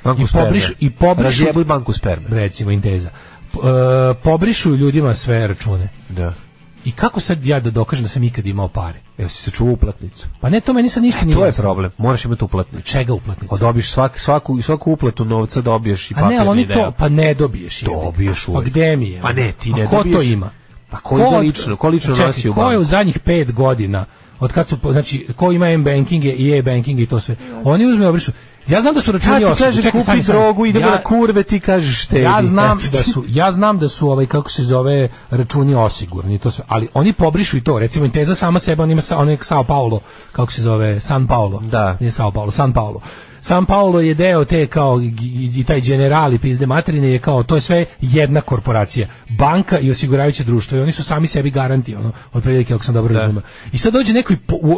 i pobrišu banku sperme, recimo Inteza, pobrišu ljudima sve račune. Da. I kako sad ja da dokažem da sam ikad imao pare? Jel si se čuvao uplatnicu? Pa ne, to meni sad ništa nije. To je problem, moraš imati uplatnicu. Čega uplatnicu? Dobiješ svaku uplatu novca, dobiješ i papirni deo. A ne, ali oni to, pa ne dobiješ. Dobiješ uvijek. Pa gde mi je? Pa ne, ti ne dobiješ. A ko to ima? Pa ko lično nosi u banku? Ko je u zadnjih 5 godina, od kad su, znači, ko ima M-banking i E-banking i to sve, oni uzme obrišu. Ja znam da su računi osigurani. Čekaj, kupi drogu, idemo na kurve, ti kažeš štedi. Ja znam da su kako se zove, računi osigurani, to sve, ali oni pobrišu i to. Recimo Inteza sama sebe, on ima Sao Paulo, kako se zove, San Paulo. Da. Nije Sao Paulo, San Paulo. San Paulo je deo te kao i taj generali pizde materine je kao, to je sve jedna korporacija, banka i osiguravajuće društvo i oni su sami sebi garanti, od prilike, ako sam dobro razumio. I sad dođe neko i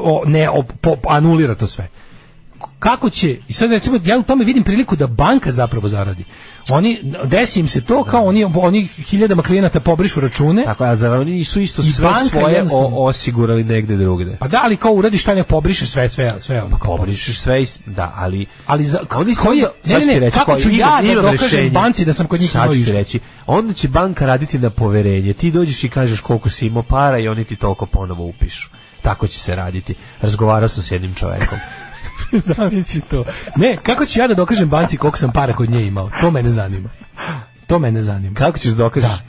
anulira to sve. Kako će, i sad recimo ja u tome vidim priliku da banka zapravo zaradi. Desi im se to kao oni hiljadama klijenata pobrišu račune. Tako, a zar oni su isto sve svoje osigurali negde drugde? Pa da, ali kao uradiš šta ne pobrišeš sve ono. Pobrišeš sve, da, ali oni kako ću ja da dokažem banci da sam kod njih imao išta? Onda će banka raditi na poverenje. Ti dođeš i kažeš koliko si imao para i oni ti toliko ponovo upišu. Tako će se raditi. Razgovarao sam s jednim čovekom. Zamisli to. Ne, kako ću ja da dokažem banci koliko sam para kod nje imao? To mene zanima. Kako ćeš dokažeš?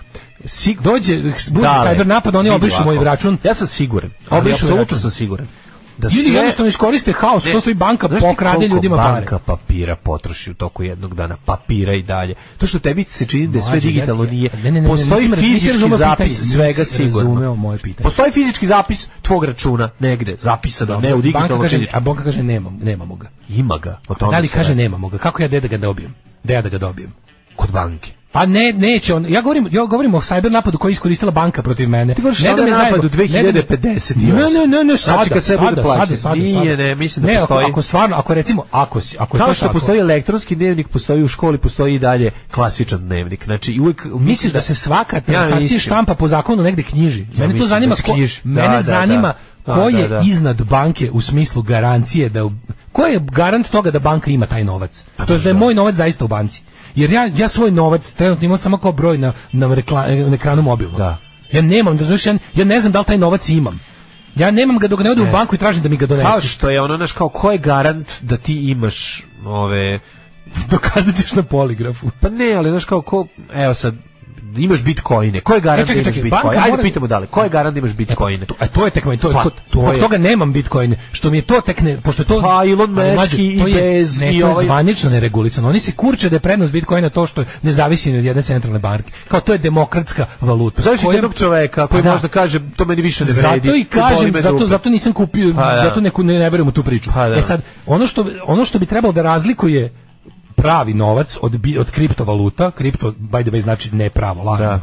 dođe, bude cyber napad, oni obrišu moj račun. Ja sam siguran, apsolutno sam siguran. Ili jednostavno iskoriste haos, to su i banka pokrade ljudima pare. Banka papira potroši u toku jednog dana, papira i dalje. To što tebi se čini da je sve digitalno nije. Postoji fizički zapis svega sigurno. Postoji fizički zapis tvog računa negde, zapisano, ne u digitalno fizički. A banka kaže nemamo ga. Ima ga. Da li kaže nemamo ga? Kako ja da ga dobijem? Da ja da ga dobijem? Kod banke. Pa neće on. Ja govorim o cyber napadu koji je iskoristila banka protiv mene. Ti govoriš da me napadu 2050. Ne, sada. Ne, mislim da postoji. Ako stvarno, ako recimo, ako kao što postoji elektronski dnevnik, postoji u školi, postoji i dalje klasičan dnevnik. Znači uvek misliš da se svaka transakcija štampa po zakonu negde knjiži. Mene to zanima mene zanima ko je iznad banke u smislu garancije da ko je garant toga da banka ima taj novac. To je da je moj novac zaista u banci. Jer ja svoj novac trenutno imam samo kao broj na ekranu mobilnog. Da. Ja nemam, ja ne znam da li taj novac imam. Ja nemam ga dok ne odem u banku i tražim da mi ga donese. Kao što je ono, znaš, kao ko je garant da ti imaš ove... Dokazat ćeš na poligrafu. Pa ne, ali znaš kao ko... Evo sad, imaš bitcoine. Ko je garant da imaš bitcoine? Ajde pitamo dalje. Ko je garant da imaš bitcoine? To je tek moj, zbog toga nemam bitcoine. Što mi je to tek ne, pošto to pa Elon Musk i bez i ovaj zvanično neregulisano. Oni se kurče da je prednost bitcoina to što ne zavisi od jedne centralne banke. Kao to je demokratska valuta. Zavisi od jednog čoveka koji može da kaže to meni više ne vredi. Zato i kažem, zato nisam kupio, zato ne verujem u tu priču. Sad ono što bi trebalo da razlikuje pravi novac od kriptovaluta, kripto by the way znači ne pravo, lažno.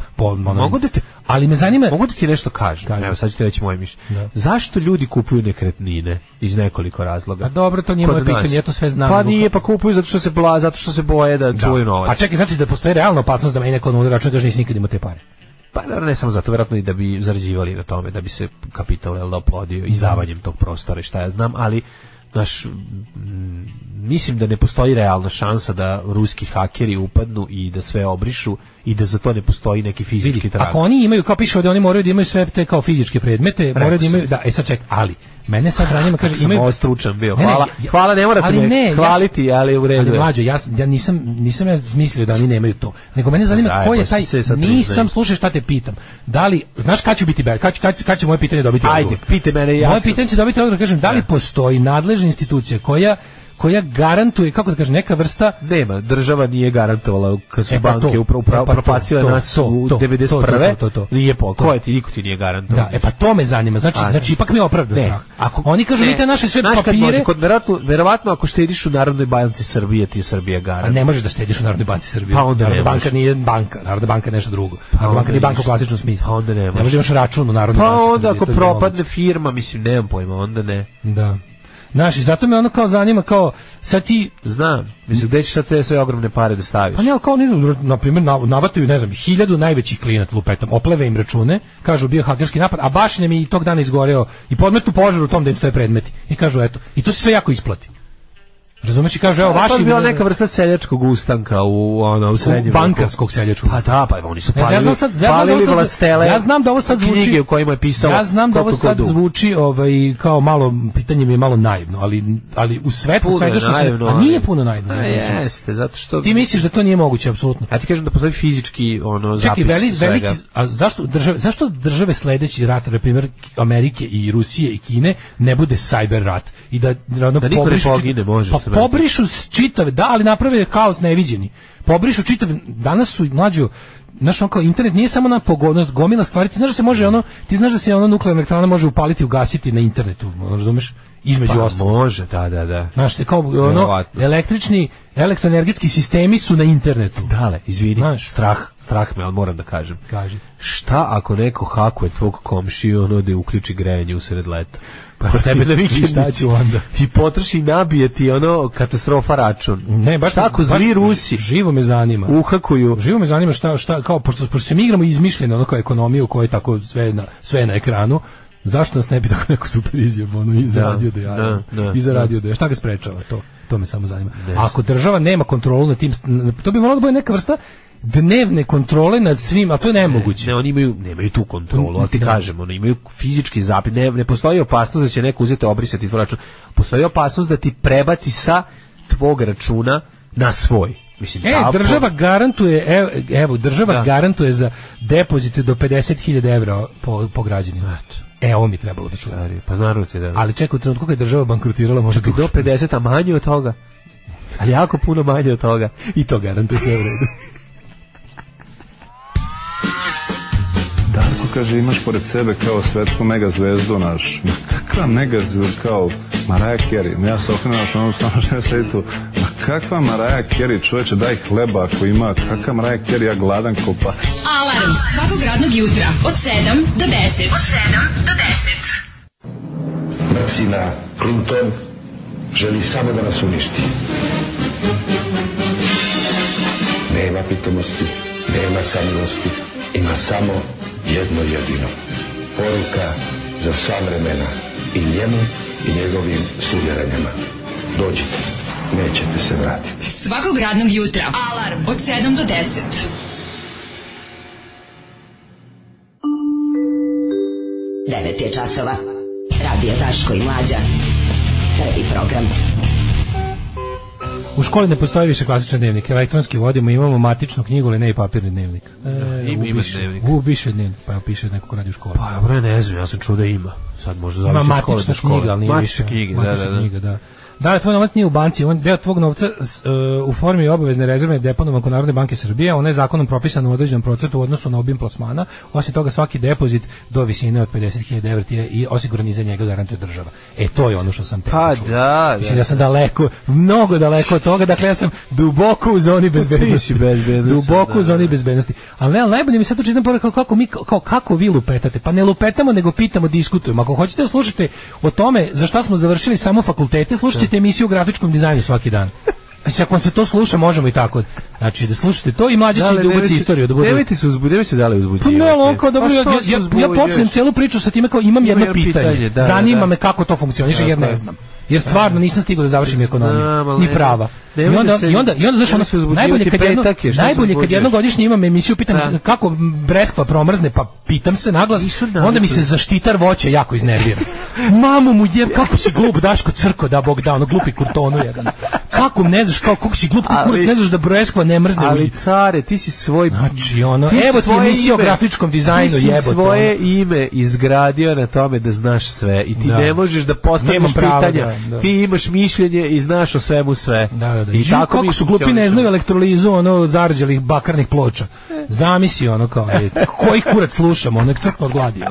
Ali me zanima, mogu da ti nešto kažem. Evo sad ću ti reći moje mišljenje. Zašto ljudi kupuju nekretnine iz nekoliko razloga? A dobro, to nije moje pitanje, ja to sve znam. Pa nije, pa kupuju zato što se boje da čuvaju novac. Pa čekaj, znači da postoji realna opasnost da meni neko na račun kaže nisi nikad imao te pare. Pa ne samo zato, vjerojatno i da bi zarađivali na tome, da bi se kapital oplodio izdavanjem tog prostora i šta ja znam, ali mislim da ne postoji realna šansa da ruski hakeri upadnu i da sve obrišu i da za to ne postoji neki fizički trag. Ako oni imaju, kao piše da oni moraju da imaju sve te kao fizičke predmete, moraju da imaju, sad ček, ali mene sad zanima, kaže, imaju... Sam stručan bio, hvala, ne morate me hvaliti, ali u redu. Ali mlađe, ja nisam mislio da oni nemaju to, nego mene zanima ko je taj, nisam, slušaj šta te pitam, da li, znaš kad ću biti, kad će moje pitanje dobiti odgovor? Ajde, pite mene, moje pitanje će dobiti odgovor, kažem, da li postoji nadležna institucija koja garantuje, kako da kažem, neka vrsta... Nema, država nije garantovala kad su banke propastile nas u 91. Nije ko ti, niko ti nije garantovao. Da, pa to me zanima, znači ipak mi je opravdan strah. Oni kažu, vidite naše sve papire... Verovatno ako štediš u Narodnoj banci Srbije, ti je Srbija garant. A ne možeš da štediš u Narodnoj banci Srbije. Pa onda Narodna banka nije banka, Narodna banka je nešto drugo. Narodna banka nije banka u klasičnom smislu. Pa onda ne možeš imaš račun u Narodnoj banci Srbije. Pa onda ako propadne firma, mislim, nemam pojma, onda ne. Da. Znaš, i zato me ono kao zanima, kao, sad ti... Znam, mislim, gde ćeš sad te sve ogromne pare da staviš? Pa ne, kao oni, na primjer, navataju, ne znam, 1000 najvećih klijenata lupetom, opleve im račune, kažu bio hakerski napad, a baš nam je i tog dana izgoreo i podmetnu požar u tom da im stoje predmeti. I kažu, eto, i to se sve jako isplati. Razumeš, i kaže, evo vaši... To je bila neka vrsta seljačkog ustanka u srednjem... Bankarskog seljačkog. Pa da, pa oni su palili vlastele. Ja znam da ovo sad zvuči... Knjige u kojima je pisalo... Ja znam da ovo sad zvuči kao malo, pitanje mi je malo naivno, ali u svetlu svega što se... A nije puno naivno. Jeste, zato što... Ti misliš da to nije moguće, apsolutno. Ja ti kažem da postoji fizički zapis svega. A zašto države sledeći rat, na primjer Amerike i Rusije i Kine, ne bude cyber rat? I da niko ne pogine, može. Pobrišu čitave, da, ali naprave haos neviđeni. Pobrišu čitave, danas su mlađo, znaš, kao internet nije samo na pogodnost, gomila stvari, ti znaš da se može ti znaš da se nuklearna elektrana može upaliti, ugasiti na internetu, razumeš? Između ostalo. Može, da. Znaš, kao elektroenergetski sistemi su na internetu. Dale, izvini, strah me, ali moram da kažem. Kaži. Šta ako neko hakuje tvog komšiju, da uključi grejanje usred leta? Pa tebe na vikendici i potroši i nabije ti katastrofa račun. Ne, baš tako zli Rusi. Živo me zanima. Uhakuju. Živo me zanima šta kao pošto se mi igramo izmišljeno kao ekonomiju koja je tako sve na ekranu. Zašto nas ne bi tako neko super izjebo i zaradio da ja. I zaradio da ja. Šta ga sprečava to? To me samo zanima. A ako država nema kontrolu nad tim, to bi moralo da bude neka vrsta dnevne kontrole nad svim, a to je nemoguće. Ne, oni nemaju tu kontrolu, ali ti kažemo, oni imaju fizički zapis, ne postoji opasnost da će neko uzeti obrisati tvoj račun, postoji opasnost da ti prebaci sa tvog računa na svoj. Mislim, država garantuje, država garantuje za depozite do 50.000 evra po građanima. Ovo mi trebalo da čujem. Pa naravno ti da. Ali čekaj, u trenutku kada je država bankrotirala, može do 50, a manje od toga. Ali jako puno manje od toga. I to garantuje sve u redu. Darko kaže, imaš pored sebe kao svetsku megazvezdu naš. Kakva megazvezdu kao Mariah Carey? Ja se okrenuo naš ono stano što ja sedi tu. Kakva Mariah Carey, čoveče, daj hleba ako ima. Kakva Mariah Carey, ja gladan ko pas. Alarm svakog radnog jutra od 7 do 10. Od 7 do 10. Mrcina Clinton želi samo da nas uništi. Nema pitomosti, nema samilosti, ima samo jedno jedino. Poruka za sva vremena i njemu i njegovim slugeranjama. Dođite, nećete se vratiti. Svakog radnog jutra. Alarm od 7 do 10. Devet je časova. Radio Daško i Mlađa. Prvi program. U školi ne postoji više klasičan dnevnik, elektronski vodimo, imamo matičnu knjigu, ali ne i papirni dnevnik. Imaš dnevnik. Piše dnevnik, pa piše neko ko radi u školi. Pa dobro, ne znam, ja sam čuo da ima. Sad možda zavisi od škole do škole. Knjiga, ali nije više. Matična knjiga, da. Da, tvoj novac nije u banci, on deo tvog novca u formi obavezne rezervne deponovan kod Narodne banke Srbije, ona je zakonom propisana u određenom procentu u odnosu na obim plasmana. Osim toga, svaki depozit do visine od 50.000 evra je i osiguran i za njega garantuje država. To je ono što sam te čuo. Da. Mislim, ja sam daleko, mnogo daleko od toga, dakle ja sam duboko u zoni bezbednosti. Duboko u zoni bezbednosti. Ali ne, najbolje mi sad to čitam pored kako vi lupetate. Pa ne lupetamo, nego pitamo, diskutujemo. Ako hoćete da slušate o tome za šta smo završili samo fakultete, slušajte emisiju o grafičkom dizajnu svaki dan. Znači, ako vam se to sluša, možemo i tako. Znači, da slušate to i Mlađe će da ubaci istoriju. Nemojte se uzbuđivati. Pa ne, on kao dobro, ja počnem celu priču sa time kao imam jedno pitanje. Zanima me kako to funkcioniše, jer ne znam. Jer stvarno nisam stigao da završim ekonomiju, ni prava. I onda znaš, najbolje kad jednogodišnje imam emisiju, pitam kako breskva promrzne, pa pitam se naglas, onda mi se zaštitar voća jako iznervira. Mamu mu jeb, kako si glup, Daško, crko, da Bog da, ono glupi kurtonu jedan. Kako ne znaš, kako si glup kurac, ne znaš da breskva ne mrzne. Ali care, ti si svoj... Znači, ono, evo ti emisija o grafičkom dizajnu, jebote. Ti si svoje ime izgradio na tome da znaš sve i ti ne možeš da postaviš pitanja. Ti imaš mišljenje i znaš o svemu sve. I tako kako su glupi, ne znaju elektrolizu ono zarđelih bakarnih ploča. Zamisli ono kao koji kurac slušamo, nek crkno od gladi.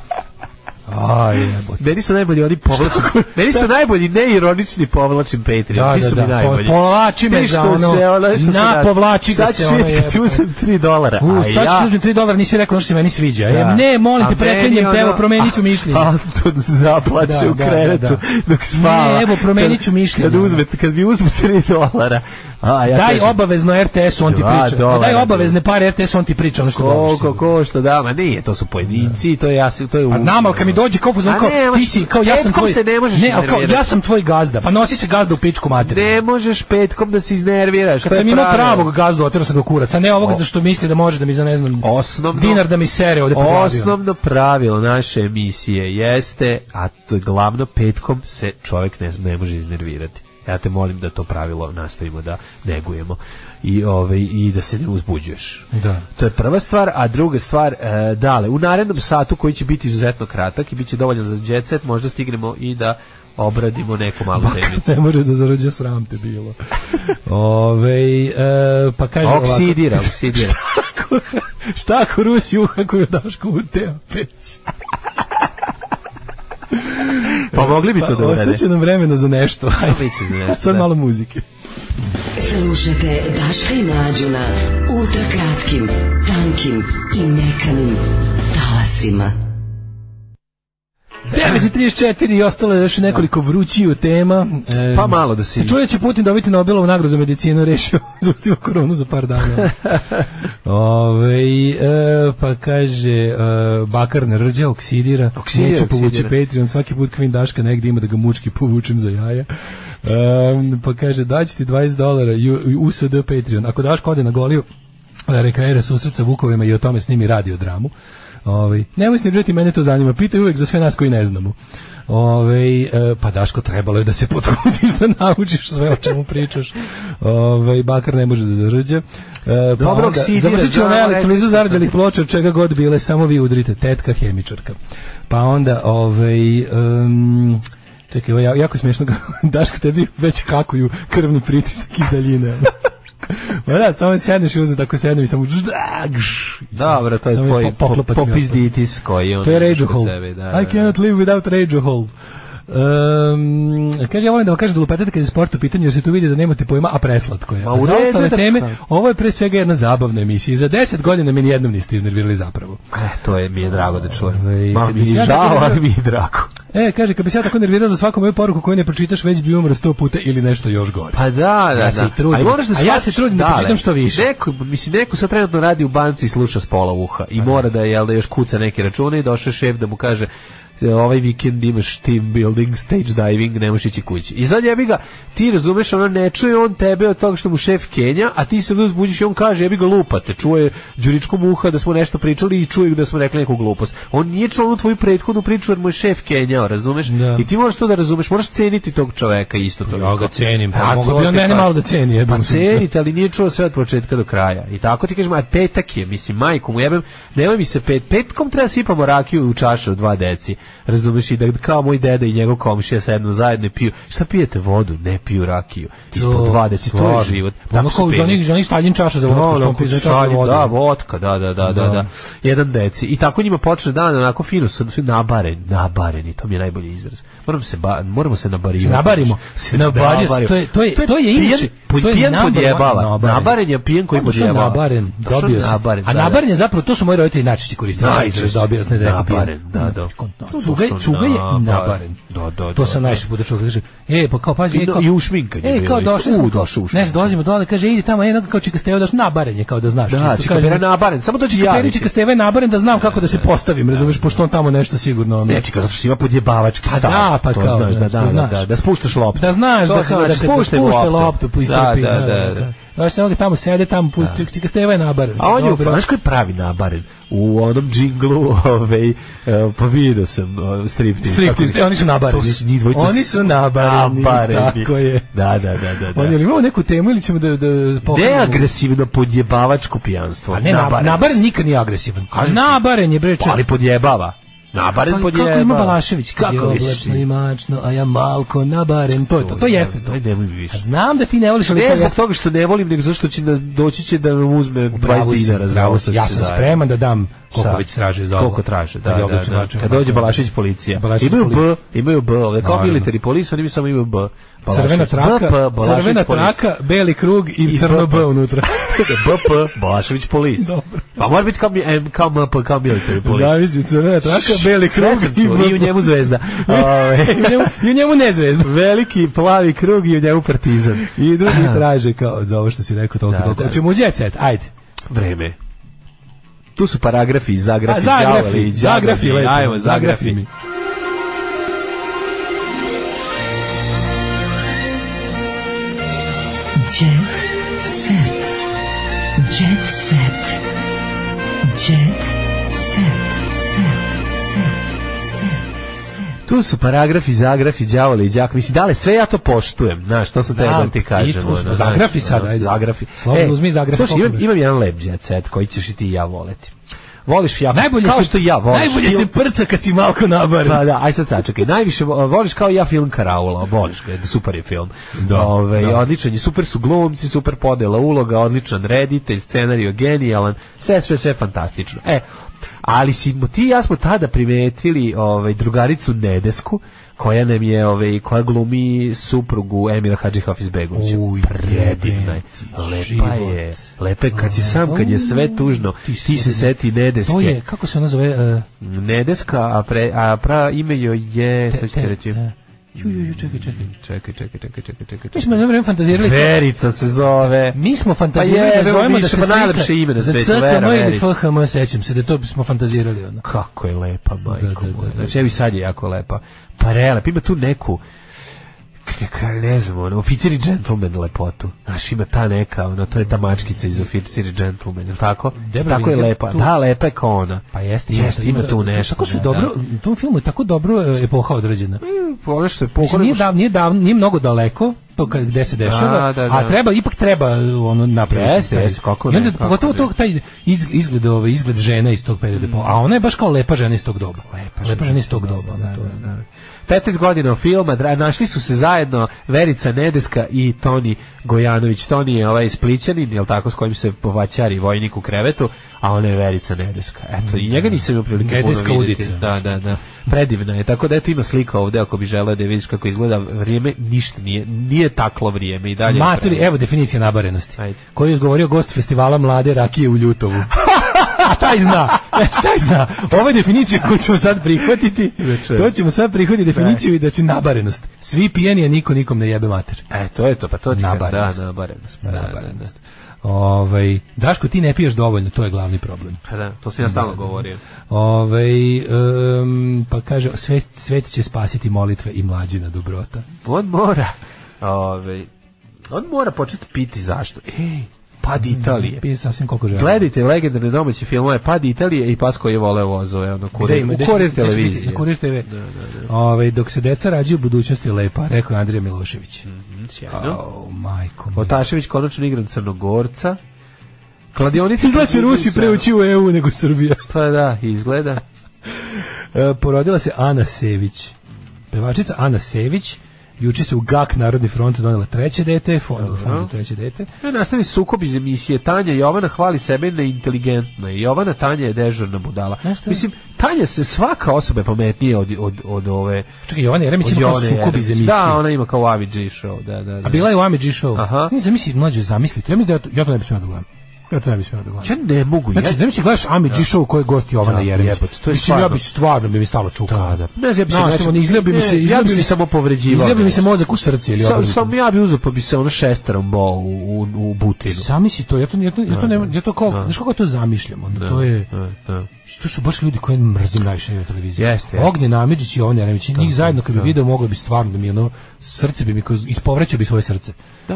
Meni su najbolji oni povlačim. Meni su najbolji neironični povlačim Patreon. Ti su mi najbolji. Povlači me za ono. Na povlači ga se ono. Sad ću ti uzem $3. Sad ću ti uzem $3, nisi rekao što se meni sviđa. Ne, molim te, preklinjem te, evo, promenit ću mišljenje. Anton zaplače u krevetu dok spava. Ne, evo, promenit ću mišljenje. Kad mi uzmu $3. Daj obavezno RTS, on ti priča. Daj obavezne pare RTS, on ti priča ono što dobiš. Koliko što da, ma nije, to su pojedinci, to je ja, to je. A znam, al kad mi dođe kao ti si kao ja sam tvoj. Ne, al kao ja sam tvoj gazda. Pa nosi se gazda u pičku materiju. Ne možeš petkom da se iznerviraš. Kad sam imao pravog gazdu, oterao sam ga kurac, a ne ovog za što misli da može da mi za ne znam dinar da mi sere ovde po glavi. Osnovno pravilo naše emisije jeste, a to je glavno, petkom se čovjek ne može iznervirati. Ja te molim da to pravilo nastavimo da negujemo i da se ne uzbuđuješ. Da. To je prva stvar, a druga stvar, dale, u narednom satu koji će biti izuzetno kratak i bit će dovoljan za jet set, možda stignemo i da obradimo neku malu temicu. Ne može da zarađa, sram te bilo. Pa kaže oksidira. Šta ako Rusi uhakuju Daško u teo peć? Pa mogli bi to da urade. Ostaće nam vremena za nešto. Sad malo muzike. Slušajte Daška i Mlađu na ultra kratkim, tankim i mekanim talasima. 9:34 i ostalo je još nekoliko vrućiju tema. Pa malo da se... Čuje će Putin dobiti Nobelovu nagradu za medicinu, rešio zaustavio koronu za par dana. Pa kaže bakar ne rđa, oksidira, neće povući Patreon, svaki put kvin Daška negdje ima da ga mučki povučem za jaja. Pa kaže daći ti $20 USD Patreon. Ako Daško ode na Goliju, rekreira susret sa vukovima i o tome snimi radio dramu. Nemoj snirati, mene to zanima. Pitaj uvek za sve nas koji ne znamo. Pa Daško, trebalo je da se potrudiš da naučiš sve o čemu pričaš. Bakar ne može da zarđe. Dobrog CD-a. Završit ću na elektrolizu zarđalih ploča, čega god bile, samo vi udrite. Tetka hemičarka. Pa onda, čekaj, ovo jako smiješno, Daško, tebi već hakuju krvni pritisak i daljine. Da, samo sedneš i uzeti, tako sednem i samo dobro, to je tvoj popizditis koji on... To je Radiohol. I cannot live without Radiohol. Kaže, ja volim da vam kažem da lupetate kad je sport u pitanju, jer se tu vidi da nemate pojma, a preslatko je. A za ostale teme, ovo je pre svega jedna zabavna emisija i za 10 godina mi nijednom niste iznervirali zapravo. To je, mi je drago da čujem. Malo mi je žao, ali mi je drago. Kaže, kad bi se ja tako nervirao za svaku moju poruku koju ne pročitaš, već bi umro 100 puta ili nešto još gore. Pa da. Ja se trudim. A ja se trudim da pročitam što više. Neko sad trenutno radi u banci i sluša s pola uha i mora da još kuca neke račune i došao šef da mu kaže ovaj vikend imaš team building, stage diving, ne možeš ići kući. I sad jebi ga, ti razumeš, ono ne čuje on tebe od toga što mu šef Kenja, a ti se uzbuđiš i on kaže, jebi ga lupate, čuje Đuričkom uha da smo nešto pričali i čuje da smo rekli neku glupost. On nije čuo onu tvoju prethodnu priču jer mu je šef Kenjao, razumeš? Da. I ti moraš to da razumeš, moraš ceniti tog čoveka isto to. Ja ga cenim, pa mogu bi on mene malo da ceni. Pa cenite, ali nije čuo sve od početka do kraja. I tako ti kažem, a petak je, mislim, majku mu jebem, nemoj mi se petkom treba sipamo rakiju u čašu od 2 deci. Razumeš, i da kao moj deda i njegov komšija sednu zajedno piju. Šta pijete vodu? Ne piju rakiju. Ispod 2 deci, to je život. Ono kao za njih Stalin čaša za vodku, da, vodka, da. 1 deci. I tako njima počne dan onako fino, nabareni, to mi je najbolji izraz. Moramo se nabarivati. Nabarimo. To je inače. Pijen podjebava. Nabaren je pijen koji podjebava. Nabaren, dobio sam. A nabaren je zapravo, to su moji roditelji najčešće koristili. Dobio sam, ne da je pijen. Da. Cuga je nabaren. To sam najviše puta čuo. Kaže, pa kao pazi, i ušminkanje. Kao došli smo. Ne, dolazimo dole, kaže, idi tamo, kao Čika Steva, daš nabaren je, kao da znaš. Da, Čika Steva je nabaren, samo to će javiti. Čika Steva je nabaren da znam kako da se postavim, razumeš, pošto on tamo nešto sigurno. Ne, Čika, zato što ima podjebavački stav. Da, pa kao, da spuštaš loptu. Da znaš, da spušte loptu, istrpi. Znaš, samo ga tamo sede, tamo Čika Steva je nabaren. A on je, znaš koji pravi nabaren? U onom džinglu, pa vidio sam striptiz. Oni su nabareni. Oni su nabareni. Tako je. Da. On je imao neku temu ili ćemo da pohvalimo? Neagresivno podjebavačko pijanstvo. A ne, nabaren nikad nije agresivan. Nabaren je, bre, ali podjebava. Nabaren podjeba. Kako ima Balašević, kad je oblačno i mačno, a ja malko nabaren, to je to, to jeste to. A znam da ti ne voliš, ali ne zbog toga što ne volim, nego zašto će doći će da nam uzme 20 dinara za ovo. Ja sam spreman da dam koliko već traže za ovo. Koliko traže, da. Kad dođe Balašević policija. Imaju B, ove kao military police, oni mi samo imaju B. Crvena traka, beli krug i crno B unutra. BP, Balašević police. Pa mora biti kao MP, kao military police. Zavisi, crvena traka, beli krug i u njemu zvezda. I u njemu ne zvezda. Veliki plavi krug i u njemu partizan. I drugi traže kao za ovo što si rekao toliko. Hoćemo u jet set, ajde. Vreme. Tu su paragrafi, zagrafi, ajmo, zagrafi mi. Jet set. Tu su paragrafi, zagrafi, đavoli i đak. Mislim, dale, sve ja to poštujem. Znaš, to sam tebe da ti kažem. Zagrafi sad, ajde. Zagrafi. Slobodno uzmi zagrafi. Imam jedan lep jet set koji ćeš i ti i ja voleti. Voliš ja, kao što ja voliš. Najbolje se prca kad si malko nabaren. Pa da, aj sad sačekaj. Najviše voliš kao ja film Karaula, voliš ga, super je film. Odličan je, super su glumci, super podela uloga, odličan reditelj, scenarijo genijalan, sve fantastično. Ali ti ja smo tada primetili drugaricu Nedesku, koja nam je, koja glumi suprugu Emira Hadžihafizbegovića. Predivna je. Lepa je, kad si sam, kad je sve tužno, ti se seti Nedeske. To je, kako se ona zove? Nedeska, a ime joj je, sad ću ti reći. Čekaj. Mi smo jedno vreme fantazirali. Verica se zove. Mi smo fantazirali da zovemo da se slika najlepše ime na svetu, Vera Verica. ili FHM, sećam se da to smo fantazirali. Kako je lepa, majko. Znači, evi sad je jako lepa. Pa relep, ima tu neku ne znam, oficir i džentlmen lepotu. Znaš, ima ta neka, to je ta mačkica iz oficir i džentlmen, je li tako? Tako je lepa. Da, lepa je kao ona. Pa jeste, ima tu nešto. Tako su dobro, u tom filmu je tako dobro epoha određena. Ono što je nije mnogo daleko, to gde se dešava, a ipak treba ono napraviti. Jeste, kako ne. Pogotovo to taj izgled žena iz tog perioda, a ona je baš kao lepa žena iz tog doba. Lepa žena iz tog doba. 15 godina filma, našli su se zajedno Verica Nedeska i Toni Gojanović. Toni je Splićanin, jel tako, s kojim se povaćari vojnik u krevetu, a ona je Verica Nedeska. Eto, i njega nisam imao prilike puno vidjeti. Da. Predivna je, tako da eto ima slika ovde ako bi želeo da vidiš kako izgleda vrijeme, ništa nije taklo vrijeme i dalje. Maturi, evo definicija nabarenosti. Koju je izgovorio gost festivala Mlade rakije u Ljutovu. A taj zna. Ovo je definicija koju ćemo sad prihvatiti. To ćemo sad prihvatiti definiciju i da će nabarenost. Svi pijeni, a niko nikom ne jebe mater. To je to, pa to ti nabarenost. Da, nabarenost. Daško, ti ne piješ dovoljno, to je glavni problem. Da, to sam ja stalno govorio. Pa kaže, svet će spasiti molitve i mlađina dobrota. On mora početi piti zašto. Pad Italije. Pije sasvim koliko žele. Gledajte legendarne domaće filmove Pad Italije i Pas koji je voleo vozove. U Kurir televizije. Na Kurir TV. Dok se deca rađaju, budućnost je lepa, rekao je Andrija Milošević. Sjajno. Majko. Otašević konačno igra Crnogorca. Kladionici izgleda Rusi preući u EU nego Srbija. Pa da, izgleda. Porodila se Ana Sević. Pevačica Ana Sević. Juče se u GAK Narodni front donela treće dete, fondu treće dete. Nastavi sukob iz emisije. Tanja Jovana hvali sebe neinteligentna. Jovana Tanja je dežurna budala. Mislim, Tanja se svaka osoba je pametnije od ove... Čekaj, Jovana Jeremić ima kao sukob iz emisije. Da, ona ima kao u AMG show. Da. A bila je u AMG show? Aha. Zamisli, mlađe, zamislite. Ja mislim da ja to ne bi smio da gledam. Ja ne mogu. Znači, da mi se gledaš AMG show koji je gost Jovana Jeremić. Mislim, ja bi stvarno bi mi stalo čukao. Ja bi se samo povređivao. Izgleda bi mi se mozak u srce. Sam ja bi uzeo pa bi se ono šesterom bol u butinu. Sami si to, ja to kao, znaš kako to zamišljam, to je... To su baš ljudi koji mrzim najviše na televiziji. Ognjen Amidžić i Jovan Jeremić, njih zajedno kad bi video moglo bi stvarno da mi ono srce bi mi ispovrećao bi svoje srce.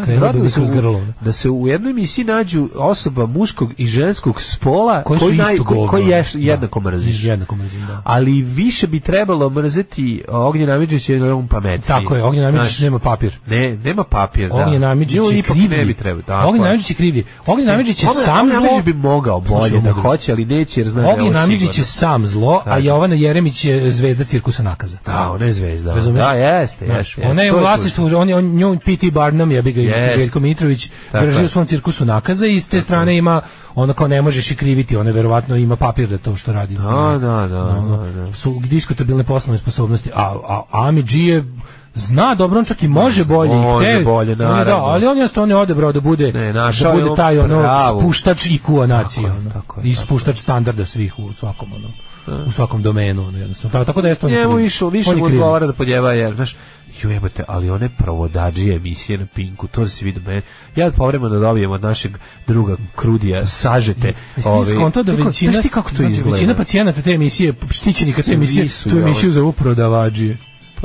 Da se u jednoj emisiji nađu osoba muškog i ženskog spola koji jednako mrziš. Ali više bi trebalo mrzeti Ognjen Amidžić jer je on pametniji. Tako je, Ognjen Amidžić nema papir. Nema papir, da. Ognjen Amidžić je krivlji. Ognjen Amidžić je krivlji. Ognjen Amidžić je sam zlo. Ognjen bi mogao bolje da hoće, ali neće jer zna da je Ognjen Amidžić je sam zlo, a Jovana Jeremić je zvezda cirkusa nakaza. Da, ona je zvezda. Da, jeste. Ona je u vlasništvu, on P.T. Barnum, ja bi ga Željko Mitrović drži u svom cirkusu nakaza i s te strane ima, ono kao ne možeš i kriviti, ona verovatno ima papir da to što radi. Da. Su diskutabilne poslovne sposobnosti, a AMG je zna dobro, on čak i može bolje. Naravno. Ali on jednostavno ne odebrao da bude taj spuštač IQ-a nacije. I spuštač standarda svih u svakom domenu. Tako da je to njemu više mu odgovara da podjeva, jer, znaš, jebate, ali one provodađije emisije na Pinku, to se vidi meni. Ja povremeno dobijem od našeg druga Krudija sažete. Znaš ti kako to izgleda? Većina pacijenata te emisije, štićenika te emisije, tu emisiju zovu prodavađije.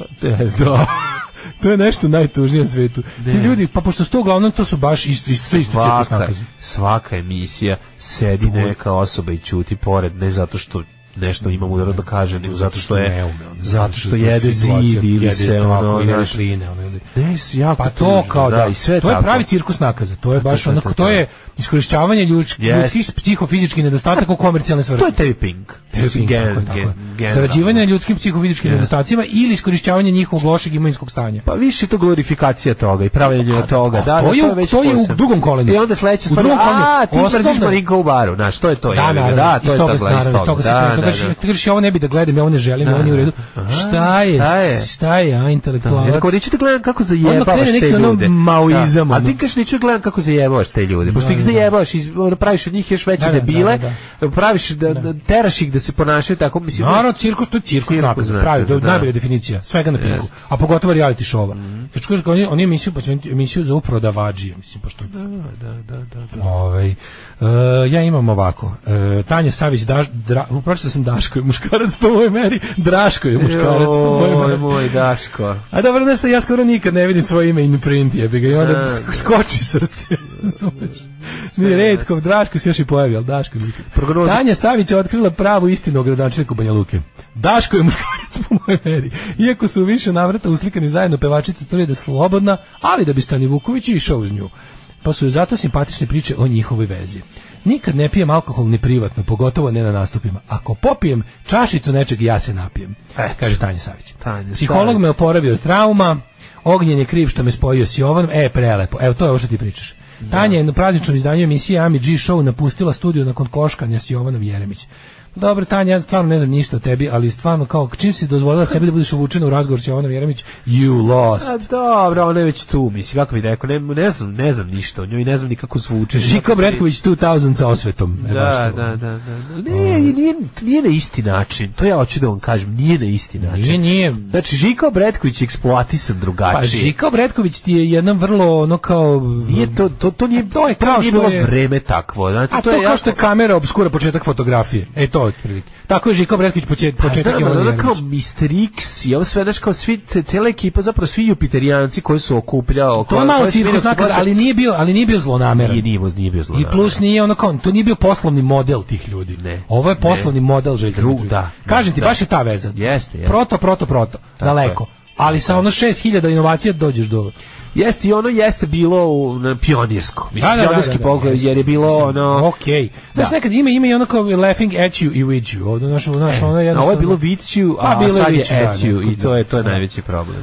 To je nešto najtužnije na svetu. Ti ljudi, pa pošto su to uglavnom, to su baš isto cirkus nakazi. Svaka emisija sedi neka osoba i ćuti pored, ne zato što nešto ima mudro da kaže, nego zato što jede zid ili se ono pa to kao da, to je pravi cirkus nakaza, to je baš onako, to je iskorišćavanje ljudskih psihofizičkih nedostataka u komercijalne svrhe. To je TV Pink. Sarađivanje na ljudskim psihofizičkim nedostacima ili iskorišćavanje njihovog lošeg imovinskog stanja. Pa više to glorifikacija toga i pravljenje od toga. To je u drugom kolenu. I onda sledeća stvar, ti mrziš Marinka u baru, znaš, to je to. Da, to je toga. Ti kažeš, ja ovo ne bi da gledam, ja ovo ne želim, ovo nije u redu. Šta je, a intelektualac? Tako, neću da gledam kako zajebavaš te ljude. A ti kažeš, neću da gledam kako zajebavaš te ljude, pošto ih zajebavaš, praviš od njih još veće debile, praviš da teraš ih da se ponašaju tako, mislim... Naravno, cirkus, to je cirkus nakaza, pravi, to je najbolja definicija, svega na Pinku, a pogotovo reality show-a. Ja čukaš kao oni emisiju, pa će emisiju za prodavađije, mislim, pošto... Ja imam ovako. Tanja Savić, upročito sam Daško je muškarac po mojoj meri, Draško je muškarac po mojoj meri. Moj Daško. A dobro, nešto, ja skoro nikad ne vidim svoje ime in print, jebi ga, i onda skoči srce. Nije retko, Draško se još i pojavi, ali Daško je nikad. Tanja Savić je otkrila pravu istinu o gradonačelniku Banja Luke. Daško je muškarac po mojoj meri. Iako su više navrata uslikani zajedno, pevačica tvrdi da je slobodna, ali da bi Stani Vuković išao uz nju. Pa su zato simpatične priče o njihovoj vezi. Nikad ne pijem alkohol ni privatno, pogotovo ne na nastupima. Ako popijem čašicu nečeg, ja se napijem, kaže Tanja Savić. Psiholog me oporavio od trauma, Ognjen je kriv što me spojio s Jovanom, prelepo, evo to je ovo što ti pričaš. Tanja je na prazničnom izdanju emisije Ami G Show napustila studiju nakon koškanja s Jovanom Jeremić. Dobro, Tanja, ja stvarno ne znam ništa o tebi, ali stvarno kao čim si dozvolila sebi da budeš uvučena u razgovor s Jovanom Jeremić, you lost. A dobro, ona je već tu, mislim, kako bi rekao, ne znam ništa o njoj, ne znam ni kako zvuče. Žiko Bretković 2000 sa osvetom. Da. Nije na isti način, to ja hoću da vam kažem, nije na isti način. Nije. Znači, Žiko Bretković eksploatisan drugačije. Pa Žiko Bretković ti je jedan vrlo, ono kao... Nije to nije kao što je vreme takvo. Znači, a to je kao što je kamera obskura početak fotografije. To otprilike. Tako je Žiko Bretković početak Jovana kao Mr. X i ovo sve, znaš, kao svi, cijela ekipa, zapravo svi jupiterijanci koji su okupljao. To je malo cirkus, ali nije bio zlonameran. Nije bio zlonameran. I plus nije ono kao, to nije bio poslovni model tih ljudi. Ne. Ovo je poslovni model Željka Mitrovića. Kažem ti, baš je ta veza. Jeste. Proto, daleko. Ali sa ono 6000 inovacija dođeš do... Jeste, i ono jeste bilo pionirsko. Mislim, pionirski pogled, jer je bilo ono... Okej. Znaš, nekad ima i ono kao laughing at you i with you. Ovo je bilo with you, a sad je at you. I to je najveći problem.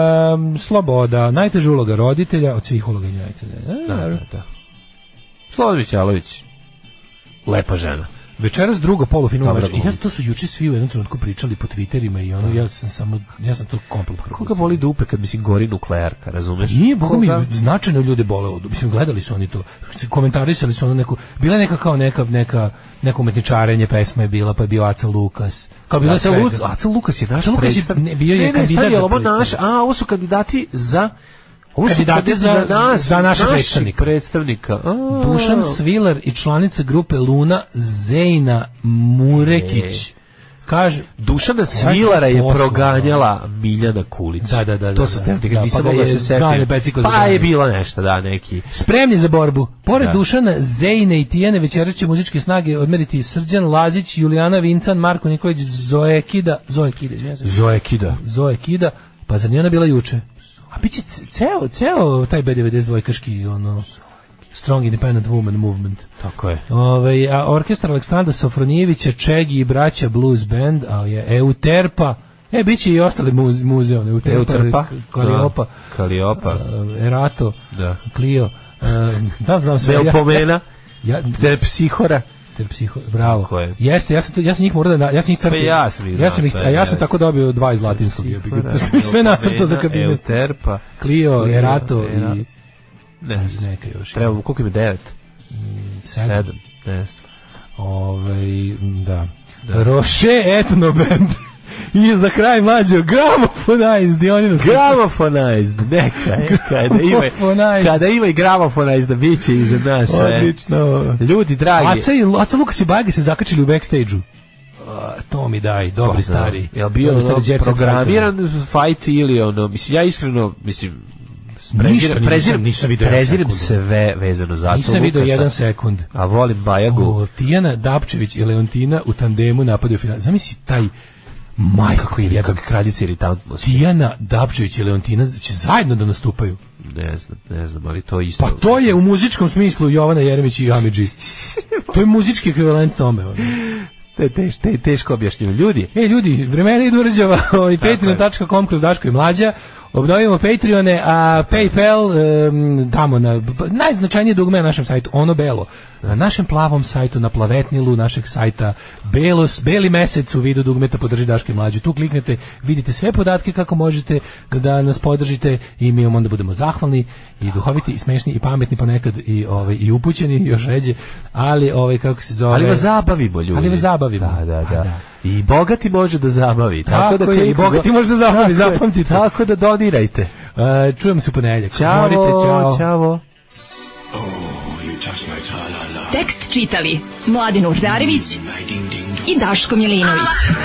Sloboda, najteža uloga roditelja od svih uloga roditelja. Da. Slobodan Mićalović. Lepa žena. Večeras drugo polufinalno meč. I to su juče svi u jednom trenutku pričali po Twitterima i ono, ja sam to kompletno propustio. Koga boli dupe kad mislim gori nuklearka, razumeš? Nije, boga mi, značajno ljude bolelo. Mislim, gledali su oni to. Komentarisali su ono neku, bila je neka kao neko umetničarenje, pesma je bila, pa je bio Aca Lukas. Kao bilo sve. Aca Lukas je naš predstavnik. Bio je kandidat za predstavnik. Ovo su kandidati za... Kandidati za našeg predstavnika. Dušan Svilar i članica grupe Luna Zejna Murekić. Kaže, Dušana Svilara je proganjala Miljana Kulić. Da. To sam te nisam mogla se setiti. Pa je bilo nešto, neki. Spremni za borbu. Pored Dušana, Zejne i Tijane večeras će muzičke snage odmeriti Srđan Lazić, Julijana Vincan, Marko Nikolić, Zoekida. Pa zar nije ona bila juče? A biće ceo taj B92-kaški ono Strong Independent Woman Movement. Tako je. A orkestar Aleksandra Sofronijevića, Čegi i braća Blues Band, a je Euterpa. Biće i ostali muzeone. Euterpa, Kaliopa, Erato, Clio. Da znam sve. Veopomena, Terpsihora. Bravo. Jeste, ja sam njih morao da ja sam njih crpio. Ja sam tako dobio 2 iz latinskog jebika. To sam sve nacrtao za kabinet. Euterpa, Clio, Erato i ne znam. Neka još. Treba, koliko ima 9? 7. Da. Roche Etno Band. I za kraj mlađo Gramophonized. Gramophonized, kada ima i Gramophonized, da bit će iza nas sve. Odlično. Ljudi dragi. Aca Lukas i Bagi se zakačili u backstage-u. To mi daj, dobri stari. Je li bio programiran fight ili ono, mislim, ja iskreno, prezirem sve vezano za Acu Lukasa. Nisam vidio 1 sekund. A volim Bajagu. Tijana Dapčević i Leontina u tandemu napadaju final. Zamisli taj majko koji je jebak kraljica iritantnosti. Tijana Dapčević i Leontina će zajedno da nastupaju. Ne znam, ali to isto. Pa to je u muzičkom smislu Jovana Jeremić i Ami G. To je muzički ekvivalent tome. Teško objašnjeno. Ljudi, vremena idu rđava, patreon.com kroz Daško i Mlađa. Obnovimo Patreone, a PayPal damo na najznačajnije dugme na našem sajtu, ono belo. Na našem plavom sajtu, na plavetnilu našeg sajta, beli mesec u vidu dugmeta podrži Daško i Mlađu. Tu kliknete, vidite sve podatke kako možete da nas podržite i mi vam onda budemo zahvalni i duhoviti i smešni i pametni ponekad i upućeni, još ređe, ali kako se zove... Ali vas zabavimo, ljudi. Da. I bogati može da zabavi. Tako je, i bogati može da zabavi, zapamtite. Tako da donirajte. Čujemo se u ponedeljak. Ćao. Tekst čitali Mladin Urdarević i Daško Milinović.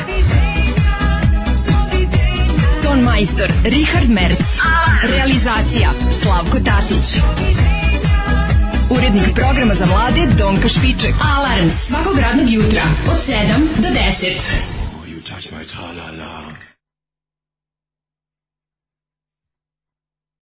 Ton majstor Richard Merc. Realizacija Slavko Tatić. Urednik programa za mlade Donka Špiček. Alarms svakog radnog jutra od 7 do 10.